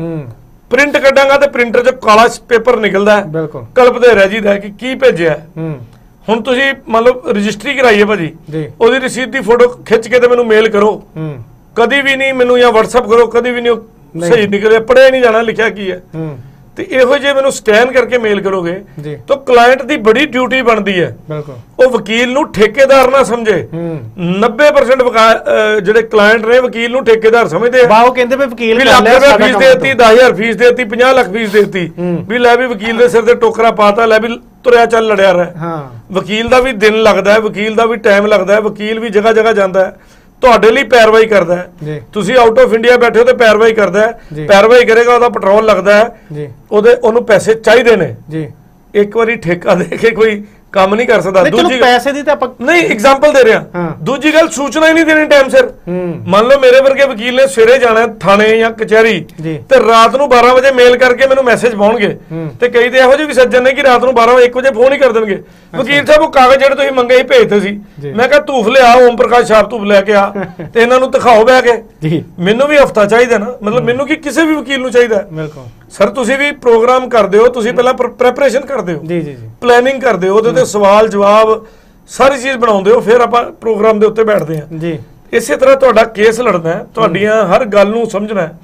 ਪ੍ਰਿੰਟ ਕੱਢਾਂਗਾ ਤੇ ਪ੍ਰਿੰਟਰ ਚ ਕਾਲਾ ਪੇਪਰ ਨਿਕਲਦਾ, ਬਿਲਕੁਲ ਕਲਪਦੇ ਰਹਿ ਜੀਦਾ ਕਿ ਕੀ ਭੇਜਿਆ। ਹੁਣ ਤੁਸੀਂ ਮੰਨ ਲਓ ਰਜਿਸਟਰੀ ਕਰਾਈਏ ਭਾਜੀ, ਉਹਦੀ ਰਸੀਦ ਦੀ ਫੋਟੋ ਖਿੱਚ ਕੇ ਤੇ ਮੈਨੂੰ ਮੇਲ ਕਰੋ, ਕਦੀ ਵੀ ਨਹੀਂ ਮੈਨੂੰ ਜਾਂ WhatsApp ਕਰੋ, ਕਦੀ ਵੀ ਨਹੀਂ ਸਹੀ ਨਿਕਲੇ, ਪੜਿਆ ਨਹੀਂ ਜਾਣਾ ਲਿਖਿਆ ਕੀ ਹੈ। ਤੇ ਇਹੋ ਜਿਹੇ ਮੈਨੂੰ ਸਕੈਨ ਕਰਕੇ ਮੇਲ ਕਰੋਗੇ ਤਾਂ ਕਲਾਇੰਟ ਦੀ ਬੜੀ ਡਿਊਟੀ ਬਣਦੀ ਹੈ, ਬਿਲਕੁਲ ਉਹ ਵਕੀਲ ਨੂੰ ਠੇਕੇਦਾਰ ਨਾ ਸਮਝੇ। ਨੱਬੇ ਪਰਸੈਂਟ ਜਿਹੜੇ ਕਲਾਇੰਟ ਨੇ ਵਕੀਲ ਨੂੰ ਠੇਕੇਦਾਰ ਸਮਝਦੇ ਆ। ਉਹ ਕਹਿੰਦੇ ਵੀ ਵਕੀਲ ਲੱਖ ਰੁਪਏ ਫੀਸ ਦੇਤੀ, ਦਸ ਹਜ਼ਾਰ ਫੀਸ ਦੇਤੀ, ਪੰਜਾਹ ਲੱਖ ਫੀਸ ਦੇਤੀ, ਵੀ ਲੈ ਵੀ ਵਕੀਲ ਦੇ ਸਿਰ ਤੇ ਟੋਕਰਾ ਪਾਤਾ, ਲੈ ਵੀ ਤੁਰਿਆ ਚੱਲ ਲੜਿਆ ਰਹਿ। ਵਕੀਲ ਦਾ ਵੀ ਦਿਨ ਲੱਗਦਾ ਹੈ, ਵਕੀਲ ਦਾ ਵੀ ਟਾਈਮ ਲੱਗਦਾ ਹੈ, ਵਕੀਲ ਵੀ ਜਗ੍ਹਾ ਜਗ੍ਹਾ ਜਾਂਦਾ ਹੈ, ਤੁਹਾਡੇ ਲਈ ਪੈਰਵਾਈ ਕਰਦਾ ਹੈ। ਤੁਸੀਂ ਆਊਟ ਆਫ ਇੰਡੀਆ ਬੈਠੇ ਹੋ ਤੇ ਪੈਰਵਾਈ ਕਰਦਾ ਹੈ, ਪੈਰਵਾਈ ਕਰੇਗਾ, ਉਹਦਾ ਪੈਟਰੋਲ ਲੱਗਦਾ ਹੈ, ਉਹਦੇ ਉਹਨੂੰ ਪੈਸੇ ਚਾਹੀਦੇ ਨੇ ਜੀ। ਇੱਕ ਵਾਰੀ ਠੇਕਾ ਦੇ ਕੇ ਕੋਈ ਕੰਮ ਨਹੀਂ ਕਰ ਸਕਦਾ। ਦੂਜੀ ਪੈਸੇ ਦੀ ਤਾਂ ਆਪਾਂ ਨਹੀਂ ਐਗਜ਼ਾਮਪਲ ਦੇ ਰਿਹਾ। ਦੂਜੀ ਗੱਲ, ਸੂਚਨਾ ਹੀ ਨਹੀਂ ਦੇਣੀ ਟਾਈਮ ਸਿਰ। ਮੰਨ ਲਓ ਮੇਰੇ ਵਰਗੇ ਵਕੀਲ ਨੇ ਸਵੇਰੇ ਜਾਣਾ ਥਾਣੇ ਜਾਂ ਕਚਹਿਰੀ ਤੇ ਰਾਤ ਨੂੰ ਬਾਰਾਂ ਵਜੇ ਮੇਲ ਕਰਕੇ ਮੈਨੂੰ ਮੈਸੇਜ ਪਾਉਣਗੇ, ਤੇ ਕਈ ਤੇ ਇਹੋ ਜਿਹੇ ਵੀ ਸੱਜਣ ਨੇ ਕਿ ਰਾਤ ਨੂੰ ਬਾਰਾਂ ਵਜੇ ਇੱਕ ਵਜੇ ਫੋਨ ਹੀ ਕਰ ਦੇਣਗੇ, ਵਕੀਲ ਸਾਹਿਬ ਉਹ ਕਾਗਜ਼ ਜਿਹੜੇ ਤੁਸੀਂ ਮੰਗੇ ਸੀ ਭੇਜਦੇ ਸੀ। ਮੈਂ ਕਿਹਾ ਧੂਫ ਲਿਆ, ਓਮ ਪ੍ਰਕਾਸ਼ ਛਾਪ ਧੂਫ ਲੈ ਕੇ ਆ ਤੇ ਇਹਨਾਂ ਨੂੰ ਦਿਖਾਓ ਬਹਿ ਕੇ। ਮੈਨੂੰ ਵੀ ਹਫਤਾ ਚਾਹੀਦਾ ਨਾ, ਮਤਲਬ ਮੈਨੂੰ ਕੀ ਕਿਸੇ ਵੀ ਵਕੀਲ ਨੂੰ ਚਾਹੀਦਾ। ਸਰ ਤੁਸੀਂ ਵੀ ਪ੍ਰੋਗਰਾਮ ਕਰਦੇ ਹੋ, ਤੁਸੀਂ ਪਹਿਲਾਂ ਪ੍ਰੈਪਰੇਸ਼ਨ ਕਰਦੇ ਹੋ, ਪਲੈਨਿੰਗ ਕਰਦੇ ਹੋ, ਉਹਦੇ ਤੇ ਸਵਾਲ ਜਵਾਬ ਸਾਰੀ ਚੀਜ਼ ਬਣਾਉਂਦੇ ਹੋ, ਫਿਰ ਆਪਾਂ ਪ੍ਰੋਗਰਾਮ ਦੇ ਉੱਤੇ ਬੈਠਦੇ ਹਾਂ ਜੀ। ਇਸੇ ਤਰ੍ਹਾਂ ਤੁਹਾਡਾ ਕੇਸ ਲੜਨਾ ਹੈ, ਤੁਹਾਡੀਆਂ ਹਰ ਗੱਲ ਨੂੰ ਸਮਝਣਾ ਹੈ।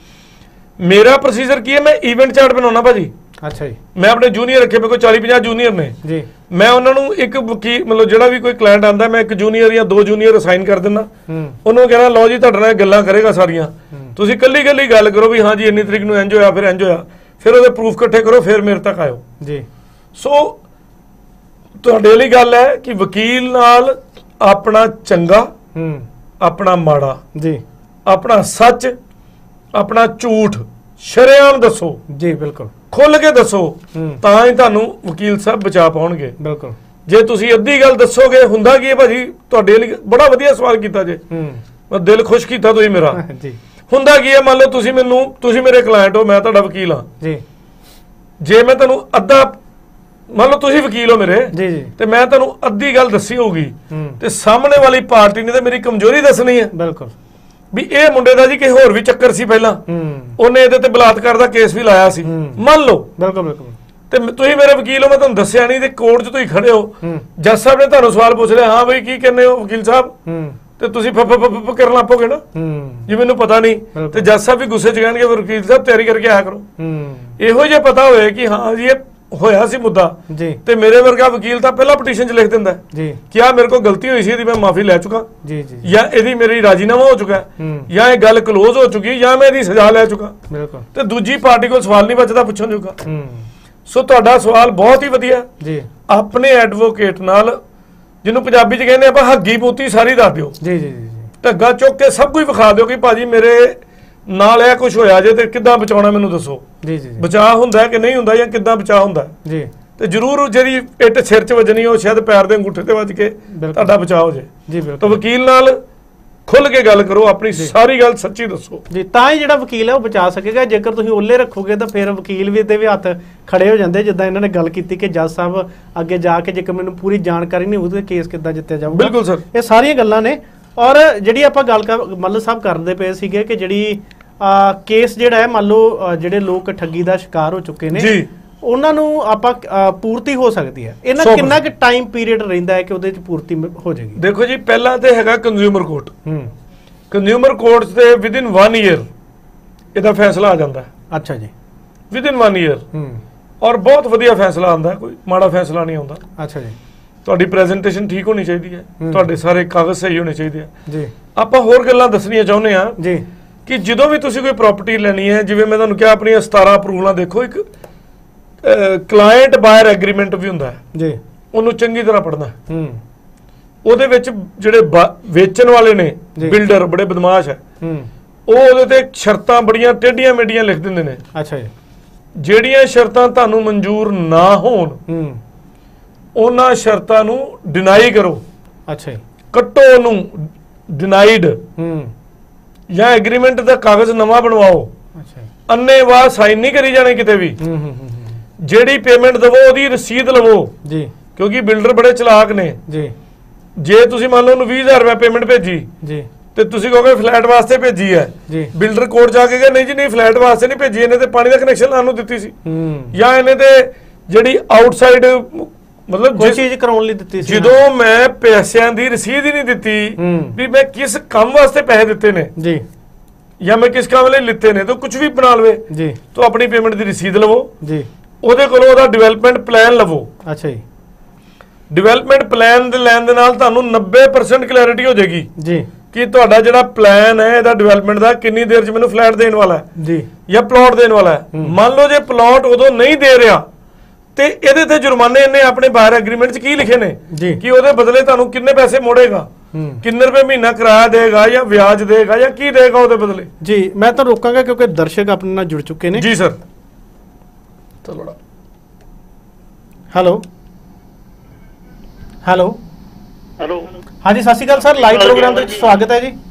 ਮੇਰਾ ਪ੍ਰੋਸੀਜਰ ਕੀ ਹੈ, ਮੈਂ ਇਵੈਂਟ ਚਾਰਟ ਬਣਾਉਣਾ ਭਾਜੀ। ਅੱਛਾ ਜੀ। ਮੈਂ ਆਪਣੇ ਜੂਨੀਅਰ ਰੱਖੇ, ਮੇਰੇ ਕੋਲ ਚਾਲੀ ਪੰਜਾਹ ਜੂਨੀਅਰ ਨੇ ਜੀ। ਮੈਂ ਉਹਨਾਂ ਨੂੰ ਇੱਕ ਵਕੀਲ ਮਤਲਬ ਜਿਹੜਾ ਵੀ ਕੋਈ ਕਲਾਇੰਟ ਆਉਂਦਾ, ਮੈਂ ਇੱਕ ਜੂਨੀਅਰ ਜਾਂ ਦੋ ਜੂਨੀਅਰ ਅਸਾਈਨ ਕਰ ਦਿੰਦਾ। ਉਹਨੂੰ ਕਹਿਣਾ ਲਓ ਜੀ ਤੁਹਾਡੇ ਨਾਲ ਗੱਲਾਂ ਕਰੇਗਾ ਸਾਰੀਆਂ, ਤੁਸੀਂ ਕੱਲੀ ਕੱਲੀ ਗੱਲ ਕਰੋ ਵੀ ਹਾਂ ਜੀ ਇੰਨੀ ਤਰੀਕ ਨੂੰ ਇੰਜ ਹੋਇਆ, ਫਿਰ ਇੰਜ ਹੋਇਆ, ਫਿਰ ਉਹਦੇ ਪ੍ਰੂਫ ਇਕੱਠੇ ਕਰੋ, ਫਿਰ ਮੇਰੇ ਤੱਕ ਆਇਓ ਜੀ। ਸੋ ਤੁਹਾਡੇ ਲਈ ਗੱਲ ਹੈ ਕਿ ਵਕੀਲ ਨਾਲ ਆਪਣਾ ਚੰਗਾ, ਆਪਣਾ ਮਾੜਾ ਜੀ, ਆਪਣਾ ਸੱਚ, ਆਪਣਾ ਝੂਠ ਸ਼ਰੇਆਮ ਦੱਸੋ ਜੀ, ਬਿਲਕੁਲ ਖੁੱਲ ਕੇ ਦੱਸੋ, ਤਾਂ ਹੀ ਤੁਹਾਨੂੰ ਵਕੀਲ ਸਾਹਿਬ ਬਚਾ ਪਾਉਣਗੇ। ਬਿਲਕੁਲ ਜੇ ਤੁਸੀਂ ਅੱਧੀ ਗੱਲ ਦੱਸੋਗੇ ਹੁੰਦਾ ਕੀ ਹੈ ਭਾਜੀ, ਤੁਹਾਡੇ ਲਈ ਬੜਾ ਵਧੀਆ ਸਵਾਲ ਕੀਤਾ ਜੇ, ਮੈਂ ਦਿਲ ਖੁਸ਼ ਕੀਤਾ ਤੁਸੀਂ ਮੇਰਾ। ਜੀ ਹੁੰਦਾ ਕੀ ਹੈ, ਮੰਨ ਲਓ ਤੁਸੀਂ ਮੈਨੂੰ, ਤੁਸੀਂ ਮੇਰੇ ਕਲਾਇੰਟ ਹੋ, ਮੈਂ ਤੁਹਾਡਾ ਵਕੀਲ ਹਾਂ ਜੀ, ਜੇ ਮੈਂ ਤੁਹਾਨੂੰ ਅੱਧਾ, ਮੰਨ ਲਓ ਤੁਸੀਂ ਵਕੀਲ ਹੋ ਮੇਰੇ ਜੀ ਜੀ, ਤੇ ਮੈਂ ਤੁਹਾਨੂੰ ਅੱਧੀ ਗੱਲ ਦੱਸੀ ਹੋਊਗੀ ਤੇ ਸਾਹਮਣੇ ਵਾਲੀ ਪਾਰਟੀ ਨੇ ਤੇ ਮੇਰੀ ਕਮਜ਼ੋਰੀ ਦੱਸਣੀ ਹੈ। ਬਿਲਕੁਲ, ਵੀ ਇਹ ਮੁੰਡੇ ਦਾ ਜੀ ਕਿਸੇ ਹੋਰ ਵੀ ਚੱਕਰ ਸੀ ਪਹਿਲਾਂ, ਉਹਨੇ ਇਹਦੇ ਤੇ ਬਲਾਤਕਾਰ ਦਾ ਕੇਸ ਵੀ ਲਾਇਆ ਸੀ, ਮੰਨ ਲਓ। ਬਿਲਕੁਲ ਬਿਲਕੁਲ। ਤੇ ਤੁਸੀਂ ਮੇਰੇ ਵਕੀਲ ਹੋ, ਮੈਂ ਤੁਹਾਨੂੰ ਦੱਸਿਆ ਨਹੀਂ ਤੇ ਕੋਰਟ 'ਚ ਤੁਸੀਂ ਖੜੇ ਹੋ, ਜੱਜ ਸਾਹਿਬ ਨੇ ਤੁਹਾਨੂੰ ਸਵਾਲ ਪੁੱਛ ਲਿਆ, ਹਾਂ ਬਈ ਕੀ ਕਹਿੰਦੇ ਹੋ ਵਕੀਲ ਸਾਹਿਬ, ਤੇ ਤੁਸੀਂ ਫੱਫ ਫੱਫ ਕਰਨ ਲੱਪੋਗੇ ਨਾ ਜੀ, ਮੈਨੂੰ ਪਤਾ ਨਹੀਂ, ਤੇ ਜੱਜ ਸਾਹਿਬ ਵੀ ਗੁੱਸੇ 'ਚ ਕਹਿਣਗੇ ਵਕੀਲ ਸਾਹਿਬ ਤਿਆਰੀ ਕਰਕੇ ਆਇਆ ਕਰੋ। ਇਹੋ ਜਿਹਾ ਪਤਾ ਹੋਏ ਕਿ ਹਾਂ ਜੀ ਇਹ ਹੋਇਆ ਸੀ ਮੁੱਦਾ ਜੀ, ਤੇ ਮੇਰੇ ਵਰਗਾ ਵਕੀਲ ਤਾਂ ਪਹਿਲਾਂ ਪਟੀਸ਼ਨ 'ਚ ਲਿਖ ਦਿੰਦਾ ਜੀ ਕਿ ਆ ਮੇਰੇ ਕੋਲ ਗਲਤੀ ਹੋਈ ਸੀ, ਇਹਦੀ ਮੈਂ ਮਾਫੀ ਲੈ ਚੁੱਕਾ ਜੀ ਜੀ, ਜਾਂ ਇਹਦੀ ਮੇਰੀ ਰਾਜੀਨਾਮਾ ਹੋ ਚੁੱਕਾ, ਜਾਂ ਇਹ ਗੱਲ ਕਲੋਜ਼ ਹੋ ਚੁੱਕੀ, ਜਾਂ ਮੈਂ ਇਹਦੀ ਸਜ਼ਾ ਲੈ ਚੁੱਕਾ। ਬਿਲਕੁਲ, ਤੇ ਦੂਜੀ ਪਾਰਟੀ ਕੋਲ ਸਵਾਲ ਨਹੀਂ ਬਚਦਾ ਪੁੱਛਣ ਜੋਗਾ। ਸੋ ਤੁਹਾਡਾ ਸਵਾਲ ਬਹੁਤ ਹੀ ਵਧੀਆ ਜੀ। ਆਪਣੇ ਐਡਵੋਕੇਟ ਨਾਲ, ਜਿਹਨੂੰ ਪੰਜਾਬੀ 'ਚ ਕਹਿੰਦੇ ਆਪਾਂ ਹੱਗੀ ਪੂਤੀ ਸਾਰੀ ਦੱਸ ਦਿਓ ਜੀ ਜੀ ਜੀ, ਢੱਗਾ ਚੁੱਕ ਕੇ ਸਭ ਕੁਝ ਵਿਖਾ ਦਿਓ ਕਿ ਭਾਜੀ ਮੇਰੇ ਨਾਲ ਇਹ ਕੁਝ ਹੋਇਆ ਜੇ ਤੇ ਕਿੱਦਾਂ ਬਚਾਉਣਾ ਮੈਨੂੰ ਦੱਸੋ ਜੀ ਜੀ, ਬਚਾਅ ਹੁੰਦਾ ਕਿ ਨਹੀਂ ਹੁੰਦਾ, ਜਾਂ ਕਿੱਦਾਂ ਬਚਾਅ ਹੁੰਦਾ ਜੀ। ਤੇ ਜ਼ਰੂਰ ਜਿਹੜੀ ਇੱਟ ਸਿਰ 'ਚ ਵੱਜਣੀ ਉਹ ਸ਼ਾਇਦ ਪੈਰ ਦੇ ਅੰਗੂਠੇ ਤੇ ਵੱਜ ਕੇ ਤੁਹਾਡਾ ਬਚਾਅ ਹੋ ਜੇ ਜੀ। ਬਿਲਕੁਲ, ਤਾਂ ਵਕੀਲ ਨਾਲ ਖੁੱਲ ਕੇ ਗੱਲ ਕਰੋ, ਆਪਣੀ ਸਾਰੀ ਗੱਲ ਸੱਚੀ ਦੱਸੋ ਜੀ, ਤਾਂ ਹੀ ਜਿਹੜਾ ਵਕੀਲ ਹੈ ਉਹ ਬਚਾ ਸਕੇਗਾ। ਜੇਕਰ ਤੁਸੀਂ ਓਲੇ ਰੱਖੋਗੇ ਤਾਂ ਫਿਰ ਵਕੀਲ ਵੀ ਤੇ ਵੀ ਹੱਥ ਖੜੇ ਹੋ ਜਾਂਦੇ, ਜਿੱਦਾਂ ਇਹਨਾਂ ਨੇ ਗੱਲ ਕੀਤੀ ਕਿ ਜੱਜ ਸਾਹਿਬ ਅੱਗੇ ਜਾ ਕੇ ਜੇਕਰ ਮੈਨੂੰ ਪੂਰੀ ਜਾਣਕਾਰੀ ਨਹੀਂ ਹੋਊ ਕੇਸ ਕਿੱਦਾਂ ਜਿੱਤਿਆ ਜਾਊਗਾ। ਬਿਲਕੁਲ ਸਰ, ਇਹ ਸਾਰੀਆਂ ਗੱਲਾਂ ਨੇ। ਔਰ ਜਿਹੜੀ ਆਪਾਂ ਗੱਲ ਕਰ ਮੱਲ ਸਾਹਿਬ ਕਰਦੇ ਪਏ ਸੀਗੇ ਕਿ ਜਿਹੜੀ ਕੇਸ ਜਿਹੜਾ ਹੈ, ਮੰਨ ਲਓ ਜਿਹੜੇ ਲੋਕ ਠੱਗੀ ਦਾ ਸ਼ਿਕਾਰ ਹੋ ਚੁੱਕੇ ਨੇ ਜੀ, ਉਹਨਾਂ ਨੂੰ ਆਪਾਂ ਪੂਰਤੀ ਹੋ ਸਕਦੀ ਹੈ, ਇਹਨਾਂ ਕਿੰਨਾ ਕਿ ਟਾਈਮ ਪੀਰੀਅਡ ਰਹਿੰਦਾ ਹੈ ਕਿ ਉਹਦੇ ਚ ਪੂਰਤੀ ਹੋ ਜਾਏਗੀ? ਦੇਖੋ ਜੀ, ਪਹਿਲਾਂ ਤੇ ਹੈਗਾ ਕੰਜ਼ਿਊਮਰ ਕੋਰਟ, ਹੂੰ ਕੰਜ਼ਿਊਮਰ ਕੋਰਟ ਤੇ ਵਿਦ ਇਨ ਵਨ ਈਅਰ ਇਹਦਾ ਫੈਸਲਾ ਆ ਜਾਂਦਾ। ਅੱਛਾ ਜੀ, ਵਿਦ ਇਨ ਵਨ ਈਅਰ, ਹੂੰ ਔਰ ਬਹੁਤ ਵਧੀਆ ਫੈਸਲਾ ਆਉਂਦਾ, ਕੋਈ ਮਾੜਾ ਫੈਸਲਾ ਨਹੀਂ ਆਉਂਦਾ। ਅੱਛਾ ਜੀ, ਤੁਹਾਡੀ ਪ੍ਰੈਜੈਂਟੇਸ਼ਨ ਠੀਕ ਹੋਣੀ ਚਾਹੀਦੀ ਹੈ, ਤੁਹਾਡੇ ਸਾਰੇ ਕਾਗਜ਼ ਸਹੀ ਹੋਣੇ ਚਾਹੀਦੇ ਆ ਜੀ। ਆਪਾਂ ਹੋਰ ਗੱਲਾਂ ਦੱਸਣੀਆਂ ਚਾਹੁੰਦੇ ਆ ਜੀ ਕਿ ਜਦੋਂ ਵੀ ਤੁਸੀਂ ਕੋਈ ਪ੍ਰਾਪਰਟੀ ਲੈਣੀ ਹੈ, ਜਿਵੇਂ ਮੈਂ ਤੁਹਾਨੂੰ ਕਿਹਾ ਆਪਣੀਆਂ ਸਤਾਰਾਂ ਅਪਰੂਵਲਾਂ ਦੇਖੋ, ਇੱਕ ਕਲਾਇੰਟ ਬਾਇਰ ਐਗਰੀਮੈਂਟ ਵੀ ਹੁੰਦਾ ਜੀ, ਉਹਨੂੰ ਚੰਗੀ ਤਰ੍ਹਾਂ ਪੜ੍ਹਨਾ। ਹੂੰ ਉਹਦੇ ਵਿੱਚ ਜਿਹੜੇ ਵੇਚਣ ਵਾਲੇ ਨੇ ਬਿਲਡਰ ਬੜੇ ਬਦਮਾਸ਼ ਹੈ, ਹੂੰ ਉਹ ਉਹਦੇ ਤੇ ਸ਼ਰਤਾਂ ਬੜੀਆਂ ਟੇਢੀਆਂ ਮੇਢੀਆਂ ਲਿਖ ਦਿੰਦੇ ਨੇ। ਅੱਛਾ ਜੀ, ਜਿਹੜੀਆਂ ਸ਼ਰਤਾਂ ਤੁਹਾਨੂੰ ਮਨਜ਼ੂਰ ਨਾ ਹੋਣ, ਹੂੰ ਉਹਨਾਂ ਸ਼ਰਤਾਂ ਨੂੰ ਡਿਨਾਈ ਕਰੋ। ਅੱਛਾ ਜੀ, ਕੱਟੋ ਉਹਨੂੰ ਡਿਨਾਈਡ, ਹੂੰ ਜਾਂ ਐਗਰੀਮੈਂਟ ਦਾ ਕਾਗਜ਼ ਨਵਾਂ ਬਣਵਾਓ। ਅੱਛਾ, ਅੰਨੇਵਾਹ ਸਾਈਨ ਨਹੀਂ ਕਰੀ ਜਾਣੇ ਕਿਤੇ ਵੀ। ਹੂੰ ਹੂੰ ਹੂੰ ਜਿਹੜੀ ਪੇਮੈਂਟ ਦੇਵੋ ਉਹਦੀ ਰਸੀਦ ਲਵੋ ਜੀ, ਕਿਉਂਕਿ ਬਿਲਡਰ ਬੜੇ ਚਲਾਕ ਨੇ ਜੀ। ਜੇ ਤੁਸੀਂ ਮੰਨ ਲਓ ਉਹਨੂੰ ਵੀਹ ਹਜ਼ਾਰ ਰੁਪਏ ਪੇਮੈਂਟ ਭੇਜੀ ਜੀ, ਤੇ ਤੁਸੀਂ ਕਹੋਗੇ ਫਲੈਟ ਵਾਸਤੇ ਭੇਜੀ ਹੈ ਜੀ, ਬਿਲਡਰ ਕੋਰਟ ਜਾ ਕੇ ਕਹੇ ਨਹੀਂ ਜੀ ਨਹੀਂ ਫਲੈਟ ਵਾਸਤੇ ਨਹੀਂ ਭੇਜੀ, ਇਹਨੇ ਤੇ ਪਾਣੀ ਦਾ ਕਨੈਕਸ਼ਨ ਲਾਉਣ ਨੂੰ ਦਿੱਤੀ ਸੀ, ਜਾਂ ਇਹਨੇ ਤੇ ਜਿਹੜੀ ਆਊਟਸਾਈਡ ਮਤਲਬ ਕੋਈ ਚੀਜ਼ ਕਰਾਉਣ ਲਈ ਦਿੱਤੀ ਸੀ। ਜਦੋਂ ਮੈਂ ਪੈਸਿਆਂ ਦੀ ਰਸੀਦ ਹੀ ਨਹੀਂ ਦਿੱਤੀ ਵੀ ਮੈਂ ਕਿਸ ਕੰਮ ਵਾਸਤੇ ਪੈਸੇ ਦਿੱਤੇ ਨੇ ਜੀ, ਜਾਂ ਮੈਂ ਕਿਸ ਕੰਮ ਲਈ ਲਿੱਤੇ ਨੇ, ਤਾਂ ਕੁਝ ਵੀ ਬਣਾ ਲਵੇ ਜੀ, ਤਾਂ ਆਪਣੀ ਪੇਮੈਂਟ ਦੀ ਰਸੀਦ ਲਵੋ ਜੀ, ਉਹਦੇ ਕੋਲੋਂ ਉਹਦਾ ਡਿਵੈਲਪਮੈਂਟ ਪਲਾਨ ਲਵੋ। ਅੱਛਾ ਜੀ, ਡਿਵੈਲਪਮੈਂਟ ਪਲਾਨ ਦੇ ਲੈਣ ਦੇ ਨਾਲ ਤੁਹਾਨੂੰ ਨੱਬੇ ਪਰਸੈਂਟ ਕਲੈਰਿਟੀ ਹੋ ਜਾਏਗੀ ਜੀ ਕਿ ਤੁਹਾਡਾ ਜਿਹੜਾ ਪਲਾਨ ਹੈ ਇਹਦਾ ਡਿਵੈਲਪਮੈਂਟ ਦਾ ਕਿੰਨੀ ਦੇਰ 'ਚ ਮੈਨੂੰ ਫਲੈਟ ਦੇਣ ਵਾਲਾ ਹੈ ਜੀ, ਜਾਂ ਪਲਾਟ ਦੇਣ ਵਾਲਾ ਹੈ। ਮੰਨ ਲਓ ਜੇ ਪਲਾਟ ਉਦੋਂ ਨਹੀਂ ਦੇ ਰਿਹਾ ਤੇ ਇਹਦੇ ਤੇ ਜੁਰਮਾਨੇ ਇਹਨੇ ਆਪਣੇ ਬਾਹਰ ਐਗਰੀਮੈਂਟ 'ਚ ਕੀ ਲਿਖੇ ਨੇ ਕਿ ਉਹਦੇ ਬਦਲੇ ਤੁਹਾਨੂੰ ਕਿੰਨੇ ਪੈਸੇ ਮੋੜੇਗਾ, ਕਿੰਨੇ ਰੁਪਏ ਮਹੀਨਾ ਕਿਰਾਇਆ ਦੇਗਾ, ਜਾਂ ਵਿਆਜ ਦੇਗਾ, ਜਾਂ ਕੀ ਦੇਗਾ ਉਹਦੇ ਬਦਲੇ ਜੀ। ਮੈਂ ਤਾਂ ਰੋਕਾਂਗਾ ਕਿਉਂਕਿ ਦਰਸ਼ਕ ਆਪਣੇ ਨਾਲ ਜੁੜ ਚੁੱਕੇ ਨੇ ਜੀ। ਸਰ ਚਲੋ, ਹੈਲੋ ਹੈਲੋ ਹੈਲੋ ਹਾਂਜੀ, ਸਤਿ ਸ਼੍ਰੀ ਅਕਾਲ ਸਰ, ਲਾਈਵ ਪ੍ਰੋਗਰਾਮ ਦੇ ਵਿੱਚ ਸਵਾਗਤ ਹੈ ਜੀ।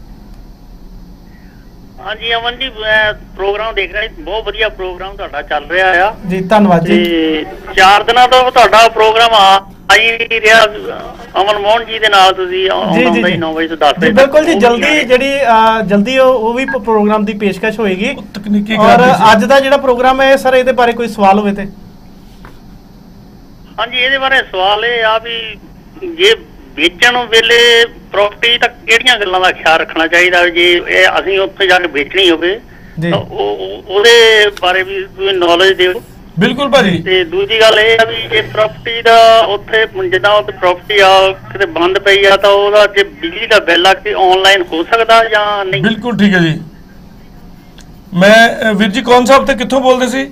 ਹਾਂਜੀ ਅਮਨ ਜੀ, ਮੈਂ ਪ੍ਰੋਗਰਾਮ ਦੇਖ ਰਿਹਾ, ਬਹੁਤ ਵਧੀਆ ਪ੍ਰੋਗਰਾਮ ਤੁਹਾਡਾ ਚੱਲ ਰਿਹਾ ਆ ਜੀ, ਧੰਨਵਾਦ ਜੀ। ਚਾਰ ਦਿਨਾਂ ਤੋਂ ਤੁਹਾਡਾ ਪ੍ਰੋਗਰਾਮ ਆ ਹੀ ਰਿਹਾ ਅਮਨ ਮੋਹਨ ਜੀ ਦੇ ਨਾਲ, ਤੁਸੀਂ ਆਉਂਦਾ ਹੀ ਨੌ ਵਜੇ ਤੋਂ ਦਸ ਵਜੇ। ਬਿਲਕੁਲ ਜੀ, ਜਲਦੀ ਜਿਹੜੀ ਜਲਦੀ ਉਹ ਵੀ ਪ੍ਰੋਗਰਾਮ ਦੀ ਪੇਸ਼ਕਸ਼ ਹੋਏਗੀ। ਔਰ ਅੱਜ ਦਾ ਜਿਹੜਾ ਪ੍ਰੋਗਰਾਮ ਹੈ ਸਰ, ਇਹਦੇ ਬਾਰੇ ਕੋਈ ਸਵਾਲ ਹੋਵੇ ਤੇ? ਹਾਂਜੀ, ਇਹਦੇ ਬਾਰੇ ਸਵਾਲ ਇਹ ਆ ਵੀ ਜੇ ਵੇਚਣ ਵੇਲੇ ਪ੍ਰਾਪਰਟੀ ਤਾਂ ਕਿਹੜੀਆਂ ਗੱਲਾਂ ਦਾ ਖਿਆਲ ਰੱਖਣਾ ਚਾਹੀਦਾ, ਜੇ ਇਹ ਅਸੀਂ ਉੱਥੇ ਜਾ ਕੇ ਵੇਚਣੀ ਹੋਵੇ ਤਾਂ ਉਹਦੇ ਬਾਰੇ ਵੀ ਨੌਲੇਜ ਦਿਓ। ਬਿਲਕੁਲ ਭਾਜੀ। ਤੇ ਦੂਜੀ ਗੱਲ ਇਹ ਆ ਵੀ ਜੇ ਪ੍ਰਾਪਰਟੀ ਦਾ ਉੱਥੇ ਜਿੱਦਾਂ ਉੱਥੇ ਪ੍ਰਾਪਰਟੀ ਆ ਕਿਤੇ ਬੰਦ ਪਈ ਆ ਤਾਂ ਉਹਦਾ ਜੇ ਬਿਜਲੀ ਦਾ ਬਿੱਲ ਆ ਕਿ ਆਨਲਾਈਨ ਹੋ ਸਕਦਾ ਜਾਂ ਨਹੀਂ? ਬਿਲਕੁਲ ਠੀਕ ਹੈ ਜੀ। ਮੈਂ ਵੀਰ ਜੀ ਕੌਣ ਸਾਹਿਬ ਤੇ ਕਿੱਥੋਂ ਬੋਲਦੇ ਸੀ?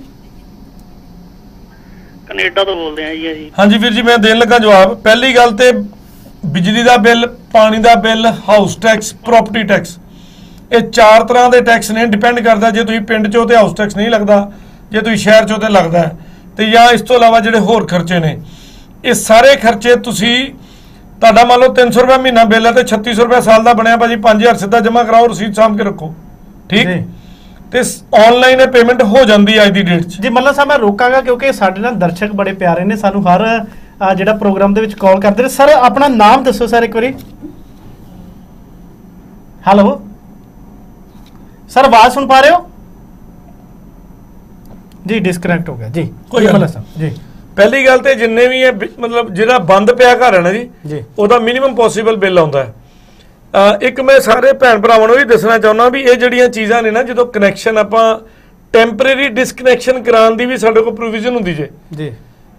ਕੈਨੇਡਾ ਤੋਂ ਬੋਲਦੇ ਆ ਜੀ। ਹਾਂਜੀ ਵੀਰ ਜੀ, ਮੈਂ ਦੇਣ ਲੱਗਾ ਜਵਾਬ। ਪਹਿਲੀ ਗੱਲ ਤੇ ਬਿਜਲੀ ਦਾ ਬਿੱਲ, ਪਾਣੀ ਦਾ bill, house tax, property tax, ਇਹ ਚਾਰ ਤਰ੍ਹਾਂ ਦੇ ਟੈਕਸ ਨੇ। ਡਿਪੈਂਡ ਕਰਦਾ ਜੇ ਤੁਸੀਂ ਪਿੰਡ 'ਚੋਂ ਤੇ ਹਾਊਸ ਟੈਕਸ ਨਹੀਂ ਲੱਗਦਾ, ਜੇ ਤੁਸੀਂ ਸ਼ਹਿਰ 'ਚੋਂ ਤੇ ਲੱਗਦਾ, ਤੇ ਜਾਂ ਇਸ ਤੋਂ ਇਲਾਵਾ ਜਿਹੜੇ ਹੋਰ ਖਰਚੇ ਨੇ। ਇਹ ਸਾਰੇ ਖਰਚੇ ਤੁਸੀਂ ਤੁਹਾਡਾ ਮੰਨ ਲਓ ਤਿੰਨ ਸੌ ਰੁਪਏ ਮਹੀਨਾ ਬਿੱਲ ਹੈ ਤੇ ਛੱਤੀ ਸੌ ਰੁਪਏ ਸਾਲ ਦਾ ਬਣਿਆ ਭਾਜੀ, ਪੰਜ ਹਜ਼ਾਰ ਸਿੱਧਾ ਜਮ੍ਹਾਂ ਕਰਾਓ, ਰਸੀਦ ਸਾਂਭ ਕੇ ਰੱਖੋ, ਠੀਕ। ਤੇ ਆਨਲਾਈਨ ਇਹ ਪੇਮੈਂਟ ਹੋ ਜਾਂਦੀ ਹੈ ਅੱਜ ਦੀ ਡੇਟ 'ਚ। ਜੀ ਮੱਲਾ ਸਾਹਿਬ ਮੈਂ ਰੋਕਾਂਗਾ ਕਿਉਂਕਿ ਸਾਡੇ ਨਾਲ ਦਰਸ਼ਕ ਬੜੇ ਪਿਆਰੇ ਨੇ, ਸਾਨੂੰ ਹਰ ਜਿਹੜਾ ਪ੍ਰੋਗਰਾਮ ਦੇ ਵਿੱਚ ਕਾਲ ਕਰਦੇ ਨੇ। ਸਰ ਆਪਣਾ ਨਾਮ ਦੱਸੋ ਸਰ ਇੱਕ ਵਾਰੀ। ਹੈਲੋ ਸਰ, ਆਵਾਜ਼ ਸੁਣ ਪਾ ਰਹੇ ਹੋ ਜੀ? ਡਿਸਕਨੈਕਟ ਹੋ ਗਿਆ ਜੀ। ਕੋਈ ਮੱਲਾ ਸਾਹਿਬ ਜੀ, ਪਹਿਲੀ ਗੱਲ ਤੇ ਜਿੰਨੇ ਵੀ ਇਹ ਮਤਲਬ ਜਿਹੜਾ ਬੰਦ ਪਿਆ ਘਰ ਹੈ ਨਾ ਜੀ, ਉਹਦਾ ਮਿਨੀਮਮ ਪੋਸੀਬਲ ਬਿੱਲ ਆਉਂਦਾ ਹੈ। ਇੱਕ ਮੈਂ ਸਾਰੇ ਭੈਣ ਭਰਾਵਾਂ ਨੂੰ ਵੀ ਦੱਸਣਾ ਚਾਹੁੰਦਾ ਵੀ ਇਹ ਜਿਹੜੀਆਂ ਚੀਜ਼ਾਂ ਨੇ ਨਾ, ਜਦੋਂ ਕਨੈਕਸ਼ਨ ਆਪਾਂ ਟੈਂਪਰੇਰੀ ਡਿਸਕਨੈਕਸ਼ਨ ਕਰਾਉਣ ਦੀ ਵੀ ਸਾਡੇ ਕੋਲ ਪ੍ਰੋਵੀਜ਼ਨ ਹੁੰਦੀ ਜੇ ਜੀ।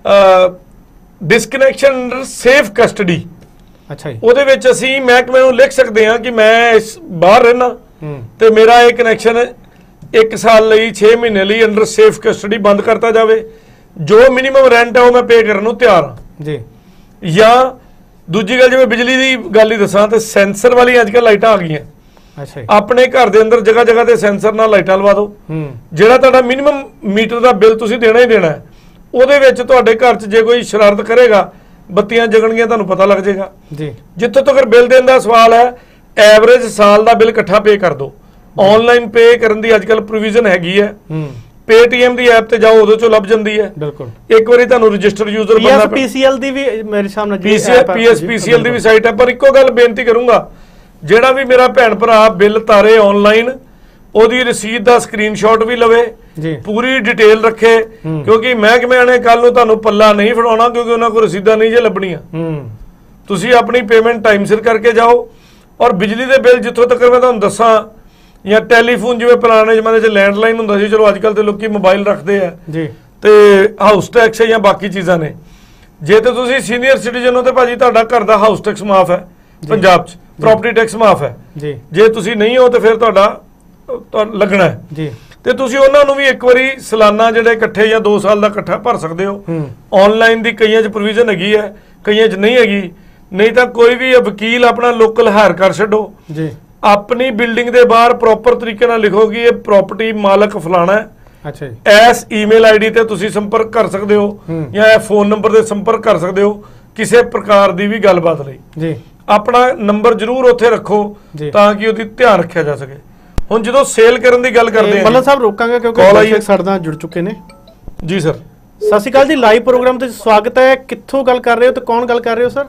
ਡਿਸਕਨੈਕਸ਼ਨ ਅੰਡਰ ਸੇਫ ਕਸਟਡੀ, ਅੱਛਾ ਜੀ, ਉਹਦੇ ਵਿੱਚ ਅਸੀਂ ਮਹਿਕਮੇ ਨੂੰ ਲਿਖ ਸਕਦੇ ਹਾਂ ਕਿ ਮੈਂ ਇਸ ਬਾਹਰ ਰਹਿਣਾ ਤੇ ਮੇਰਾ ਇਹ ਕਨੈਕਸ਼ਨ ਇੱਕ ਸਾਲ ਲਈ ਛੇ ਮਹੀਨੇ ਲਈ ਅੰਡਰ ਸੇਫ ਕਸਟਡੀ ਬੰਦ ਕਰਤਾ ਜਾਵੇ। ਜੋ ਮਿਨੀਮਮ ਰੈਂਟ ਹੈ ਉਹ ਮੈਂ ਪੇ ਕਰਨ ਨੂੰ ਤਿਆਰ ਹਾਂ ਜੀ। ਜਾਂ ਦੂਜੀ ਗੱਲ, ਜਿਵੇਂ ਬਿਜਲੀ ਦੀ ਗੱਲ ਹੀ ਦੱਸਾਂ ਤੇ ਸੈਂਸਰ ਵਾਲੀ ਅੱਜ ਕੱਲ੍ਹ ਲਾਈਟਾਂ ਆ ਗਈਆਂ। ਅੱਛਾ, ਆਪਣੇ ਘਰ ਦੇ ਅੰਦਰ ਜਗ੍ਹਾ ਜਗ੍ਹਾ ਤੇ ਸੈਂਸਰ ਨਾਲ ਲਾਈਟਾਂ ਲਵਾ ਦਿਓ। ਜਿਹੜਾ ਤੁਹਾਡਾ ਮਿਨੀਮਮ ਮੀਟਰ ਦਾ ਬਿੱਲ ਤੁਸੀਂ ਦੇਣਾ ਹੀ ਦੇਣਾ, ਉਹਦੇ ਵਿੱਚ ਤੁਹਾਡੇ ਘਰ 'ਚ ਜੇ ਕੋਈ ਸ਼ਰਾਰਤ ਕਰੇਗਾ, ਬੱਤੀਆਂ ਜਗਣਗੀਆਂ, ਤੁਹਾਨੂੰ ਪਤਾ ਲੱਗ ਜਾਏਗਾ ਜੀ। ਜਿੱਥੋਂ ਤੱਕ ਬਿੱਲ ਦੇਣ ਦਾ ਸਵਾਲ ਹੈ, ਐਵਰੇਜ ਸਾਲ ਦਾ ਬਿੱਲ ਇਕੱਠਾ ਪੇ ਕਰ ਦਿਓ। ਆਨਲਾਈਨ ਪੇ ਕਰਨ ਦੀ ਅੱਜ ਕੱਲ੍ਹ ਪ੍ਰੋਵੀਜ਼ਨ ਹੈਗੀ ਹੈ। ਪੇਟੀਐਮ ਦੀ ਐਪ ਤੇ ਜਾਓ, ਉਹਦੇ ਚੋਂ ਲੱਭ ਜਾਂਦੀ ਹੈ। ਬਿਲਕੁਲ, ਇੱਕ ਵਾਰੀ ਤੁਹਾਨੂੰ ਰਜਿਸਟਰਡ ਯੂਜ਼ਰ ਬਣਨਾ ਪੈਣਾ। ਪੀਐਸਪੀਸੀਐਲ ਦੀ ਵੀ ਮੇਰੇ ਸਾਹਮਣੇ ਪੀਐਸਪੀਸੀਐਲ ਦੀ ਵੀ ਸਾਈਟ ਹੈ। ਪਰ ਇੱਕੋ ਗੱਲ ਬੇਨਤੀ ਕਰੂੰਗਾ, ਜਿਹੜਾ ਵੀ ਮੇਰਾ ਭੈਣ ਭਰਾ ਬਿੱਲ ਤਾਰੇ ਆਨਲਾਈਨ, ਉਹਦੀ ਰਸੀਦ ਦਾ ਸਕਰੀਨਸ਼ਾਟ ਵੀ ਲਵੇ, ਪੂਰੀ ਡਿਟੇਲ ਰੱਖੇ, ਕਿਉਂਕਿ ਮਹਿਕਮੇ ਨੇ ਕੱਲ ਨੂੰ ਤੁਹਾਨੂੰ ਪੱਲਾ ਨਹੀਂ ਫੜਾਉਣਾ, ਕਿਉਂਕਿ ਉਹਨਾਂ ਕੋਲ ਰਸੀਦਾਂ ਨਹੀਂ ਜੇ ਲੱਭਣੀਆਂ। ਤੁਸੀਂ ਆਪਣੀ ਪੇਮੈਂਟ ਟਾਈਮ ਸਿਰ ਕਰਕੇ ਜਾਓ। ਔਰ ਬਿਜਲੀ ਦੇ ਬਿੱਲ ਜਿੱਥੋਂ ਤੱਕ ਮੈਂ ਤੁਹਾਨੂੰ ਦੱਸਾਂ, ਜਾਂ ਟੈਲੀਫੋਨ, ਜਿਵੇਂ ਪੁਰਾਣੇ ਜ਼ਮਾਨੇ 'ਚ ਲੈਂਡਲਾਈਨ ਹੁੰਦਾ ਸੀ, ਚਲੋ ਅੱਜ ਕੱਲ੍ਹ ਤੇ ਲੋਕੀ ਮੋਬਾਈਲ ਰੱਖਦੇ ਆ ਜੀ, ਤੇ ਹਾਊਸ ਟੈਕਸ ਜਾਂ ਬਾਕੀ ਚੀਜ਼ਾਂ ਨੇ। ਜੇ ਤੇ ਤੁਸੀਂ ਸੀਨੀਅਰ ਸਿਟੀਜ਼ਨ ਹੋ ਤੇ ਭਾਜੀ ਤੁਹਾਡਾ ਘਰ ਦਾ ਹਾਊਸ ਟੈਕਸ ਮਾਫ ਹੈ ਪੰਜਾਬ 'ਚ, ਪ੍ਰਾਪਰਟੀ ਟੈਕਸ ਮਾਫ ਹੈ ਜੀ। ਜੇ ਤੁਸੀਂ ਨਹੀਂ ਹੋ ਤੇ ਫਿਰ ਤੁਹਾਡਾ ਲੱਗਣਾ ਹੈ ਜੀ। ਤੇ ਤੁਸੀਂ ਉਹਨਾਂ ਨੂੰ ਵੀ ਇੱਕ ਵਾਰੀ ਸਾਲਾਨਾ ਜਿਹੜੇ ਇਕੱਠੇ ਜਾਂ ਦੋ ਸਾਲ ਦਾ ਇਕੱਠਾ ਭਰ ਸਕਦੇ ਹੋ। ਆਨਲਾਈਨ ਦੀ ਕਈਆਂ 'ਚ ਪ੍ਰੋਵੀਜ਼ਨ ਹੈਗੀ ਹੈ, ਕਈਆਂ 'ਚ ਨਹੀਂ ਹੈਗੀ। ਨਹੀਂ ਤਾਂ ਕੋਈ ਵੀ ਵਕੀਲ ਆਪਣਾ ਲੋਕਲ ਹਾਇਰ ਕਰ ਛੱਡੋ ਜੀ। ਆਪਣੀ ਬਿਲਡਿੰਗ ਦੇ ਬਾਹਰ ਪ੍ਰੋਪਰ ਤਰੀਕੇ ਨਾਲ ਲਿਖੋ ਕਿ ਇਹ ਪ੍ਰਾਪਰਟੀ ਮਾਲਕ ਫਲਾਣਾ ਹੈ। ਅੱਛਾ ਜੀ। ਇਸ ਈਮੇਲ ਆਈਡੀ ਤੇ ਤੁਸੀਂ ਸੰਪਰਕ ਕਰ ਸਕਦੇ ਹੋ, ਜਾਂ ਇਹ ਫੋਨ ਨੰਬਰ ਤੇ ਸੰਪਰਕ ਕਰ ਸਕਦੇ ਹੋ ਕਿਸੇ ਪ੍ਰਕਾਰ ਦੀ ਵੀ ਗੱਲਬਾਤ ਲਈ ਜੀ। ਆਪਣਾ ਨੰਬਰ ਜ਼ਰੂਰ ਉੱਥੇ ਰੱਖੋ ਤਾਂ ਕਿ ਉਹਦੀ ਧਿਆਨ ਰੱਖਿਆ ਜਾ ਸਕੇ। ਹੁਣ ਜਦੋਂ ਸੇਲ ਕਰਨ ਦੀ ਗੱਲ ਕਰਦੇ ਹਾਂ, ਮੱਲਾ ਸਾਹਿਬ ਰੋਕਾਂਗੇ ਕਿਉਂਕਿ ਦਰਸ਼ਕ ਸਾਡੇ ਨਾਲ ਜੁੜ ਚੁੱਕੇ ਨੇ ਜੀ। ਸਰ ਸਤਿ ਸ਼੍ਰੀ ਅਕਾਲ ਜੀ, ਲਾਈਵ ਪ੍ਰੋਗਰਾਮ ਤੇ ਸਵਾਗਤ ਹੈ। ਕਿੱਥੋਂ ਗੱਲ ਕਰ ਰਹੇ ਹੋ ਤੇ ਕੌਣ ਗੱਲ ਕਰ ਰਹੇ ਹੋ ਸਰ?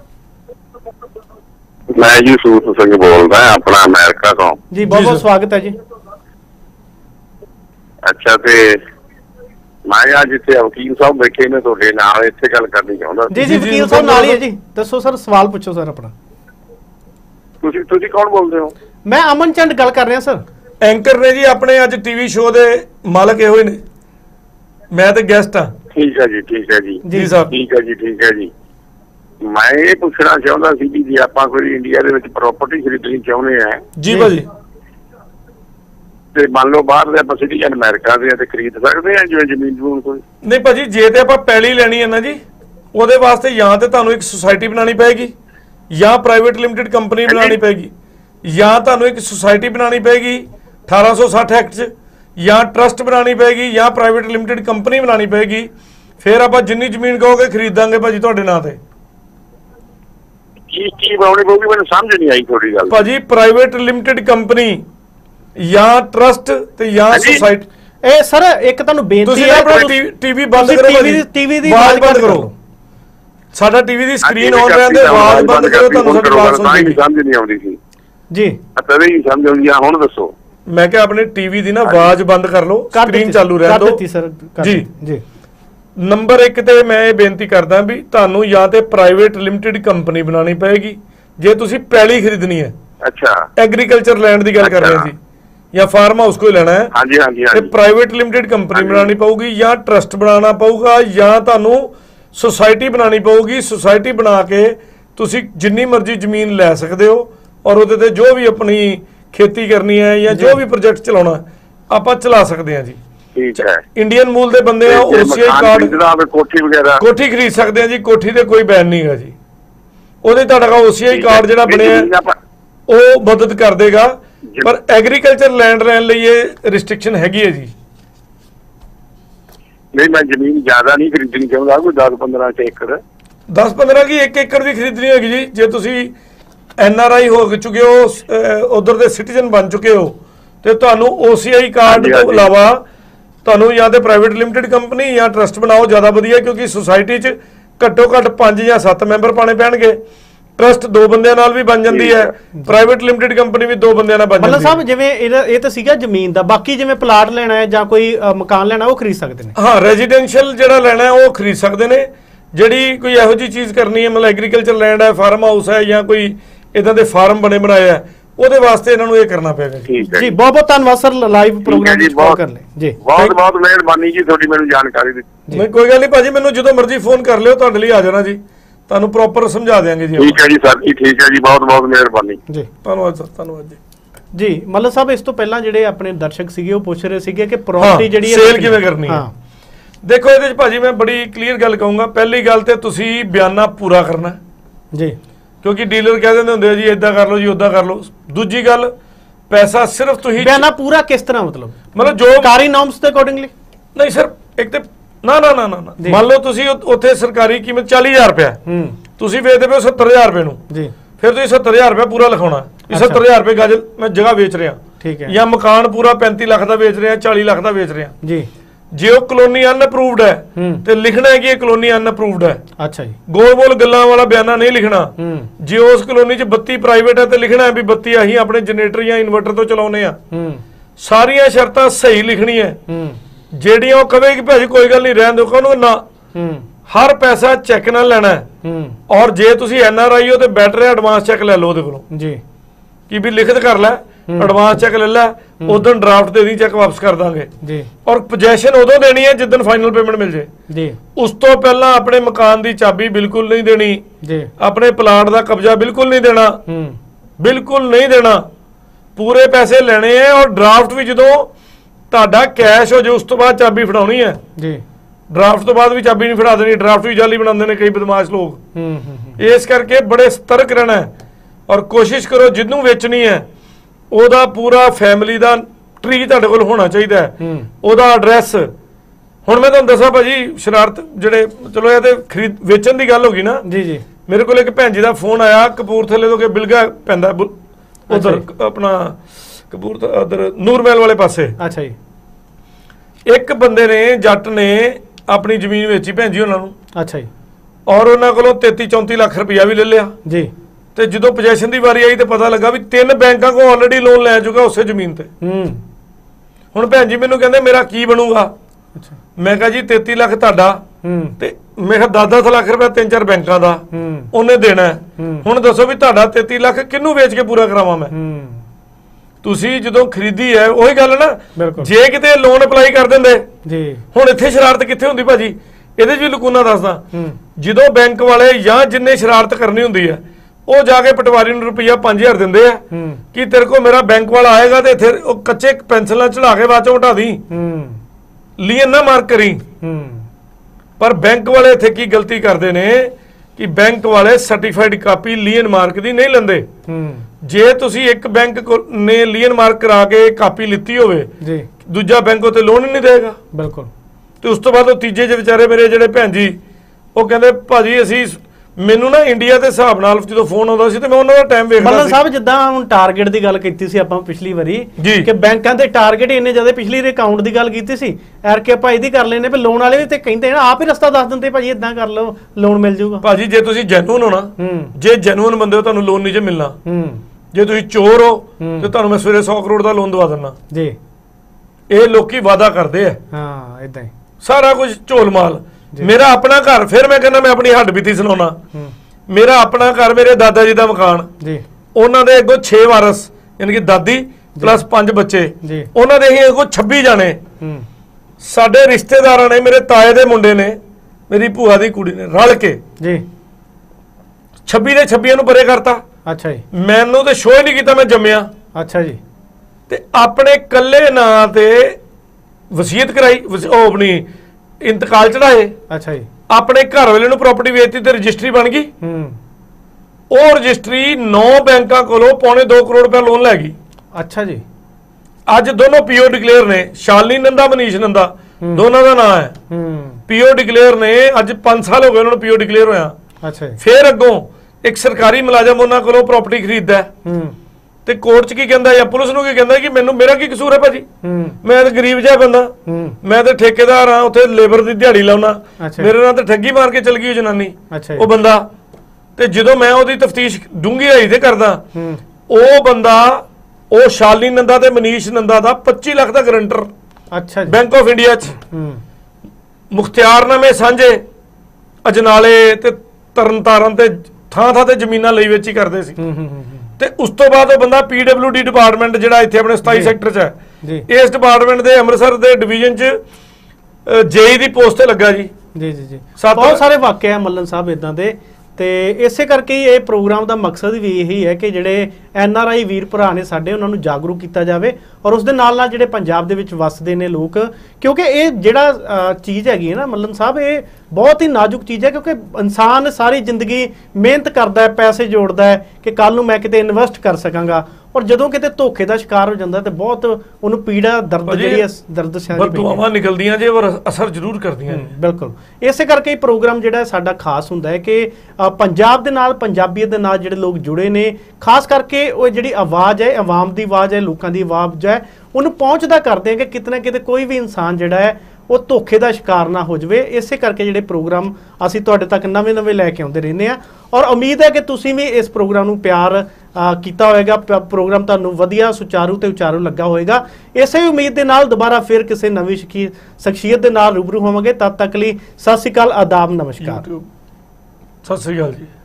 ਮੈਂ ਜੀ ਸੂਰਤ ਸਿੰਘ ਬੋਲਦਾ, ਆਪਣਾ ਅਮਰੀਕਾ ਤੋਂ ਜੀ। ਬਹੁਤ ਬਹੁਤ ਸਵਾਗਤ ਹੈ ਜੀ। ਅੱਛਾ, ਤੇ ਮੈਂ ਅੱਜ ਇੱਥੇ ਵਕੀਲ ਸਾਹਿਬ ਬੈਠੇ ਨੇ ਤੁਹਾਡੇ ਨਾਲ, ਇੱਥੇ ਗੱਲ ਕਰਨੀ ਚਾਹੁੰਦਾ ਜੀ। ਜੀ ਵਕੀਲ ਸਾਹਿਬ ਨਾਲ ਹੀ ਹੈ ਜੀ, ਦੱਸੋ ਸਰ, ਸਵਾਲ ਪੁੱਛੋ ਸਰ ਆਪਣਾ। ਤੁਸੀਂ ਤੁਸੀਂ ਕੌਣ ਬੋਲਦੇ ਹੋ? ਮੈਂ ਅਮਨ ਚੰਦ ਗੱਲ ਕਰ ਰਿਹਾ ਸਰ, ਐਂਕਰ ਨੇ ਜੀ ਆਪਣੇ ਅੱਜ ਟੀਵੀ ਸ਼ੋਅ ਦੇ ਮਾਲਕ ਇਹੋ ਹੀ ਨੇ, ਮੈਂ ਤੇ ਗੈਸਟ ਹਾਂ। ਠੀਕ ਹੈ ਜੀ, ਠੀਕ ਹੈ ਜੀ ਜੀ ਸਾਹਿਬ, ਠੀਕ ਹੈ ਜੀ, ਠੀਕ ਹੈ ਜੀ। ਮੈਂ ਇਹ ਪੁੱਛਣਾ ਚਾਹੁੰਦਾ ਸੀ ਕਿ ਜੇ ਆਪਾਂ ਕੋਈ ਇੰਡੀਆ ਦੇ ਵਿੱਚ ਪ੍ਰਾਪਰਟੀ ਖਰੀਦਣੀ ਚਾਹੁੰਦੇ ਆ ਜੀ ਭਾਜੀ, ਤੇ ਮੰਨ ਲਓ ਬਾਹਰ ਦੇ ਆਪਾਂ ਸਿਟੀਜ਼ਨ ਅਮਰੀਕਾ ਦੇ ਤੇ ਖਰੀਦ ਸਕਦੇ ਆ ਜਿਵੇਂ ਜ਼ਮੀਨ ਜਮੂਨ ਕੋਈ? ਨਹੀਂ ਭਾਜੀ, ਜੇ ਤੇ ਆਪਾਂ ਪੈਲੀ ਲੈਣੀ ਹੈ ਨਾ ਜੀ, ਉਹਦੇ ਵਾਸਤੇ ਜਾਂ ਤੇ ਤੁਹਾਨੂੰ ਇੱਕ ਸੁਸਾਇਟੀ ਬਣਾਉਣੀ ਪਏਗੀ, ਜਾਂ ਪ੍ਰਾਈਵੇਟ ਲਿਮਟਿਡ ਕੰਪਨੀ ਬਣਾਉਣੀ ਪਏਗੀ, ਜਾਂ ਤੁਹਾਨੂੰ ਇੱਕ ਸੁਸਾਇਟੀ ਬਣਾਉਣੀ ਪਏਗੀ ਅਠਾਰਾਂ ਸੌ ਸੱਠ ਐਕਟ 'ਚ, ਜਾਂ ਟਰਸਟ ਬਣਾਉਣੀ ਪਏਗੀ, ਜਾਂ ਪ੍ਰਾਈਵੇਟ ਲਿਮਟਿਡ ਕੰਪਨੀ ਬਣਾਉਣੀ ਪਏਗੀ। ਫਿਰ ਆਪਾਂ ਜਿੰਨੀ ਜ਼ਮੀਨ ਕਹੋਗੇ ਖਰੀਦਾਂਗੇ ਭਾਜੀ ਤੁਹਾਡੇ ਨਾਂ ਤੇ। ਕੀ ਕੀ ਬਣਾਉਣੀ ਪਊਗੀ ਮੈਨੂੰ ਸਮਝ ਨਹੀਂ ਆਈ ਤੁਹਾਡੀ ਗੱਲ ਭਾਜੀ। ਪ੍ਰਾਈਵੇਟ ਲਿਮਟਿਡ ਕੰਪਨੀ ਜਾਂ ਟਰਸਟ ਤੇ ਜਾਂ ਸੁਸਾਇਟੀ। ਇਹ ਸਰ ਇੱਕ ਤੁਹਾਨੂੰ ਬੇਨਤੀ ਤੁਸੀਂ ਆਪਣਾ ਟੀਵੀ ਬੰਦ ਕਰੋ ਭਾਜੀ, ਟੀਵੀ ਦੀ ਆਵਾਜ਼ ਬੰਦ ਕਰੋ। ਸਾਡਾ ਟੀਵੀ ਦੀ ਸਕਰੀਨ ਆਨ ਰਹਿੰਦੇ, ਆਵਾਜ਼ ਬੰਦ ਕਰੋ, ਤੁਹਾਨੂੰ ਸਾਡੀ ਆਵਾਜ਼ ਸਮਝ ਨਹੀਂ ਆਉਂਦੀ ਸੀ ਜੀ। ਤਦੇ ਹੀ ਸਮਝ ਆਉਂਦੀ ਆ, ਹੁਣ ਦੱਸੋ। ਮੈਂ ਕਿਹਾ ਆਪਣੇ ਟੀਵੀ ਦੀ ਨਾ ਆਵਾਜ਼ ਬੰਦ ਕਰ ਲਓ, ਸਕਰੀਨ ਚਾਲੂ ਰਹਿਣ ਦਿਓ ਜੀ। ਜੀ ਨੰਬਰ ਇੱਕ ਤੇ ਮੈਂ ਇਹ ਬੇਨਤੀ ਕਰਦਾ ਵੀ ਤੁਹਾਨੂੰ ਜਾਂ ਤੇ ਪ੍ਰਾਈਵੇਟ ਲਿਮਟਿਡ ਕੰਪਨੀ ਬਣਾਉਣੀ ਪਏਗੀ ਜੇ ਤੁਸੀਂ ਪੈਲੀ ਖਰੀਦਣੀ ਹੈ। ਅੱਛਾ, ਐਗਰੀਕਲਚਰ ਲੈਂਡ ਦੀ ਗੱਲ ਕਰ ਰਹੇ ਸੀ, ਜਾਂ ਫਾਰਮ ਹਾਊਸ ਕੋਈ ਲੈਣਾ ਹੈ। ਹਾਂਜੀ ਹਾਂਜੀ। ਤੇ ਪ੍ਰਾਈਵੇਟ ਲਿਮਟਿਡ ਕੰਪਨੀ ਬਣਾਉਣੀ ਪਊਗੀ, ਜਾਂ ਟਰਸਟ ਬਣਾਉਣਾ ਪਊਗਾ, ਜਾਂ ਤੁਹਾਨੂੰ ਸੁਸਾਇਟੀ ਬਣਾਉਣੀ ਪਊਗੀ। ਸੁਸਾਇਟੀ ਬਣਾ ਕੇ ਤੁਸੀਂ ਜਿੰਨੀ ਮਰਜ਼ੀ ਜ਼ਮੀਨ ਲੈ ਸਕਦੇ ਹੋ, ਔਰ ਉਹਦੇ ਤੇ ਜੋ ਵੀ ਆਪਣੀ ਖੇਤੀ ਕਰਨੀ ਹੈ ਜਾਂ ਜੋ ਵੀ ਪ੍ਰੋਜੈਕਟ ਚਲਾਉਣਾ ਆਪਾਂ ਚਲਾ ਸਕਦੇ ਹਾਂ ਜੀ। ਠੀਕ ਹੈ। ਇੰਡੀਅਨ ਮੂਲ ਦੇ ਬੰਦੇ ਆ, ਓਸੀਆਈ ਕਾਰਡ, ਕੋਠੀ ਵਗੈਰਾ ਕੋਠੀ ਖਰੀਦ ਸਕਦੇ ਆ ਜੀ। ਕੋਠੀ ਤੇ ਕੋਈ ਬੈਨ ਨਹੀਂ ਹੈਗਾ ਜੀ। ਉਹਦੇ ਤੁਹਾਡਾ ਓਸੀਆਈ ਕਾਰਡ ਜਿਹੜਾ ਬਣਿਆ ਉਹ ਮਦਦ ਕਰ ਦੇਗਾ, ਪਰ ਐਗਰੀਕਲਚਰ ਲੈਂਡ ਲੈਣ ਲਈ ਇਹ ਰਿਸਟ੍ਰਿਕਸ਼ਨ ਹੈਗੀ ਹੈ ਜੀ। ਨਹੀਂ, ਮੈਂ ਜ਼ਮੀਨ ਜ਼ਿਆਦਾ ਨਹੀਂ ਖਰੀਦਣੀ ਚਾਹੁੰਦਾ, ਕੋਈ ਦਸ ਪੰਦਰਾਂ ਏਕੜ। दस पंद्रह की एक एकड़ भी खरीदनी होगी जी। जे तुसी एन आर आई हो चुके हो, उधर के सिटीजन बन चुके हो, तो तुहानू ओ सी आई कार्ड तो इलावा तुहानू या तो प्राइवेट लिमिटेड कंपनी या ट्रस्ट बनाओ ज़्यादा वधिया, क्योंकि सोसाइटी च घट्टो घट्ट पांच या सत्त मैंबर पाने पैणगे। ट्रस्ट दो बंदियां नाल भी बन जाती है, प्राइवेट लिमिटेड कंपनी भी दो बंदियां नाल बन जाती है। मतलब साहब जिवें ये तो सीगा जमीन दा, बाकी जिवें प्लाट लेना है या कोई मकान लेना वो खरीद सकते हैं। हाँ, रेजिडेंशियल जिहड़ा लेना है वो खरीद सकते हैं। जिहड़ी कोई इहो जी चीज़ करनी है, मतलब एग्रीकल्चर लैंड है, फार्म हाउस है या कोई इदां दे फार्म बने बनाए है, ਉਹਦੇ ਵਾਸਤੇ ਇਹਨਾਂ ਨੂੰ ਇਹ ਕਰਨਾ ਪਏਗਾ ਜੀ। ਜੀ ਬਹੁਤ ਬਹੁਤ ਧੰਨਵਾਦ ਸਰ ਲਾਈਵ ਪ੍ਰੋਗਰਾਮ ਵਿੱਚ ਕਾਲ ਕਰਨ ਲਈ ਜੀ। ਬਹੁਤ ਬਹੁਤ ਮਿਹਰਬਾਨੀ ਜੀ ਤੁਹਾਡੀ ਮੈਨੂੰ ਜਾਣਕਾਰੀ ਦਿੱਤੀ। ਨਹੀਂ ਕੋਈ ਗੱਲ ਨਹੀਂ ਭਾਜੀ, ਮੈਨੂੰ ਜਦੋਂ ਮਰਜ਼ੀ ਫੋਨ ਕਰ ਲਿਓ, ਤੁਹਾਡੇ ਲਈ ਆ ਜਾਣਾ ਜੀ, ਤੁਹਾਨੂੰ ਪ੍ਰੋਪਰ ਸਮਝਾ ਦਿਆਂਗੇ ਜੀ। ਠੀਕ ਹੈ ਜੀ ਸਰ ਜੀ, ਠੀਕ ਹੈ ਜੀ, ਬਹੁਤ ਬਹੁਤ ਮਿਹਰਬਾਨੀ ਜੀ। ਧੰਨਵਾਦ ਸਰ, ਧੰਨਵਾਦ ਜੀ। ਜੀ ਮੱਲਰ ਸਾਹਿਬ, ਇਸ ਤੋਂ ਪਹਿਲਾਂ ਜਿਹੜੇ ਆਪਣੇ ਦਰਸ਼ਕ ਸੀਗੇ ਉਹ ਪੁੱਛ ਰਹੇ ਸੀਗੇ ਕਿ ਪ੍ਰਾਪਰਟੀ ਜਿਹੜੀ ਸੇਲ ਕਿਵੇਂ ਕਰਨੀ ਹੈ। ਦੇਖੋ ਇਹਦੇ ਵਿੱਚ ਭਾਜੀ ਮੈਂ ਬੜੀ ਕਲੀਅਰ ਗੱਲ ਕਹੂੰਗਾ। ਪਹਿਲੀ ਗੱਲ ਤੇ ਤੁਸੀਂ ਬਿਆਨਾ ਪੂਰਾ ਕਰਨਾ ਜੀ, ਕਿਉਂਕਿ ਡੀਲਰ ਕਹਿ ਦਿੰਦੇ ਹੁੰਦੇ ਆ ਜੀ ਇਦਾਂ ਕਰ ਲਓ ਜੀ ਉਦਾਂ ਕਰ ਲਓ। ਦੂਜੀ ਗੱਲ, ਪੈਸਾ ਸਿਰਫ ਤੁਸੀਂ ਬਿਆਨਾ ਪੂਰਾ ਕਿਸ ਤਰ੍ਹਾਂ, ਮਤਲਬ ਮਤਲਬ ਜੋ ਸਰਕਾਰੀ ਨੋਰਮਸ ਦੇ ਅਕੋਰਡਿੰਗਲੀ ਨਹੀਂ ਸਰ। ਇੱਕ ਤੇ ਨਾ ਨਾ ਨਾ ਨਾ ਮੰਨ ਲਓ ਤੁਸੀਂ ਉੱਥੇ ਸਰਕਾਰੀ ਕੀਮਤ ਚਾਲੀ ਹਜ਼ਾਰ ਰੁਪਏ, ਤੁਸੀਂ ਵੇਚਦੇ ਪਏ ਸੱਤਰ ਹਜ਼ਾਰ ਰੁਪਏ ਨੂੰ, ਫਿਰ ਤੁਸੀਂ ਸੱਤਰ ਹਜ਼ਾਰ ਰੁਪਏ ਪੂਰਾ ਲਿਖਾਉਣਾ। ਸੱਤਰ ਹਜ਼ਾਰ ਰੁਪਏ ਗਜ ਮੈਂ ਜਗ੍ਹਾ ਵੇਚ ਰਿਹਾ, ਠੀਕ ਹੈ, ਜਾਂ ਮਕਾਨ ਪੂਰਾ ਪੈਂਤੀ ਲੱਖ ਦਾ ਵੇਚ ਰਿਹਾ, ਚਾਲੀ ਲੱਖ ਦਾ ਵੇਚ ਰਿਹਾ ਜੀ। ਜੇ ਉਹ ਕਲੋਨੀ ਅਨਅਪਰੂਵਡ ਹੈ ਤੇ ਲਿਖਣਾ ਹੈ ਕਿ ਇਹ ਕਲੋਨੀ ਅਨਅਪਰੂਵਡ ਹੈ। ਅੱਛਾ ਜੀ। ਗੋਲ ਗੋਲ ਗੱਲਾਂ ਵਾਲਾ ਬਿਆਨਾ ਨਹੀਂ ਲਿਖਣਾ। ਜੇ ਉਸ ਕਲੋਨੀ 'ਚ ਬੱਤੀ ਪ੍ਰਾਈਵੇਟ ਹੈ ਤੇ ਲਿਖਣਾ ਹੈ ਵੀ ਬੱਤੀ ਅਸੀਂ ਆਪਣੇ ਜਨਰੇਟਰ ਜਾਂ ਇਨਵਰਟਰ ਤੋਂ ਚਲਾਉਨੇ ਆ। ਸਾਰੀਆਂ ਸ਼ਰਤਾਂ ਸਹੀ ਲਿਖਣੀਆਂ। ਜਿਹੜੀਆਂ ਉਹ ਕਵੇ ਕਿ ਭਾਜੀ ਕੋਈ ਗੱਲ ਨਹੀਂ ਰਹਿਣ ਦਿਓ, ਉਹਨੂੰ ਨਾ, ਹਰ ਪੈਸਾ ਚੈੱਕ ਨਾਲ ਲੈਣਾ ਹੈ। ਔਰ ਜੇ ਤੁਸੀਂ ਐਨ ਆਰ ਆਈ ਹੋ ਤੇ ਬੈਟਰ ਹੈ ਐਡਵਾਂਸ ਚੈੱਕ ਲੈ ਲਓ ਉਹਦੇ ਕੋਲੋਂ ਜੀ, ਕਿ ਵੀ ਲਿਖਤ ਕਰ ਲੈ, ਐਡਵਾਂਸ ਚੈੱਕ ਲੈ ਲੈ, ਉਦੋਂ ਡਰਾਫਟ ਦੇ ਦੀ ਚੈੱਕ ਵਾਪਸ ਕਰ ਦਾਂਗੇ ਜੀ। ਔਰ ਪੋਜੈਸ਼ਨ ਉਦੋਂ ਦੇਣੀ ਹੈ ਜਿੱਦਣ ਫਾਈਨਲ ਪੇਮੈਂਟ ਮਿਲ ਜੇ ਜੀ। ਉਸ ਤੋਂ ਪਹਿਲਾਂ ਆਪਣੇ ਮਕਾਨ ਦੀ ਚਾਬੀ ਬਿਲਕੁਲ ਨਹੀਂ ਦੇਣੀ ਜੀ, ਆਪਣੇ ਪਲਾਟ ਦਾ ਕਬਜ਼ਾ ਬਿਲਕੁਲ ਨਹੀਂ ਦੇਣਾ, ਬਿਲਕੁਲ ਨਹੀਂ ਦੇਣਾ। ਪੂਰੇ ਪੈਸੇ ਲੈਣੇ ਆ ਔਰ ਡਰਾਫਟ ਵੀ ਜਦੋਂ ਤੁਹਾਡਾ ਕੈਸ਼ ਹੋ ਜੇ ਉਸ ਤੋਂ ਬਾਅਦ ਚਾਬੀ ਫੜਾਉਣੀ ਹੈ ਜੀ। ਡਰਾਫਟ ਤੋਂ ਬਾਅਦ ਵੀ ਚਾਬੀ ਨਹੀਂ ਫੜਾ ਦੇਣੀ, ਡਰਾਫਟ ਵੀ ਜਾਲੀ ਬਣਾਉਂਦੇ ਨੇ ਕਈ ਬਦਮਾਸ਼ ਲੋਕ। ਇਸ ਕਰਕੇ ਬੜੇ ਸਤਰਕ ਰਹਿਣਾ ਹੈ ਔਰ ਕੋਸ਼ਿਸ਼ ਕਰੋ ਜਿਹਨੂੰ ਵੇਚਣੀ ਹੈ ਉਹਦਾ ਪੂਰਾ ਫੈਮਿਲੀ ਦਾ ਟਰੀ ਤੁਹਾਡੇ ਕੋਲ ਹੋਣਾ ਚਾਹੀਦਾ ਹੈ, ਉਹਦਾ ਐਡਰੈਸ। ਹੁਣ ਮੈਂ ਤੁਹਾਨੂੰ ਦੱਸਾਂ ਭਾਜੀ, ਸ਼ਰਾਰਤ ਜਿਹੜੇ ਚਲੋ ਇਹ ਤੇ ਖਰੀਦ ਵੇਚਣ ਦੀ ਗੱਲ ਹੋ ਗਈ ਨਾ ਜੀ ਜੀ। ਮੇਰੇ ਕੋਲ ਇੱਕ ਭੈਣ ਜੀ ਦਾ ਫੋਨ ਆਇਆ, ਕਪੂਰਥਲੇ ਤੋਂ, ਕਿ ਬਿਲਗਾ ਪੈਂਦਾ ਉਧਰ ਆਪਣਾ ਕਪੂਰਥਲਾ ਉਧਰ ਨੂਰਮਹਿਲ ਵਾਲੇ ਪਾਸੇ। ਅੱਛਾ ਜੀ। ਇੱਕ ਬੰਦੇ ਨੇ, ਜੱਟ ਨੇ ਆਪਣੀ ਜ਼ਮੀਨ ਵੇਚੀ ਭੈਣ ਜੀ ਉਹਨਾਂ ਨੂੰ। ਅੱਛਾ ਜੀ। ਔਰ ਉਹਨਾਂ ਕੋਲੋਂ ਤੇਤੀ ਚੌਂਤੀ ਲੱਖ ਰੁਪਇਆ ਵੀ ਲੈ ਲਿਆ ਜੀ। ਤੇ ਜਦੋਂ ਪੋਜੈਸ਼ਨ ਦੀ ਵਾਰੀ ਆਈ ਤੇ ਪਤਾ ਲੱਗਾ ਵੀ ਤਿੰਨ ਬੈਂਕਾਂ ਕੋਲ ਆਲਰੇਡੀ ਲੋਨ ਲੈ ਚੁੱਕਾ ਉਸੇ ਜ਼ਮੀਨ ਤੇ। ਹੁਣ ਭੈਣ ਜੀ ਮੈਨੂੰ ਕਹਿੰਦੇ ਮੇਰਾ ਕੀ ਬਣੂਗਾ। ਮੈਂ ਕਿਹਾ ਜੀ ਤੇਤੀ ਲੱਖ ਤੁਹਾਡਾ ਤੇ ਮੈਂ ਕਿਹਾ ਦਸ ਦਸ ਲੱਖ ਰੁਪਇਆ ਤਿੰਨ ਚਾਰ ਬੈਂਕਾਂ ਦਾ ਉਹਨੇ ਦੇਣਾ। ਹੁਣ ਦੱਸੋ ਵੀ ਤੁਹਾਡਾ ਤੇਤੀ ਲੱਖ ਕਿਹਨੂੰ ਵੇਚ ਕੇ ਪੂਰਾ ਕਰਾਵਾਂ ਮੈਂ। ਤੁਸੀਂ ਜਦੋਂ ਖਰੀਦੀ ਹੈ ਉਹੀ ਗੱਲ ਨਾ, ਜੇ ਕਿਤੇ ਲੋਨ ਅਪਲਾਈ ਕਰ ਦਿੰਦੇ ਜੀ। ਹੁਣ ਇੱਥੇ ਸ਼ਰਾਰਤ ਕਿੱਥੇ ਹੁੰਦੀ ਭਾਜੀ, ਇਹਦੇ 'ਚ ਵੀ ਲਕੂਨਾ ਦੱਸਦਾ। ਜਦੋਂ ਬੈਂਕ ਵਾਲੇ ਜਾਂ ਜਿੰਨੇ ਸ਼ਰਾਰਤ ਕਰਨੀ ਹੁੰਦੀ ਹੈ ਉਹ ਜਾ ਕੇ ਪਟਵਾਰੀ ਨੂੰ ਰੁਪਈਆ ਪੰਜ ਹਜ਼ਾਰ ਦਿੰਦੇ ਆ ਕਿ ਤੇਰੇ ਕੋਲ ਮੇਰਾ ਬੈਂਕ ਵਾਲਾ ਆਏਗਾ ਤੇ ਇੱਥੇ ਉਹ ਕੱਚੇ ਪੈਨਸਲਾਂ ਚੜਾ ਕੇ ਬਾਅਦ ਚੋਂ ਹਟਾ ਦੀ, ਲੀਨ ਨਾ ਮਾਰਕ ਕਰੀ। ਪਰ ਬੈਂਕ ਵਾਲੇ ਇੱਥੇ ਕੀ ਗਲਤੀ ਕਰਦੇ ਨੇ ਕਿ ਬੈਂਕ ਵਾਲੇ ਸਰਟੀਫਾਈਡ ਕਾਪੀ ਲੀਨ ਮਾਰਕ ਦੀ ਨਹੀਂ ਲੈਂਦੇ। ਜੇ ਤੁਸੀਂ ਇੱਕ ਬੈਂਕ ਨੇ ਲੀਨ ਮਾਰਕ ਕਰਾ ਕੇ ਕਾਪੀ ਲਿੱਤੀ ਹੋਵੇ ਜੀ, ਦੂਜਾ ਬੈਂਕ ਉਤੇ ਲੋਨ ਹੀ ਨਹੀਂ ਦੇਗਾ ਬਿਲਕੁਲ। ਤੇ ਉਸ ਤੋਂ ਬਾਅਦ ਉਹ ਤੀਜੇ ਜਿਹੇ ਵਿਚਾਰੇ ਮੇਰੇ ਜਿਹੜੇ ਭੈਣ ਜੀ ਉਹ ਕਹਿੰਦੇ ਭਾਜੀ ਅਸੀਂ, ਮੈਨੂੰ ਨਾ ਇੰਡੀਆ ਦੇ ਹਿਸਾਬ ਨਾਲ ਜਦੋਂ ਫੋਨ ਆਉਂਦਾ ਸੀ ਤੇ ਮੈਂ ਉਹਨਾਂ ਦਾ ਟਾਈਮ ਵੇਖਦਾ ਸੀ। ਮਤਲਬ ਸਾਹਿਬ ਜਿੱਦਾਂ ਹੁਣ ਟਾਰਗੇਟ ਦੀ ਗੱਲ ਕੀਤੀ ਸੀ ਆਪਾਂ ਪਿਛਲੀ ਵਾਰੀ ਕਿ ਬੈਂਕਾਂ ਦੇ ਟਾਰਗੇਟ ਇੰਨੇ ਜ਼ਿਆਦਾ, ਪਿਛਲੀ ਰੇ ਅਕਾਊਂਟ ਦੀ ਗੱਲ ਕੀਤੀ ਸੀ, ਐਰ ਕੇ ਆਪਾਂ ਇਹਦੀ ਕਰ ਲੈਨੇ, ਪਰ ਲੋਨ ਵਾਲੇ ਵੀ ਤੇ ਕਹਿੰਦੇ ਨਾ ਆਪ ਹੀ ਰਸਤਾ ਦੱਸ ਦਿੰਦੇ ਭਾਜੀ ਇਦਾਂ ਕਰ ਲਓ ਲੋਨ ਮਿਲ ਜਾਊਗਾ। ਭਾਜੀ ਜੇ ਤੁਸੀਂ ਜੈਨੂਨ ਹੋ ਨਾ, ਜੇ ਜੈਨੂਨ ਬੰਦੇ ਹੋ ਤੁਹਾਨੂੰ ਲੋਨ ਨਹੀਂ ਜੇ ਮਿਲਣਾ। ਜੇ ਤੁਸੀਂ ਚੋਰ ਹੋ ਤੇ ਤੁਹਾਨੂੰ ਮੈਂ ਸਵੇਰੇ ਸੌ ਕਰੋੜ ਦਾ ਲੋਨ ਦਵਾ ਦਿੰਦਾ ਜੀ। ਇਹ ਲੋਕੀ ਵਾਅਦਾ ਕਰਦੇ ਆ, ਹਾਂ ਇਦਾਂ ਹੀ ਸਾਰਾ ਕੁਝ ਝੋਲ ਮਾਲ। ਮੇਰਾ ਆਪਣਾ ਘਰ, ਫਿਰ ਮੈਂ ਕਹਿੰਦਾ ਮੈਂ ਆਪਣੀ ਹੱਡ ਬੀਤੀ ਸੁਣਾਉਣਾ। ਮੇਰਾ ਆਪਣਾ ਘਰ, ਮੇਰੇ ਦਾਦਾ ਜੀ ਦਾ ਮਕਾਨ ਜੀ, ਉਹਨਾਂ ਦੇ ਅੱਗੋਂ ਛੇ ਵਾਰਸ ਯਾਨੀ ਕਿ ਦਾਦੀ ਪਲੱਸ ਪੰਜ ਬੱਚੇ, ਉਹਨਾਂ ਦੇ ਅਸੀਂ ਅੱਗੋਂ ਛੱਬੀ ਜਾਣੇ। ਸਾਡੇ ਰਿਸ਼ਤੇਦਾਰਾਂ ਨੇ, ਮੇਰੇ ਤਾਏ ਦੇ ਮੁੰਡੇ ਨੇ, ਮੇਰੀ ਭੂਆ ਦੀ ਕੁੜੀ ਨੇ ਰਲ ਕੇ ਜੀ ਛੱਬੀ ਦੇ ਛੱਬੀਆਂ ਨੂੰ ਪਰੇ ਕਰਤਾ। ਅੱਛਾ ਜੀ। ਮੈਨੂੰ ਤੇ ਸ਼ੋਅ ਹੀ ਨਹੀਂ ਕੀਤਾ ਮੈਂ ਜੰਮਿਆ। ਅੱਛਾ ਜੀ। ਤੇ ਆਪਣੇ ਕੱਲੇ ਨਾਂ ਤੇ ਵਸੀਅਤ ਕਰਾਈ, ਉਹ ਆਪਣੀ ਇੰਤਕਾਲ ਚੜਾਏ। ਅੱਛਾ ਜੀ। ਆਪਣੇ ਘਰ ਵਾਲੇ ਨੂੰ ਪ੍ਰਾਪਰਟੀ ਵੇਚਤੀ ਤੇ ਰਜਿਸਟਰੀ ਬਣ ਗਈ। ਉਹ ਰਜਿਸਟਰੀ ਨੌ ਬੈਂਕਾਂ ਕੋਲੋਂ ਪੌਣੇ ਦੋ ਕਰੋੜ ਰੁਪਏ ਲੋਨ ਲੈ ਗਈ। ਅੱਛਾ ਜੀ। ਅੱਜ ਦੋਨੋਂ ਪੀਓ ਡਿਕਲੇਅਰ ਨੇ, ਸ਼ਾਲਿਨੀ ਨੰਦਾ, ਮਨੀਸ਼ ਨੰਦਾ, ਦੋਨਾਂ ਦਾ ਨਾਂ ਹੈ। ਪੀਓ ਡਿਕਲੇਅਰ ਨੇ, ਅੱਜ ਪੰਜ ਸਾਲ ਹੋ ਗਏ ਉਹਨਾਂ ਨੂੰ ਪੀਓ ਡਿਕਲੇਅਰ ਹੋਇਆ। ਅੱਛਾ ਜੀ। ਫਿਰ ਅੱਗੋਂ ਇੱਕ ਸਰਕਾਰੀ ਮੁਲਾਜ਼ਮ ਉਹਨਾਂ ਕੋਲੋਂ ਪ੍ਰਾਪਰਟੀ ਖਰੀਦਦਾ ਹੂੰ ਤੇ ਕੋਰਟ 'ਚ ਕੀ ਕਹਿੰਦਾ ਜਾਂ ਪੁਲਿਸ ਨੂੰ ਕੀ ਕਹਿੰਦਾ ਕਿ ਮੈਨੂੰ ਮੇਰਾ ਕੀ ਕਸੂਰ ਹੈ ਭਾਜੀ, ਮੈਂ ਤਾਂ ਗਰੀਬ ਜਿਹਾ ਬੰਦਾ, ਮੈਂ ਤਾਂ ਠੇਕੇਦਾਰ ਹਾਂ, ਉੱਥੇ ਲੇਬਰ ਦੀ ਦਿਹਾੜੀ ਲਾਉਣਾ, ਮੇਰੇ ਨਾਲ ਤਾਂ ਠੱਗੀ ਮਾਰ ਕੇ ਚਲ ਗਈ ਉਹ ਜਨਾਨੀ ਉਹ ਬੰਦਾ। ਤੇ ਜਦੋਂ ਮੈਂ ਉਹਦੀ ਤਫਤੀਸ਼ ਡੂੰਘਾਈ ਤੇ ਕਰਦਾ, ਉਹ ਬੰਦਾ ਉਹ ਸ਼ਾਲਿਨੀ ਨੰਦਾ ਤੇ ਮਨੀਸ਼ ਨੰਦਾ ਦਾ ਪੱਚੀ ਲੱਖ ਦਾ ਗਰੰਟਰ ਅੱਛਾ ਬੈਂਕ ਆਫ ਇੰਡੀਆ 'ਚ ਮੁਖਤਿਆਰਨਾਮੇ ਸਾਂਝੇ ਅਜਨਾਲੇ ਤੇ ਤਰਨਤਾਰਨ ਤੇ ਥਾਂ ਥਾਂ ਤੇ ਜ਼ਮੀਨਾਂ ਲਈ ਵੇਚੀ ਕਰਦੇ ਸੀ। ਤੇ ਉਸ ਤੋਂ ਬਾਅਦ ਉਹ ਬੰਦਾ ਪੀਡਬਲਿਊਡੀ ਡਿਪਾਰਟਮੈਂਟ ਜਿਹੜਾ ਇੱਥੇ ਆਪਣੇ ਸਤਾਈ ਸੈਕਟਰ 'ਚ ਹੈ, ਇਸ ਡਿਪਾਰਟਮੈਂਟ ਦੇ ਅੰਮ੍ਰਿਤਸਰ ਦੇ ਡਿਵੀਜ਼ਨ 'ਚ ਜੇਈ ਦੀ ਪੋਸਟ ਤੇ ਲੱਗਾ ਜੀ। ਜੀ ਜੀ ਜੀ ਬਹੁਤ ਸਾਰੇ ਵਾਕਿਆ ਮੱਲਨ ਸਾਹਿਬ ਇਦਾਂ ਦੇ। ਤੇ ਇਸੇ ਕਰਕੇ ਹੀ ਇਹ ਪ੍ਰੋਗਰਾਮ ਦਾ ਮਕਸਦ ਵੀ ਇਹੀ ਹੈ ਕਿ ਜਿਹੜੇ ਐਨ ਆਰ ਆਈ ਵੀਰ ਭਰਾ ਨੇ ਸਾਡੇ, ਉਹਨਾਂ ਨੂੰ ਜਾਗਰੂਕ ਕੀਤਾ ਜਾਵੇ ਔਰ ਉਸ ਦੇ ਨਾਲ ਨਾਲ ਜਿਹੜੇ ਪੰਜਾਬ ਦੇ ਵਿੱਚ ਵੱਸਦੇ ਨੇ ਲੋਕ, ਕਿਉਂਕਿ ਇਹ ਜਿਹੜਾ ਚੀਜ਼ ਹੈਗੀ ਹੈ ਨਾ ਮੱਲਨ ਸਾਹਿਬ, ਇਹ ਬਹੁਤ ਹੀ ਨਾਜ਼ੁਕ ਚੀਜ਼ ਹੈ, ਕਿਉਂਕਿ ਇਨਸਾਨ ਸਾਰੀ ਜ਼ਿੰਦਗੀ ਮਿਹਨਤ ਕਰਦਾ ਹੈ, ਪੈਸੇ ਜੋੜਦਾ ਹੈ ਕਿ ਕੱਲ ਨੂੰ ਮੈਂ ਕਿਤੇ ਇਨਵੈਸਟ ਕਰ ਸਕਾਂਗਾ, ਔਰ ਜਦੋਂ ਕਿਤੇ ਧੋਖੇ ਦਾ ਸ਼ਿਕਾਰ ਹੋ ਜਾਂਦਾ ਤੇ ਬਹੁਤ ਉਹਨੂੰ ਪੀੜਾ ਦਰਦ ਜਿਹੜੀ ਦਰਦ ਸਿਆਣੀ ਦੁਆਵਾਂ ਨਿਕਲਦੀਆਂ ਜੇ ਪਰ ਅਸਰ ਜ਼ਰੂਰ ਕਰਦੀਆਂ। ਬਿਲਕੁਲ ਇਸੇ ਕਰਕੇ ਇਹ ਪ੍ਰੋਗਰਾਮ ਜਿਹੜਾ ਸਾਡਾ ਖਾਸ ਹੁੰਦਾ ਹੈ ਕਿ ਪੰਜਾਬ ਦੇ ਨਾਲ, ਪੰਜਾਬੀਅਤ ਦੇ ਨਾਲ ਜਿਹੜੇ ਲੋਕ ਜੁੜੇ ਨੇ, ਖਾਸ ਕਰਕੇ ਉਹ ਜਿਹੜੀ ਆਵਾਜ਼ ਹੈ, ਆਵਾਮ ਦੀ ਆਵਾਜ਼ ਹੈ, ਲੋਕਾਂ ਦੀ ਆਵਾਜ਼ ਹੈ, ਉਹਨੂੰ ਪਹੁੰਚਦਾ ਕਰਦੇ ਆ ਕਿ ਕਿਤੇ ਨਾ ਕਿਤੇ ਕੋਈ ਵੀ ਇਨਸਾਨ ਜਿਹੜਾ ਹੈ ਉਹ ਧੋਖੇ ਦਾ ਸ਼ਿਕਾਰ ਨਾ ਹੋ ਜਾਵੇ। ਇਸੇ ਕਰਕੇ ਜਿਹੜੇ ਪ੍ਰੋਗਰਾਮ ਅਸੀਂ ਤੁਹਾਡੇ ਤੱਕ ਨਵੇਂ ਨਵੇਂ ਲੈ ਕੇ ਆਉਂਦੇ ਰਹਿੰਦੇ ਆ ਔਰ ਉਮੀਦ ਹੈ ਕਿ ਤੁਸੀਂ ਵੀ ਇਸ ਪ੍ਰੋਗਰਾਮ ਨੂੰ ਪਿਆਰ ਕੀਤਾ ਹੋਵੇਗਾ, ਪ੍ਰੋਗਰਾਮ ਤੁਹਾਨੂੰ ਵਧੀਆ ਸੁਚਾਰੂ ਤੇ ਉਚਾਰੂ ਲੱਗਾ ਹੋਵੇਗਾ। ਇਸੇ ਉਮੀਦ ਦੇ ਨਾਲ ਦੁਬਾਰਾ ਫਿਰ ਕਿਸੇ ਨਵੀਂ ਸ਼ਖਸੀਅਤ ਦੇ ਨਾਲ ਰੂਬਰੂ ਹੋਵਾਂਗੇ। ਤਦ ਤੱਕ ਲਈ ਸਤਿ ਸ਼੍ਰੀ ਅਕਾਲ, ਆਦਾਬ, ਨਮਸਕਾਰ। ਸਤਿ ਸ਼੍ਰੀ ਅਕਾਲ ਜੀ।